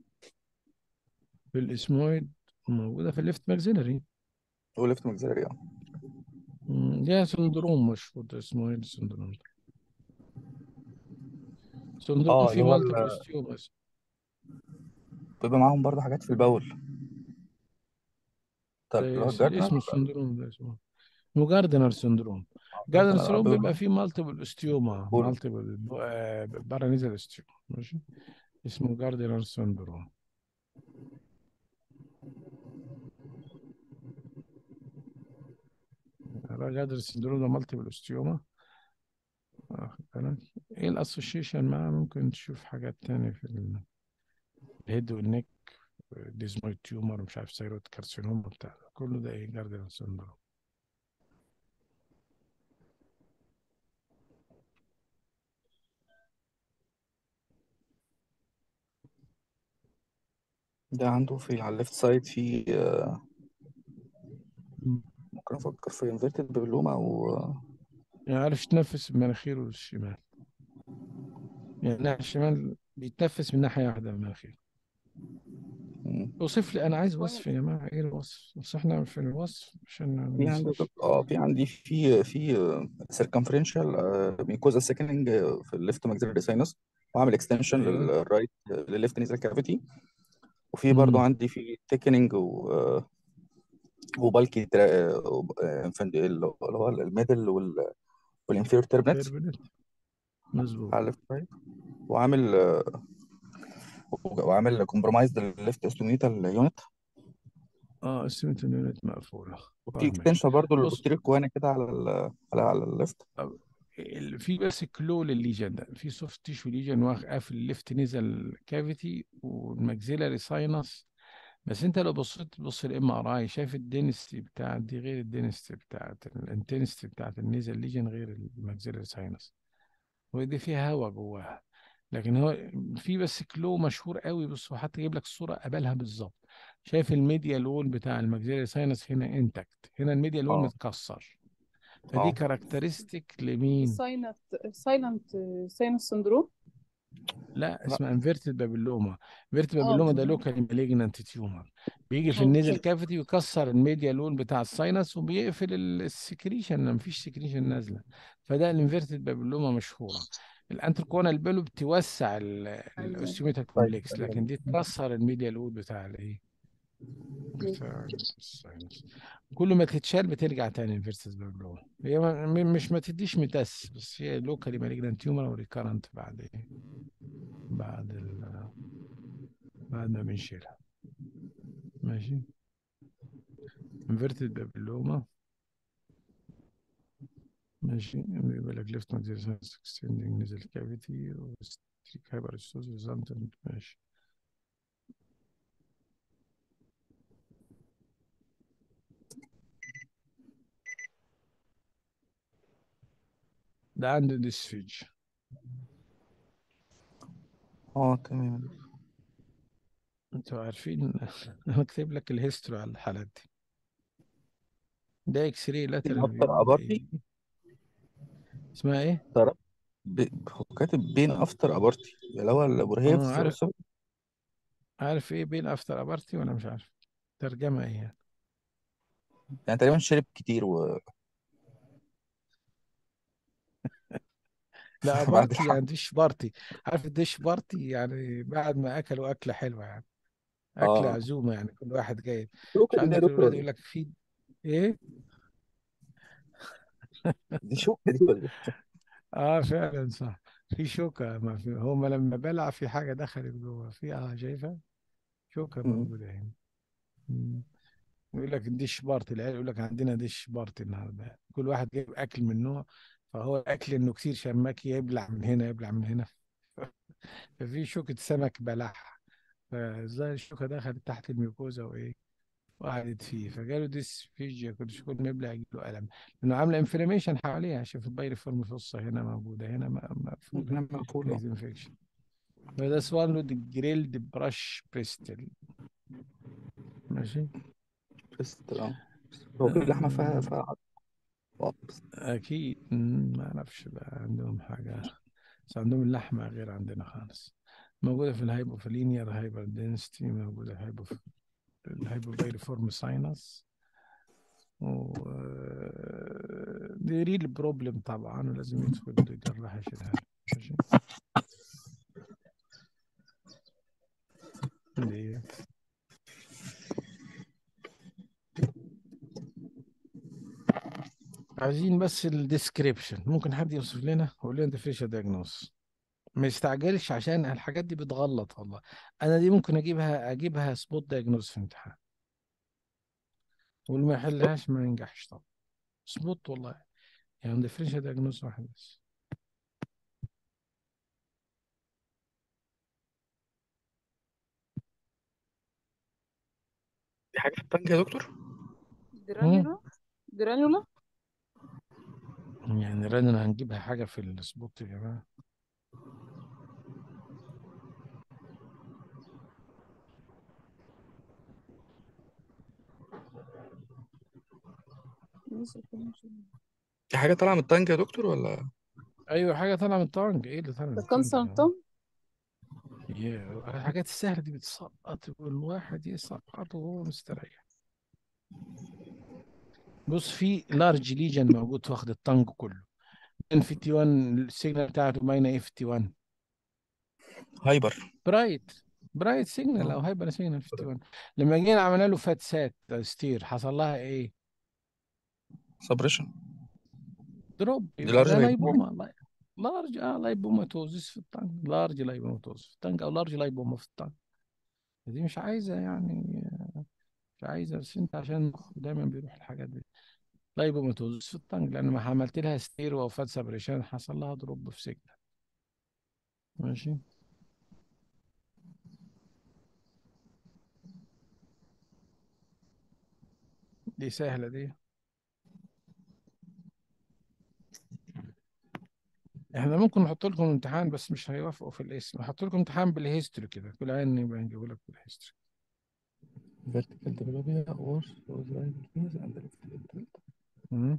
في الاسمويد، موجودة في الليفت ماكسيلري. وليفت ماكسيلري اه. ده سندروم مشهور، ده اسمويد سندروم. سندروم اللي فيه هو مالتيبل استيوماس. بيبقى معاهم برضه حاجات في البول، طب اللي ده هو الجاردنر اسمه السندروم ده اسمه جاردنر سندروم. جاردنر جاردنر سندروم بيبقى بيبقى معاهم فيه مالتيبل استيوما، بول. مالتيبل بارانيزال استيوما، ماشي. اسمه جاردنر سندروم. جاردنر سندروم ده مالتيبل استيوما. واخد بالك؟ ايه الاسوشيشن معاه؟ ممكن تشوف حاجات تانية في الهيد والنك، ديزمويد تيومر، مش عارف ثيرويد كارسينوما بتاع ده. كله ده ايه؟ جاردنر سندروم. ده عنده في على الليفت سايد في مم. ممكن افكر في انفيرتد بابلوما او يعني عارف يتنفس بمناخيره الشمال، يعني الناحية الشمال بيتنفس من ناحية واحدة من مناخيره. مم. اوصف لي، انا عايز كويس. وصف يا جماعة، ايه الوصف؟ بس احنا في الوصف عشان ما في عندي ننساش. في عندي في سيركمفرنشال ميكوزا سيكننج في الليفت ماكسيلري ساينس، وعامل اكستنشن ايوه. للرايت للليفت نيزل كافيتي. وفي برضه امم عندي في تيكننج وبالكي اللي هو الميدل والانفيريور تيربنت تربلت. مظبوط. على الليفت سايد. وعامل كومبرومايز للليفت استوميتال يونت. اه، اسمنت اليونت مقفولة. وفي طيب ماشي. اكستنشن برضه بص، للبوستيريور كوانا كده على الليفت. طب في بس كلو للليجن ده، في سوفت تيشو ليجن واقف الليفت نيزل كافيتي والماكسيلاري ساينس. بس انت لو بصيت تبص الام ار اي، شايف الدنستي بتاعت دي غير الدنستي بتاعت الانتنستي بتاعت النيزل ليجن غير الماكسيلاري ساينس، ودي فيها هوا جواها. لكن هو في بس كلو مشهور قوي، بص هو حتى جايب لك الصوره قبلها بالظبط. شايف الميديا لول بتاع الماكسيلاري ساينس هنا انتكت، هنا الميديا لول اه متكسر. فدي اه كاركترستيك لمين؟ سايلنت ساينس سندروم. لا، لا اسمها انفيرتد بابيلوما. انفيرتد اه بابيلوما ده تمام. لوكالي مالجنانت تيومر، بيجي في النيزل اوكي. كافيتي ويكسر الميديا لون بتاع الساينس وبيقفل السكريشن، مفيش سكريشن نازله. فده الانفيرتد بابيلوما مشهوره. الانتركونا البلو بتوسع ايوه. الاوستيوميتال طيب كومبلكس، لكن دي تكسر الميديا لود بتاع الايه، بتاع الساينس. كل ما تتشال بترجع تاني انفيرتد بابيلوما. هي مش ما تديش ميتاس، بس هي لوكالي مالجنانت تيومر وريكارنت بعد ايه، بعد بعد ما بنشيلها. ماشي. انفيرتد بابيلوما. ماشي. بيبقى لك ليفت ماكسيلاري اكستندنج نزل كافيتي وستريك هايبر استوز ريزلتنت. ماشي. ده عنده ديسفيج. اه تمام. انتوا عارفين انا كاتب لك الهيستوري على الحالات دي. ده اكس راي بين لاترال افتر فيو، ده اي ابارتي بي. اسمها ايه؟ هو كاتب بين افتر ابارتي اللي هو اه البورهيف عارف. عارف ايه بين افتر ابارتي ولا مش عارف؟ ترجمة ايه يعني؟ يعني تقريبا شرب كتير لا، بعد بارتي الحمل. يعني ديش بارتي. عارف الديش بارتي يعني بعد ما اكلوا اكلة حلوة يعني، اكل اه عزومة يعني، كل واحد جاي. شوكة مش دي يا عندك دكتور الاولاد ولا يقول ايه؟ لك في ايه؟ دي شوكة دي ولا ايه؟ اه فعلا صح. في شوكة، ما في هما لما بلع في حاجة دخلت جوه في شايفة شوكة مم. موجودة هنا. مم. يقول لك ديش بارتي، العيال يقول لك عندنا ديش بارتي النهارده، كل واحد جايب اكل من نوع. فهو الاكل انه كتير شماكي، يبلع من هنا يبلع من هنا. ففي شوكة سمك بلعها، فازاي الشوكة دخلت تحت الميوكوزا وايه، وقعدت فيه فجاله ديسفيجيا، كل ما يبلع يجيله ألم، لأنه عاملة انفلاميشن حواليها. شوف البايريفورم فوسا هنا موجودة، هنا مقفول، هنا مقفول. كويس انفكشن. فده سوالو دي جريلد براش بريستل. ماشي. بس هو في لحمة فيها عظم. أكيد. ما أعرفش بقى عندهم حاجة، بس عندهم اللحمة غير عندنا خالص. موجودة في الهايبوفيلينيا الهايبر دينستي، موجودة في الهايبوفيريفورم ساينس، و دي ريل بروبلم طبعا، ولازم يدخل جراح يشيلها له. ماشي. دي عايزين بس الديسكريبشن. ممكن حد يوصف لنا ويقول لنا ديفرنشال دايجنوز؟ ما يستعجلش عشان الحاجات دي بتغلط والله. انا دي ممكن اجيبها سبوت دايجنوز في امتحان، واللي ما يحلهاش ما ينجحش طبعا. سبوت والله، يعني ديفرنشال دايجنوز واحد بس. دي حاجة في التانك يا دكتور؟ مم. جرانيولا. يعني رننا هنجيبها حاجة في السبوت يا جماعة. دي حاجة طالعة من التانك يا دكتور ولا؟ ايوه حاجة طالعة من الطنج. ايه اللي طالع من ده الطنج كانسر ده؟ طم. الحاجات السهلة دي بتسقط، والواحد يسقط وهو مستريح. بص، في لارج ليجن موجود واخد الطنج كله. ان في تي 1 السيجنال بتاعته باينه ايه في تي 1؟ هايبر. برايت. برايت سيجنال او هايبر سيجنال في تي 1. لما جينا عملنا له فات سات ستير حصل لها ايه؟ سبريشن. دروب. دي يبقى لارج ده لايبوما. لايبوما. لارج لايبوماتوزيس في الطنج. لارج لايبوماتوزيس في الطنج او لارج لايبوما في الطنج. دي مش عايزه يعني، مش عايزه. بس انت عشان المخ دايما بيروح الحاجات دي. لايبوماتوزيس في الطنج لان ما عملت لها ستير وفات سبريشن حصل لها دروب في سيجنال. ماشي. دي سهله دي. احنا ممكن نحط لكم امتحان بس مش هيوافقوا في الاسم. نحط لكم امتحان بالهيستوري كده، كل عين يبقى نجيب لك بالهيستوري. vertical development or right knees and left hip. مم.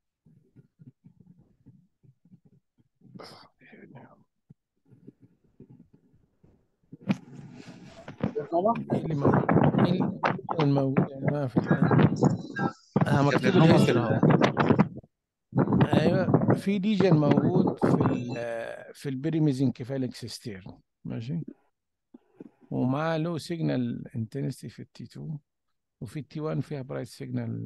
ايه اللي موجود؟ ايه الموجود يا جماعه في الحاجه؟ مكتوب كارنوما في الهيستوري اهو. ايوه، في ليجن موجود في البيريميزنكيفاليك سيستير. ماشي. ومعاه لو سيجنال انتنسيتي في التي 2، وفي التي 1 فيها برايت سيجنال.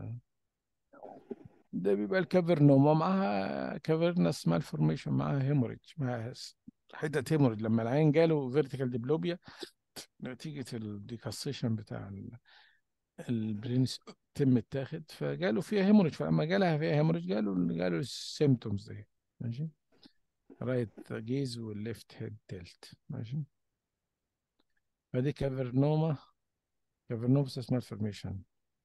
ده بيبقى الكافرنوما معاها كافرنس مالفورميشن، معاها هيموريج، معاها حتة هيموريج. لما العين جاله فيرتيكال ديبلوبيا نتيجة الديكاسيشن بتاع البرينس تم التاخد، فجاله فيها هيموريج. فلما جالها فيها هيموريج جاله السيمتومز دي. ماشي. رايت جيز والليفت هيد تيلت. ماشي. فدي كافرنومسس مالفورميشن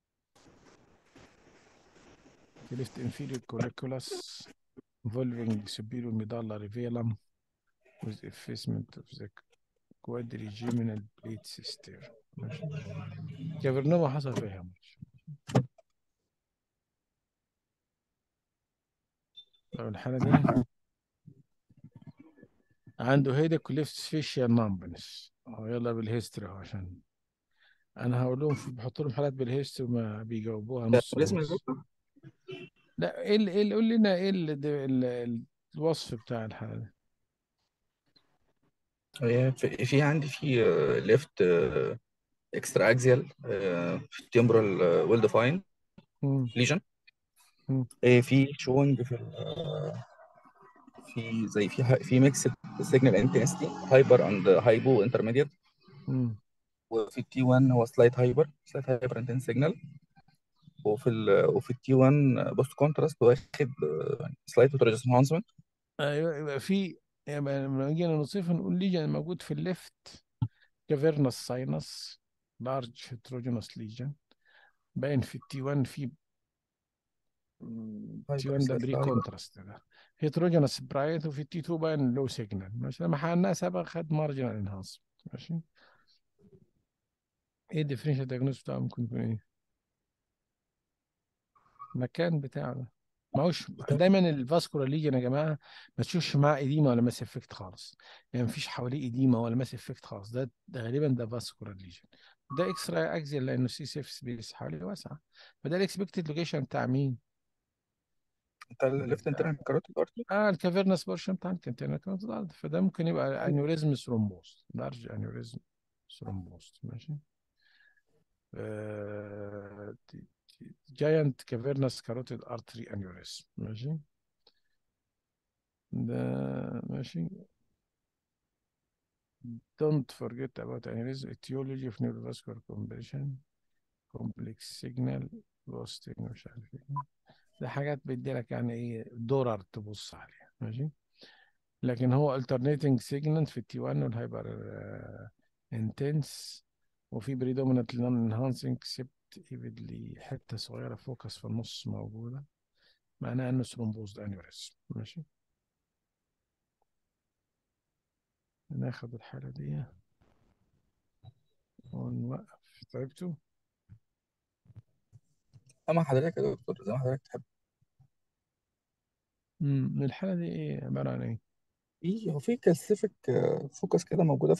في left inferior colliculus involving superior medullary velum with effacement of the quadrigeminal plate cyster. ماشي. كافرنوما حصل فيها هيموريج. لو الحالة دي عنده هيدك وليفت فيشيال نامبنس. يلا بالهيستوري اهو، عشان انا هقول لهم بحط لهم حالات بالهيستوري ما بيجاوبوها نص الاسم يا نص. دكتور؟ لا، قول لنا ايه الوصف بتاع الحالة دي. هي في عندي ليفت اكسترا اكزيال تمبرال ويل ديفاين مم. ليجن. مم. في شوينج في زي في ميكس سيجنال انتنسيتي هايبر اند هايبو انترميديت. مم. وفي التي 1 هو سلايت هايبر انتنس سيجنال. وفي التي 1 بوست كونتراست واخد سلايت اوتوريجس انهانسمنت. ايوه، يبقى لما جينا نوصف نقول ليجن موجود في الليفت كافيرنس ساينس لارج هيتروجينوس ليجن باين في التي 1 في تي 1 ده بري كونتراست ده هيتروجينس برايت، وفي التي 2 باين لو سيجنال ماشي. لما حقناه سبق خد مارجنال انهانس ماشي. ايه الديفرنشال دايجنوز بتاعه ممكن يكون ايه؟ المكان بتاعه ده ما هوش دايما الفاسكولار ليجن يا جماعه ما تشوفش معاه ايديما ولا ماس افكت خالص، يعني ما فيش حواليه ايديما ولا ماس افكت خالص، ده غالبا ده فاسكولار ليجن. ده اكس راي اكزيال لانه سي سيف سبيس حواليه واسعه، فده الاكسبكتد لوكيشن بتاع مين؟ انت الليفت انترنال كاروتيد ارتري. الكافيرنس بورشن بتاع الكنتينر كانت الارض، فده ممكن يبقى انيوريزم ثرومبوست، لارج انيوريزم ثرومبوست ماشي. جاينت كافيرنس كاروتيد ارتري انيوريزم ماشي. ده ماشي. don't forget about aneurysm etiology of neurovascular compression complex signal posting مش عارف ايه. ده حاجات بيديلك يعني ايه دورر تبص عليها ماشي. لكن هو alternating signal في التي 1 والهايبر انتنس، وفي predominant non-enhancing except evenly حتة صغيرة فوكس في النص موجودة، معناها انه ثرومبوزد انيوريزم ماشي. ناخد الحالة دي ونوقف. تعبتوا؟ اما حضرتك يا دكتور زي ما حضرتك تحب. الحالة دي ايه عبارة عن ايه؟ هو في كالسيفيك فوكس كده موجوده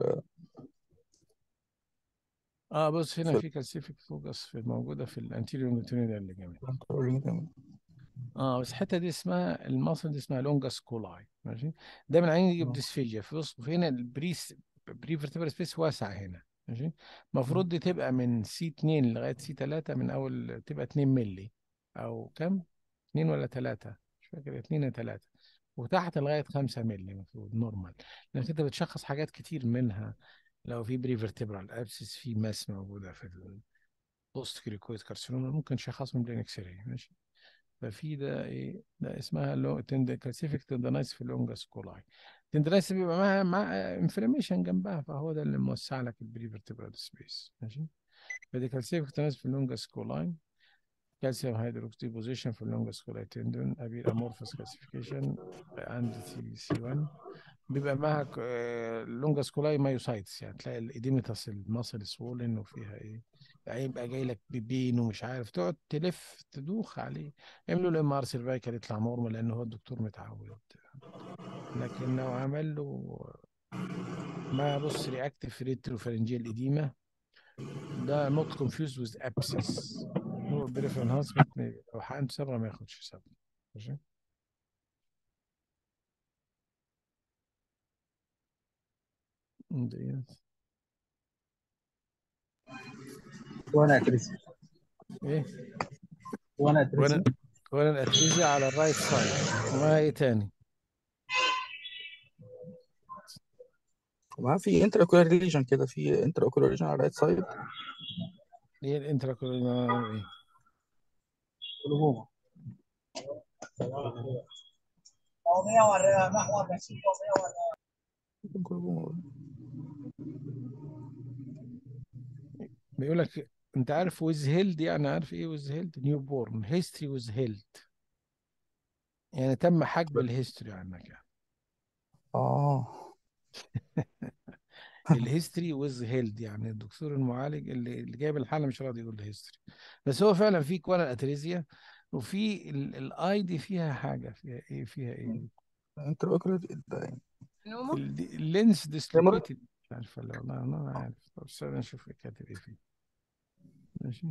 اه بص هنا في في كالسيفيك فوكس في موجودة في الانتيريور لونجيتودينال ليجامنت. ال اه بس الحتة دي اسمها المصل دي اسمها لونجاس كولاي ماشي. دايما عين يجيب ديسفيجيا في وسط، في هنا بري فيرتبرال سبيس واسع هنا ماشي. المفروض دي تبقى من سي 2 لغاية سي 3، من اول تبقى 2 مللي او كم؟ 2 ولا 3 مش فاكر، 2 ولا 3، وتحت لغاية 5 مللي المفروض نورمال، لانك انت بتشخص حاجات كتير منها. لو في بري فيرتبرال ابسس، في ماس موجودة في البوست كريكويد كارسينوما، ممكن شخصهم بلين اكس راي ماشي. ففي ده ايه ده اسمها لو كالسيفيك تندنايس في اللونجاس كولاي. تندنايس بيبقى مع انفلاميشن جنبها، فهو ده اللي موسع لك البري فيرتبرال سبيس ماشي. فدي كالسيفيك تندنايس في اللونجاس كولاي. كالسيوم هيدروكسي بوزيشن في اللونجاس كولاي تندون ابير امورفس كلاسيفيكيشن عند سي 1. بيبقى معها اللونجاس كولاي مايوسايتس، يعني تلاقي الاديمتاس المصل سوولن وفيها ايه، يعني يبقى جاي لك بيبين ومش عارف، تقعد تلف تدوخ عليه. يعملوا له ام ار سيرفايكال يطلع نورمال لان هو الدكتور متعود. لكن لو عمل له ما بص رياكتيف ريتروفارنجيال اديما، ده نوت كونفيوز ويز ابسس، هو بريفر انهانسمنت لو حقنت صبغه ما ياخدش صبغه ماشي. ديت. وانا اترسي ايه وانا اترسي كونا كونا الاتريزيا على الرايت سايد، وما ايه تاني؟ ومعاه في انتر اوكولار ريجن كده، في انتر اوكولار ريجن على الرايت سايد. ايه الانتراكولار ايه؟ قلوبهما بيقول لك انت عارف ويز هيلد، يعني عارف ايه ويز هيلد؟ نيو بورن هيستوري ويز هيلد، يعني تم حجب الهيستوري عنك يعني. اه الهيستوري ويز هيلد يعني الدكتور المعالج اللي جايب الحاله مش راضي يقول الهيستوري. بس هو فعلا في كوانا اتريزيا، وفي الاي دي فيها حاجه، فيها ايه انتر اوكولار ده يعني نومة. اللينس هيموريج. ديسلوكيتد مش عارف ولا، والله انا ما عارف. طب استنى نشوف كاتب ايه فيه ماشي.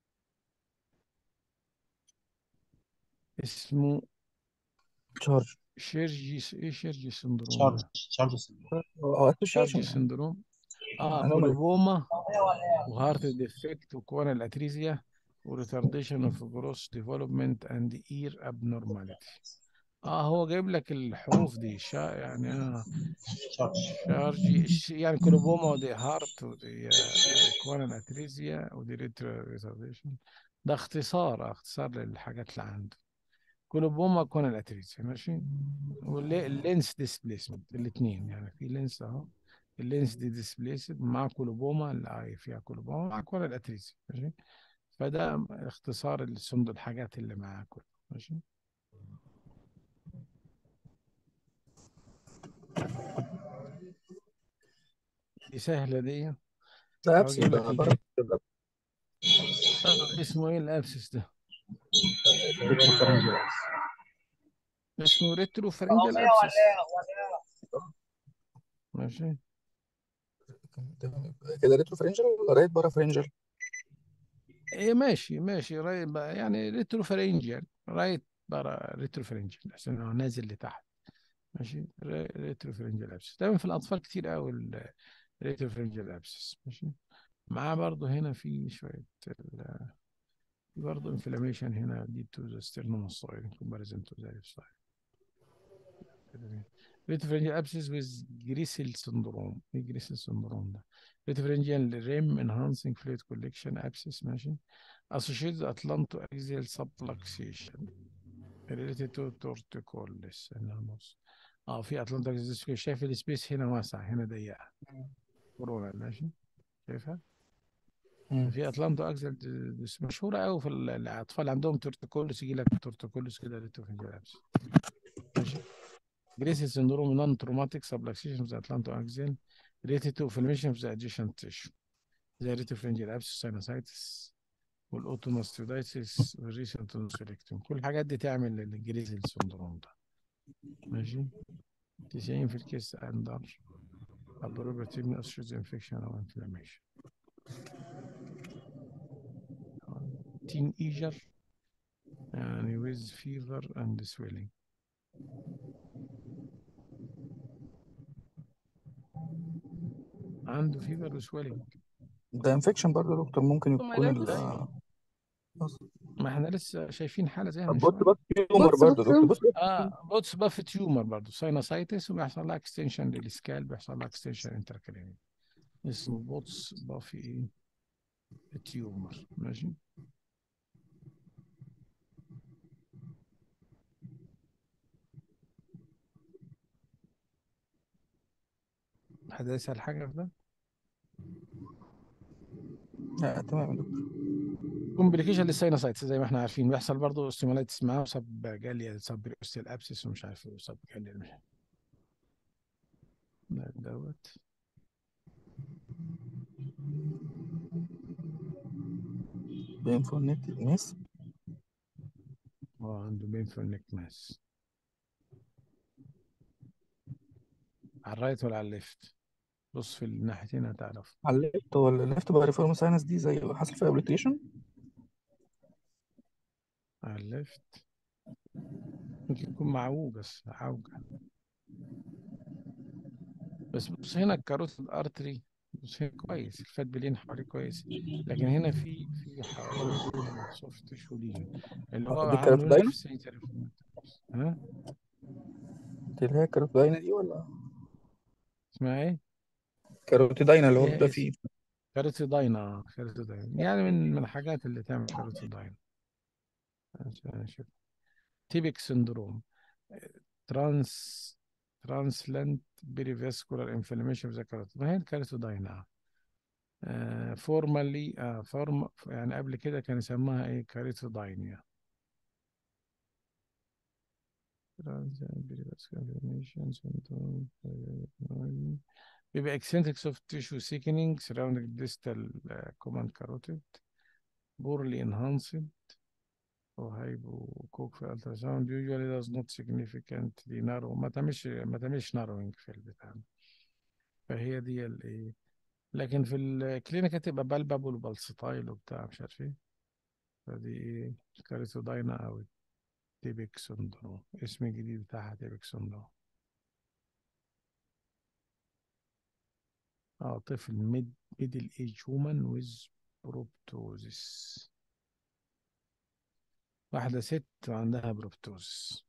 اسمه تشارج. ايه شيرجي سندروم تشارج ده؟ تشارج شارجي اسوشيشن يعني سندروم. انومالي. كولوبوما وهارت ديفكت وكوانا الاتريزيا وريتارديشن اوف جروس ديفلوبمنت اند اير ابنورماليتي. هو جايب لك الحروف دي يعني تشارج شارجي يعني كولوبوما ودي هارت ودي كوانا الاتريزيا ودي ريتارديشن. ده اختصار للحاجات اللي عنده. كولوبوما كوانا الاتريزيا ماشي. واللينس ديسبليسمنت الاثنين، يعني في لينس اهو، اللينس دي ديسبليسد مع كولوبوما، اللي فيها كولوبوما مع كوانا الاتريزيا ماشي. فده اختصار الحاجات اللي معاك كله. ماشي. دي سهلة دي. ده أو ابسس أجيب ده لك عباره اسمه إيه الأبسس ده؟ ريتروفارنجيال. اسمه ريترو فرنجل أبسس. ماشي. كده ريترو فرنجل ولا رايت بارا فرنجل؟ إيه ماشي ماشي رايت بقى، يعني ريترو فرنجل رايت برا ريترو فرنجل عشان هو نازل لتحت. ماشي. ريترو فرنجل أبسس دايما في الأطفال كتير قوي الريترو فرنجل أبسس. ماشي. معاه برضه هنا في شوية في برضه انفلاميشن هنا due to the sternomastoid in comparison to the left side. Retropharyngeal abscess with Grissel syndrome. ايه Grissel syndrome ده؟ Retropharyngeal rim enhancing fluid collection abscess. ماشي. Associated atlantoaxial subluxation related to torticollis. النص. في atlantoaxial. شايف السبيس هنا واسع هنا ضيقة. كورونا. ماشي. شايفها؟ في اتلانتا اكسل مشهوره قوي في الاطفال عندهم تورتيكولس، يجي لك تورتيكولس كده ريتروفنجال ابس. ماشي. جريسي سندروم نون تروماتيك سبلكسيشن في اتلانتا اكسل ريتد تو انفلاميشن في ذا ادجيشنت تيشو زي ريتروفنجال ابس ساينوسايتس والاوتوماستيودايتس والريسنت نوسفيلكتوم. كل الحاجات دي تعمل الجريسي سندروم ده. ماشي. 90 في الكيس اندر ابروبرتي من اسيوز انفكشن او انفلاميشن. تين ايجر يعني with fever and swelling. عنده فيفر وسويلنج. ده انفكشن برضه يا دكتور، ممكن يكون سوميلايتس. ما احنا لسه شايفين حالة زيها من بص شوية. بص تيومر بص برضه يا دكتور، بص بوتس باف تيومر برضه ساينوسايتس وبيحصل لها اكستنشن للسكال، بيحصل لها اكستنشن انتركرينيال اسمه بوتس باف ايه تيومر. ماشي. حد يسأل حاجة في ده؟ تمام يا دكتور. كومبليكيشن للساينوسايتس زي ما احنا عارفين بيحصل برضه ستيمولايتس معاه وسب جاليا سب اوستيال ابسس ومش عارف ايه وسب جاليا مش عارف. دوت بينفول نت ميس. عنده بين في النك ماس. على الرايت ولا على الليفت؟ بص في الناحيتين هتعرف. على الليفت، هو الليفت بقى ريفورم ساينس دي زي اللي حصل فيها ابليتيشن. على الليفت ممكن يكون معوج بس عوجة. بس بص هنا الكاروتيد ارتري، بص هنا كويس الفات بلين حواليه كويس، لكن هنا في حواليه سوفت تيشو ليجن اللي هو دي عامله لنا في كاراتوداينا، السيتر. ها دي اللي هي كاراتوداينا دي ولا اسمها ايه؟ كاروتيداينا اللي هو بيبقى ليها اسم فيه. كاروتيداينا. كاروتيداينا يعني من الحاجات اللي تعمل كاروتيداينا. عشان نشوف تيبك سندروم ترانس ترانسلنت بيريفاسكولار انفلاميشن في ذا كاروتيد. ما هي الكاروتيداينا فورمالي يعني قبل كده كان يسموها ايه كاريتوداينيا. بيبقى eccentric soft tissue thickening surrounding distal common carotid poorly enhanced or hypocoque في ultrasound usually does not significantly narrow. ما تعملش narrowing في البتاع. فهي دي الايه، لكن في الكلينيك هتبقى بالبابول وبالستايل وبتاع مش عارف ايه. فدي ايه كاريتوداينا او تيبك سندروم، اسم الجديد بتاعها تيبك سندروم. طفل ميدل ايج هومان ويز بروبتوزيس. واحدة ست عندها بروبتوزيس.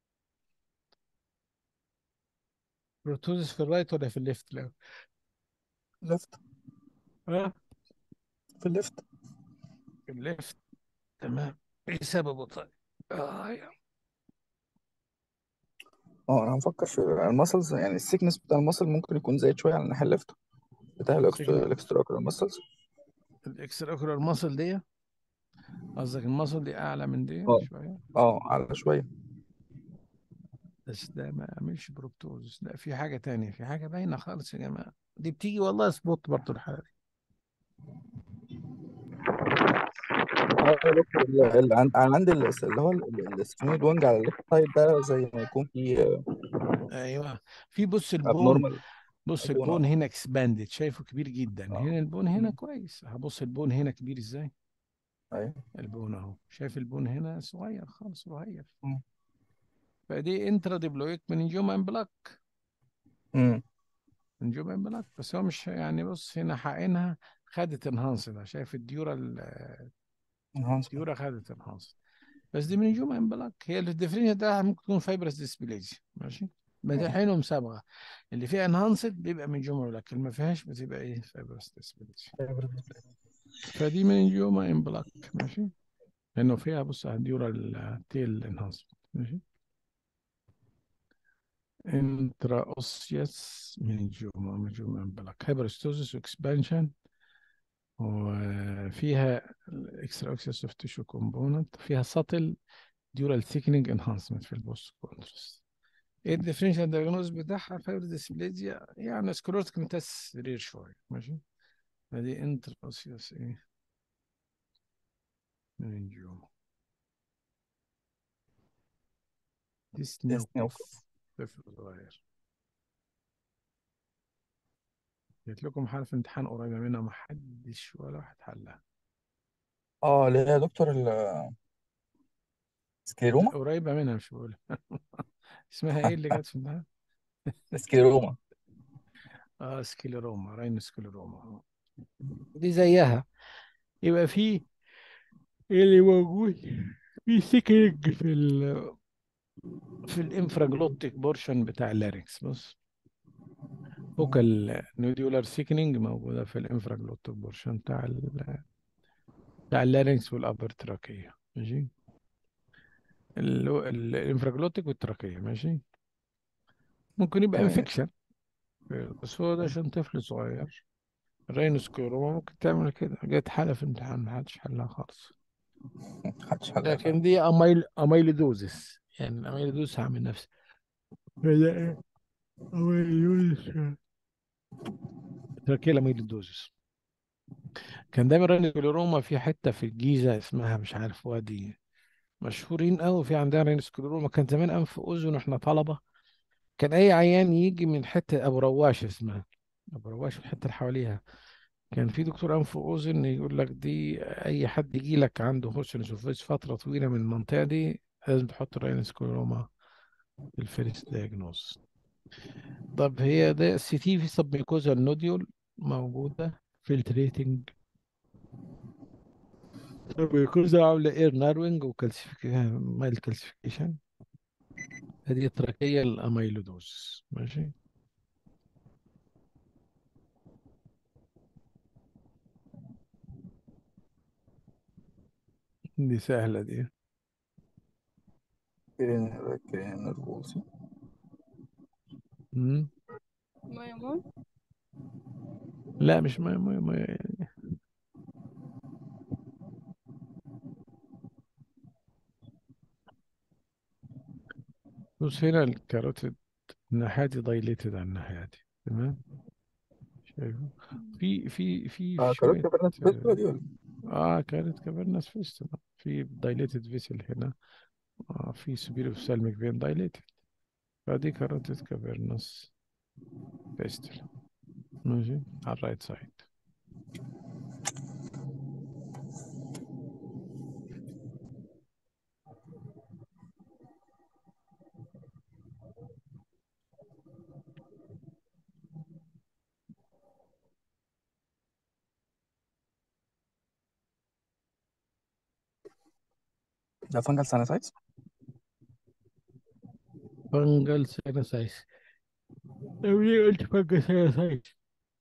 بروبتوزيس في الرايت ولا في الليفت؟ لا ليفت، ها في الليفت. في الليفت. تمام. ايه سببه طيب؟ يعني. انا هنفكر في المسلز، يعني السيكنس بتاع المسل ممكن يكون زايد شويه على الناحيه الليفت بتاع الاكسترا اوكولار مسلز. الاكسترا اوكولار ماسل دي قصدك المصل دي اعلى من دي اه شويه؟ على شويه. بس ده ما يعملش بروبتوز، لا في حاجه تانية، في حاجه باينه خالص يا جماعه، دي بتيجي والله سبوت برضه الحاله دي. يا دكتور انا عندي اللي هو السفينويد وانج على الليفت سايد ده زي ما يكون في ايوه. في بص البون، ابنورمال بص ابونا. البون هنا اكسباندد، شايفه كبير جدا، اه هنا البون هنا مم. كويس، هبص البون هنا كبير ازاي، ايوه. البون اهو، شايف البون هنا صغير خالص رهيف. مم. فدي انترا ديبلويك مننجوما امبلاك، مم. مننجوما امبلاك، بس هو مش يعني، بص هنا حقنها خدت انهانس، ده شايف الديورا enhancement. الديورا خدت انهانس، بس دي مننجوما امبلاك. هي اللي الديفرنشال ده ممكن تكون فايبرس ديسبليزيا، ماشي، بتحينهم صبغه، اللي فيها انهانسد بيبقى مننجوما امبلاك، اللي ما فيهاش بتبقى ايه، فايبرس ديسبليزيا. فدي مننجوما امبلاك، ماشي، لانه فيها بص الديورا التيل انهانسمنت، ماشي. انترا اوسيوس مننجوما، مننجوما امبلاك، هايبرستوزس واكسبانشن، وفيها الاكسترا اوكسيوس اوف تيشو كومبوننت، فيها ساتل ديورال ثيكنينج انهانسمنت في البوست كونترست. ايه الديفرنشال دايجنوز بتاعها؟ فايبر ديسبليزيا يعني سكلروتيك ميتاس رير شويه، ماشي. فدي انترا اوسيوس ايه مننجوما، دي سنوكوف، طفل صغير. جات لكم حالة في امتحان قريبة منها ما حدش ولا واحد حلها؟ اللي هي يا دكتور السكليروما. قريبة منها مش بقول اسمها ايه اللي جت في امتحان؟ السكليروما. اه سكليروما، راين سكليروما، دي زيها. يبقى في إيه اللي موجود، في سيكنج في الانفراجلوتيك بورشن بتاع اللارynx، بص فوكال نوديولار سيكنينج موجودة في الانفراجلوتيك بورشن بتاع اللارynx والابر تراكية، ماشي، الانفراجلوتيك والتراكية، ماشي. ممكن يبقى تمام. انفكشن، بس هو ده عشان طفل صغير. الرينوسكليروما ممكن تعمل كده، جت حالة في امتحان ما حدش حلها خالص. محدش حلها فعلا. لكن دي اميلودوزس، يعني الاميلودوزس هعمل نفسي فده ايه، اميلودوزس، تراكيل اميلودوزس. كان دايما الرينوسكليروما في حتة في الجيزة اسمها مش عارف وادي، مشهورين قوي في عندنا رينوسكليروما. كان زمان انف اذن واحنا طلبة، كان اي عيان يجي من حتة ابو رواش اسمها، ابو رواش والحتة اللي حواليها، كان في دكتور انف واذن يقول لك دي اي حد يجي لك عنده هوسن سولفيج فتره طويله من المنطقه دي لازم تحط الرينسكلوروما في الفيرست دايجنوز. طب هي ده السي تي في سبميكوزال نوديول موجوده فلتريتنج، سبميكوزا عامله اير ناروينج وكالسيفيكيشن، مايل كالسيفيكيشن، هذه التراكيه الاميلودوز، ماشي. دي سهله دي. كرين نرفوسي. مم. ميمون. لا مش ما. بص هنا الكاروتيد الناحية دي دايليتد عن الناحية دي، تمام، شايفه في كاروت شوية كبرنا في دي ولا؟ كانت كافرنس فيستولا، في دايليتد فيسل هنا، في سوبيريور سالميك فين دايليتد، فدي كاروتيد كافرنس فيستولا، ماشي، على الرايت سايد. ده فانجل سانسايتس. فانجل سينوسايتس، لو ليه قلت فانجل سينوسايتس؟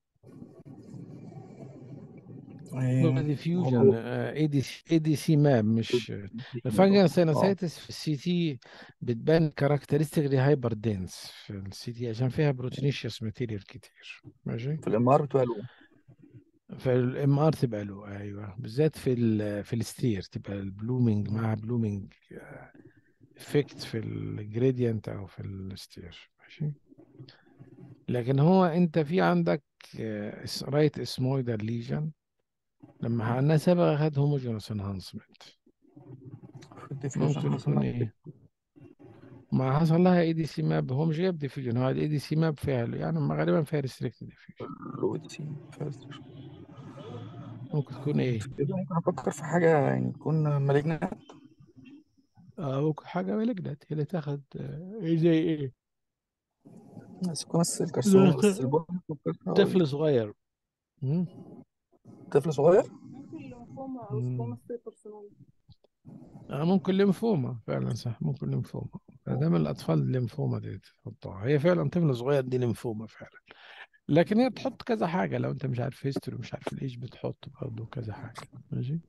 ديفيوجن، هو اي دي سي ماب، مش الفانجل سينوسايتس في السي تي بتبان كاركترستيكلي هايبر دنس في السي تي عشان فيها بروتينيشيوس ماتيريال كتير، ماشي. في الام ار 12. فالام ار تبقى له، ايوه، بالذات في الستير تبقى البلومينج مع بلومينج افكت في الجريدينت او في الستير، ماشي. لكن هو انت في عندك رايت اسمويدال ليجن، لما عملناه سابقا خد هوموجينوس انهانسمنت، في الديفيوجن ممكن حصل يكون لها ايه، ما حصل لها اي دي سي ماب، هو مش جايب ديفيوجن، هو الاي دي سي ماب فيها يعني غالبا فيها ريستريكت ديفيوجن. لو دي سي فاست. ممكن تكون ايه، ممكن افكر في حاجه يعني تكون مالجنة. ممكن حاجه مالجنت هي اللي تاخد ايه زي ايه، سيكونس الكرسوم بس البون طفل صغير. مم. طفل صغير. ممكن ليمفوما او مم. سكوما كارسينوما. ممكن ليمفوما فعلا، صح، ممكن ليمفوما. فده من الأطفال الليمفوما دي تحطها، هي فعلا طفل صغير دي ليمفوما فعلا. لكن هي بتحط كذا حاجة، لو أنت مش عارف هيستوري ومش عارف الإيش بتحط برضه كذا حاجة، ماشي.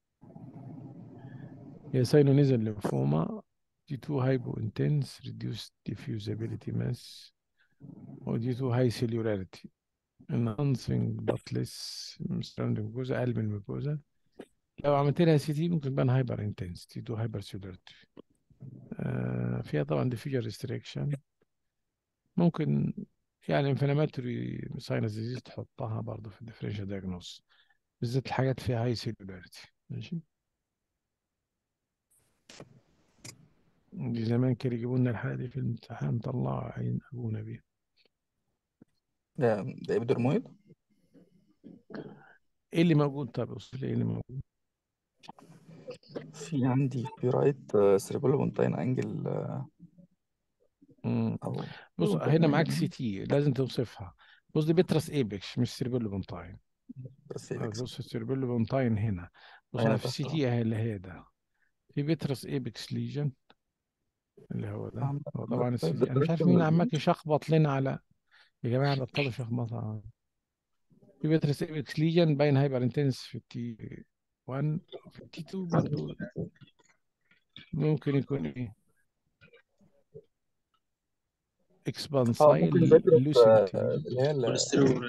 هي ساينونيزال ليمفوما، due to hypointense reduced diffusability mass و due to high cellularity enhancing but less surrounding mucosa، أقل من الميكوزا. لو عملت لها سي تي ممكن تبان هايبر انتنسيتي تو هايبر سيلولاريتي. فيها طبعا diffusion restriction، ممكن يعني inflammatory sinus disease تحطها برضه في الديفرنشال diagnosis، بالذات الحاجات فيها هاي سيلولاريتي، ماشي. دي زمان كانوا يجيبوا لنا الحالة دي في الامتحان، طلعوا عين أبونا بيها. ده ابيدرمويد. إيه اللي موجود؟ طب أوصل لي إيه اللي موجود. في عندي في رايت سيربيلوبونتاين انجل مم. او بص هنا معاك سي تي لازم توصفها. بص دي بيترس ايبكس مش سيربيلو بونتاين. بس ايبكس. بص السيربيلو بونتاين هنا، بص هنا انا في تحت السي تي اهي اللي هي ده، في بيترس ايبكس ليجن اللي هو ده. هو طبعا السي تي انا مش عارف مين عمال يشخبط لنا على، يا جماعه بطلوا شخبطه. في بيترس ايبكس ليجن باين هايبر انتنس في التي 1، في التي 2 برضه ممكن يكون ايه، ممكن اكسبانسايل ذاكرة لوسنتي. اللي هي كوليسترول.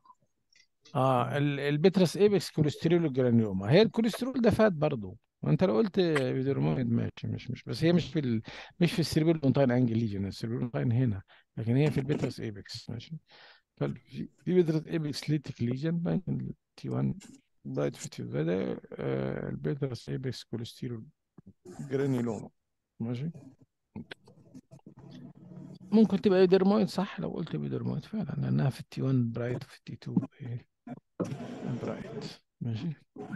البترس ايبكس كوليسترول جرانيوما، هي الكوليسترول ده فات برضه. وانت لو قلت بيدرمويد ماشي، مش بس هي مش في السيربيل بونتاين انجل ليجن، السيربيل بونتاين هنا، لكن هي في البترس ايبكس، ماشي. في بترس ايبكس ليتك ليجن باين تي 1 برايت في تي ده البترس ايبكس كوليسترول جرانيوما، ماشي. ممكن تبقى بيدرمويد صح لو قلت بيدرمويد فعلا، لانها في التي 1 برايت وفي التي 2 برايت، ماشي.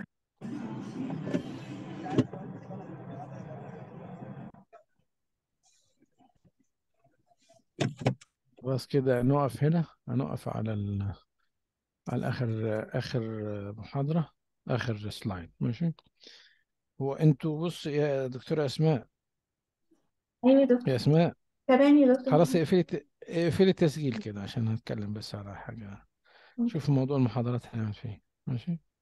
بس كده نقف هنا، هنقف على آخر محاضرة، آخر سلايد، ماشي. هو انتوا بص يا دكتورة أسماء، ايوه يا يا دكتور. أسماء، تمام يا دكتور خلاص محمد. اقفلي التسجيل كده عشان هنتكلم بس على حاجة، شوف موضوع المحاضرات هنعمل فيه، ماشي.